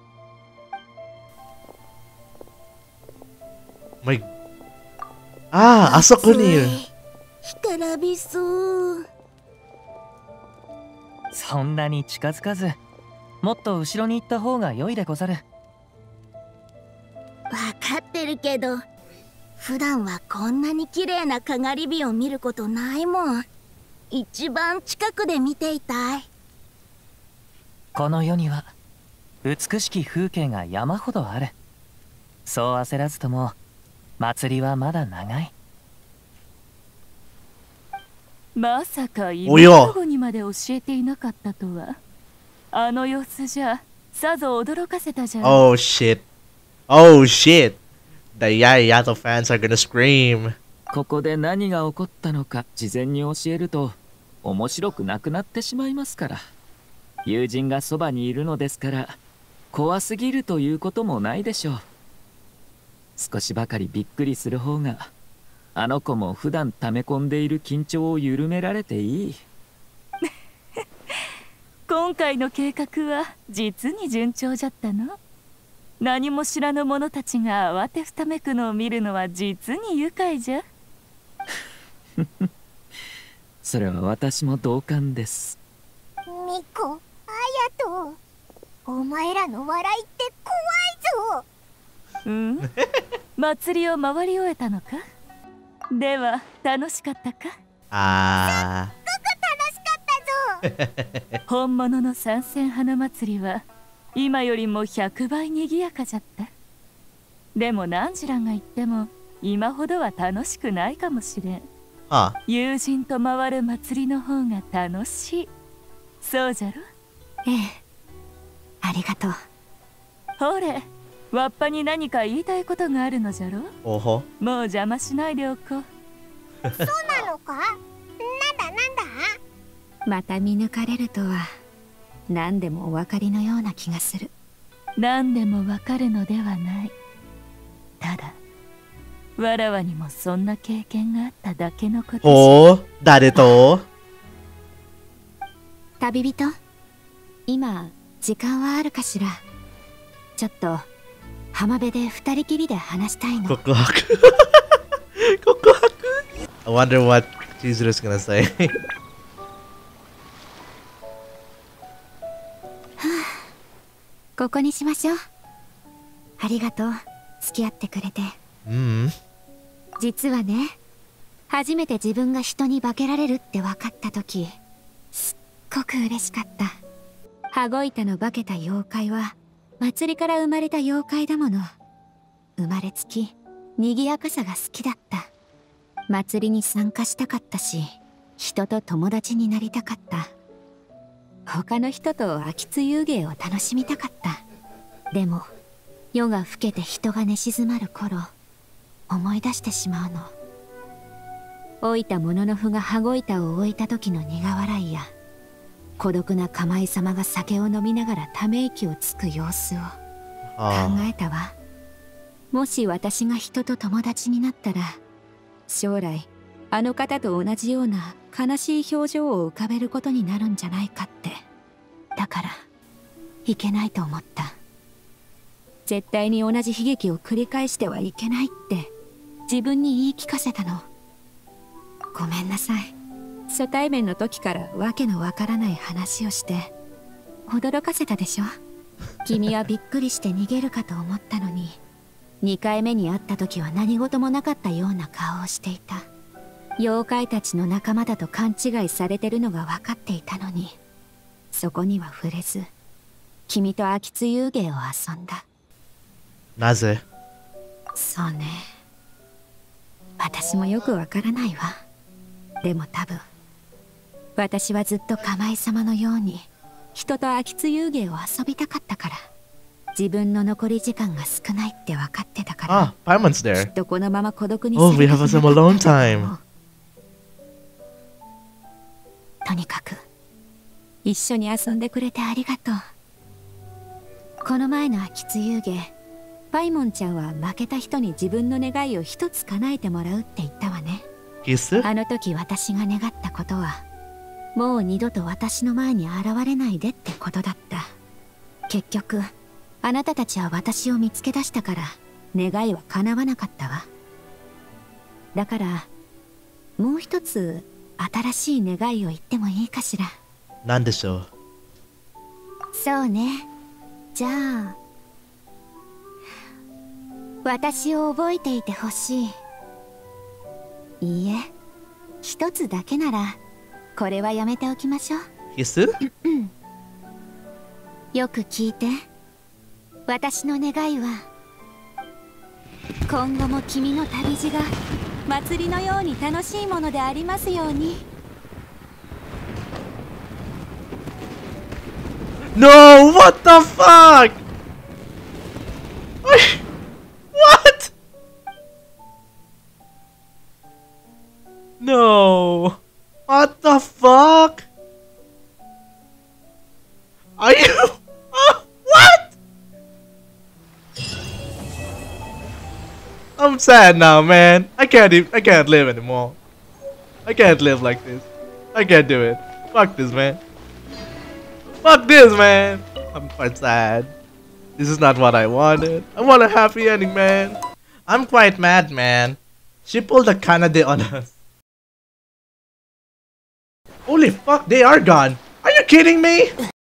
Speaker 1: あそこにいる。
Speaker 9: 干からびそう。
Speaker 12: そんなに近づかず、もっと後ろに行った方が良いでござる。
Speaker 9: わかってるけど、普段はこんなに綺麗なかがり火を見ることないもん。一番近くで見ていたい。
Speaker 12: この世には美しき風景が山ほどある。そう焦らずとも祭りはまだ長い。
Speaker 19: まさか今の後にまで教えていなかったとは。あの様子じゃさぞ驚かせたじゃん。
Speaker 1: Oh shit. Oh shit. The Yayato fans are gonna scream.
Speaker 2: ここで何が起こったのか事前に教えると面白くなくなってしまいますから。友人がそばにいるのですから怖すぎるということもないでしょう。少しばかりびっくりする方があの子も普段溜め込んでいる緊張を緩められていい。
Speaker 19: 今回の計画は実に順調じゃったの。何も知らぬ者たちが慌てふためくのを見るのは実に愉快じゃ。
Speaker 2: それは私も同感です。
Speaker 3: ミコ、アヤト、お前らの笑いって怖いぞ。
Speaker 19: うん、祭りを回り終えたのか。では楽しかったか。
Speaker 3: すっごく楽しかったぞ。
Speaker 19: 本物の三線花祭りは今よりも100倍にぎやかじゃった。でも何時らが言っても今ほどは楽しくないかもしれん。友人と回る祭りの方が楽しい。そうじゃろ。
Speaker 13: ええ、ありがとう。
Speaker 19: ほれ、わっぱに何か言いたいことがあるのじゃろ。
Speaker 1: おほ。
Speaker 19: もう邪魔しないでおこう。
Speaker 3: そうなのか。なんだ。
Speaker 13: また見抜かれるとは何でもお分かりのような気がする。
Speaker 19: 何でもわかるのではない。ただわらわにもそんな経験があっただけのこと。
Speaker 1: お、誰と？
Speaker 13: 旅人、今時間はあるかしら。ちょっと浜辺で二人きりで話したいの。
Speaker 1: 告白。告白。I wonder what Chizuru's gonna say.
Speaker 13: ここにしましょう。ありがとう、付き合ってくれて。実はね、初めて自分が人に化けられるって分かった時、すっごく嬉しかった。羽子板の化けた妖怪は祭りから生まれた妖怪だもの。生まれつき賑やかさが好きだった。祭りに参加したかったし、人と友達になりたかった。他の人と秋津遊芸を楽しみたかった。でも夜が更けて人が寝静まる頃、思い出してしまうの。 老いた者の符が羽子板を置いた時の苦笑いや、孤独な釜井様が酒を飲みながらため息をつく様子を考えたわ。もし私が人と友達になったら、将来あの方と同じような悲しい表情を浮かべることになるんじゃないかって。だからいけないと思った。絶対に同じ悲劇を繰り返してはいけないって自分に言い聞かせたの。ごめんなさい。初対面の時からわけのわからない話をして驚かせたでしょ。君はびっくりして逃げるかと思ったのに、2回目に会った時は何事もなかったような顔をしていた。妖怪たちの仲間だと勘違いされてるのが分かっていたのに、そこには触れず君と秋津遊芸を遊んだ。
Speaker 1: なぜ？
Speaker 13: そうね、私もよくわからないわ。でも多分私はずっと釜井様のように人と秋津遊芸を遊びたかったから。自分の残り時間が少ないって分かってたから。
Speaker 1: Paimon's there.
Speaker 13: きっとこのまま孤独に
Speaker 1: Oh, we have some alone time.
Speaker 13: とにかく一緒に遊んでくれてありがとう。この前の秋津遊芸、パイモンちゃんは負けた人に自分の願いを一つ叶えてもらうって言ったわね。あの時私が願ったことは、もう二度と私の前に現れないでってことだった。結局あなたたちは私を見つけ出したから願いは叶わなかったわ。だからもう一つ新しい願いを言ってもいいかしら。
Speaker 1: なんでしょう。
Speaker 13: そうね、じゃあ私を覚えていてほしい。いいえ、一つだけならこれはやめておきましょう。
Speaker 1: キス？
Speaker 13: よく聞いて。私の願いは、今後も君の旅路が祭りのように楽しいものでありますように。
Speaker 1: No! What the fuck? What? No! What the fuck? Are you? What? I'm sad now, man. I can't live anymore. I can't live like this. I can't do it. Fuck this, man. Fuck this, man. I'm quite sad. This is not what I wanted. I want a happy ending, man. I'm quite mad, man. She pulled a Kanade on us. Holy fuck, they are gone. Are you kidding me?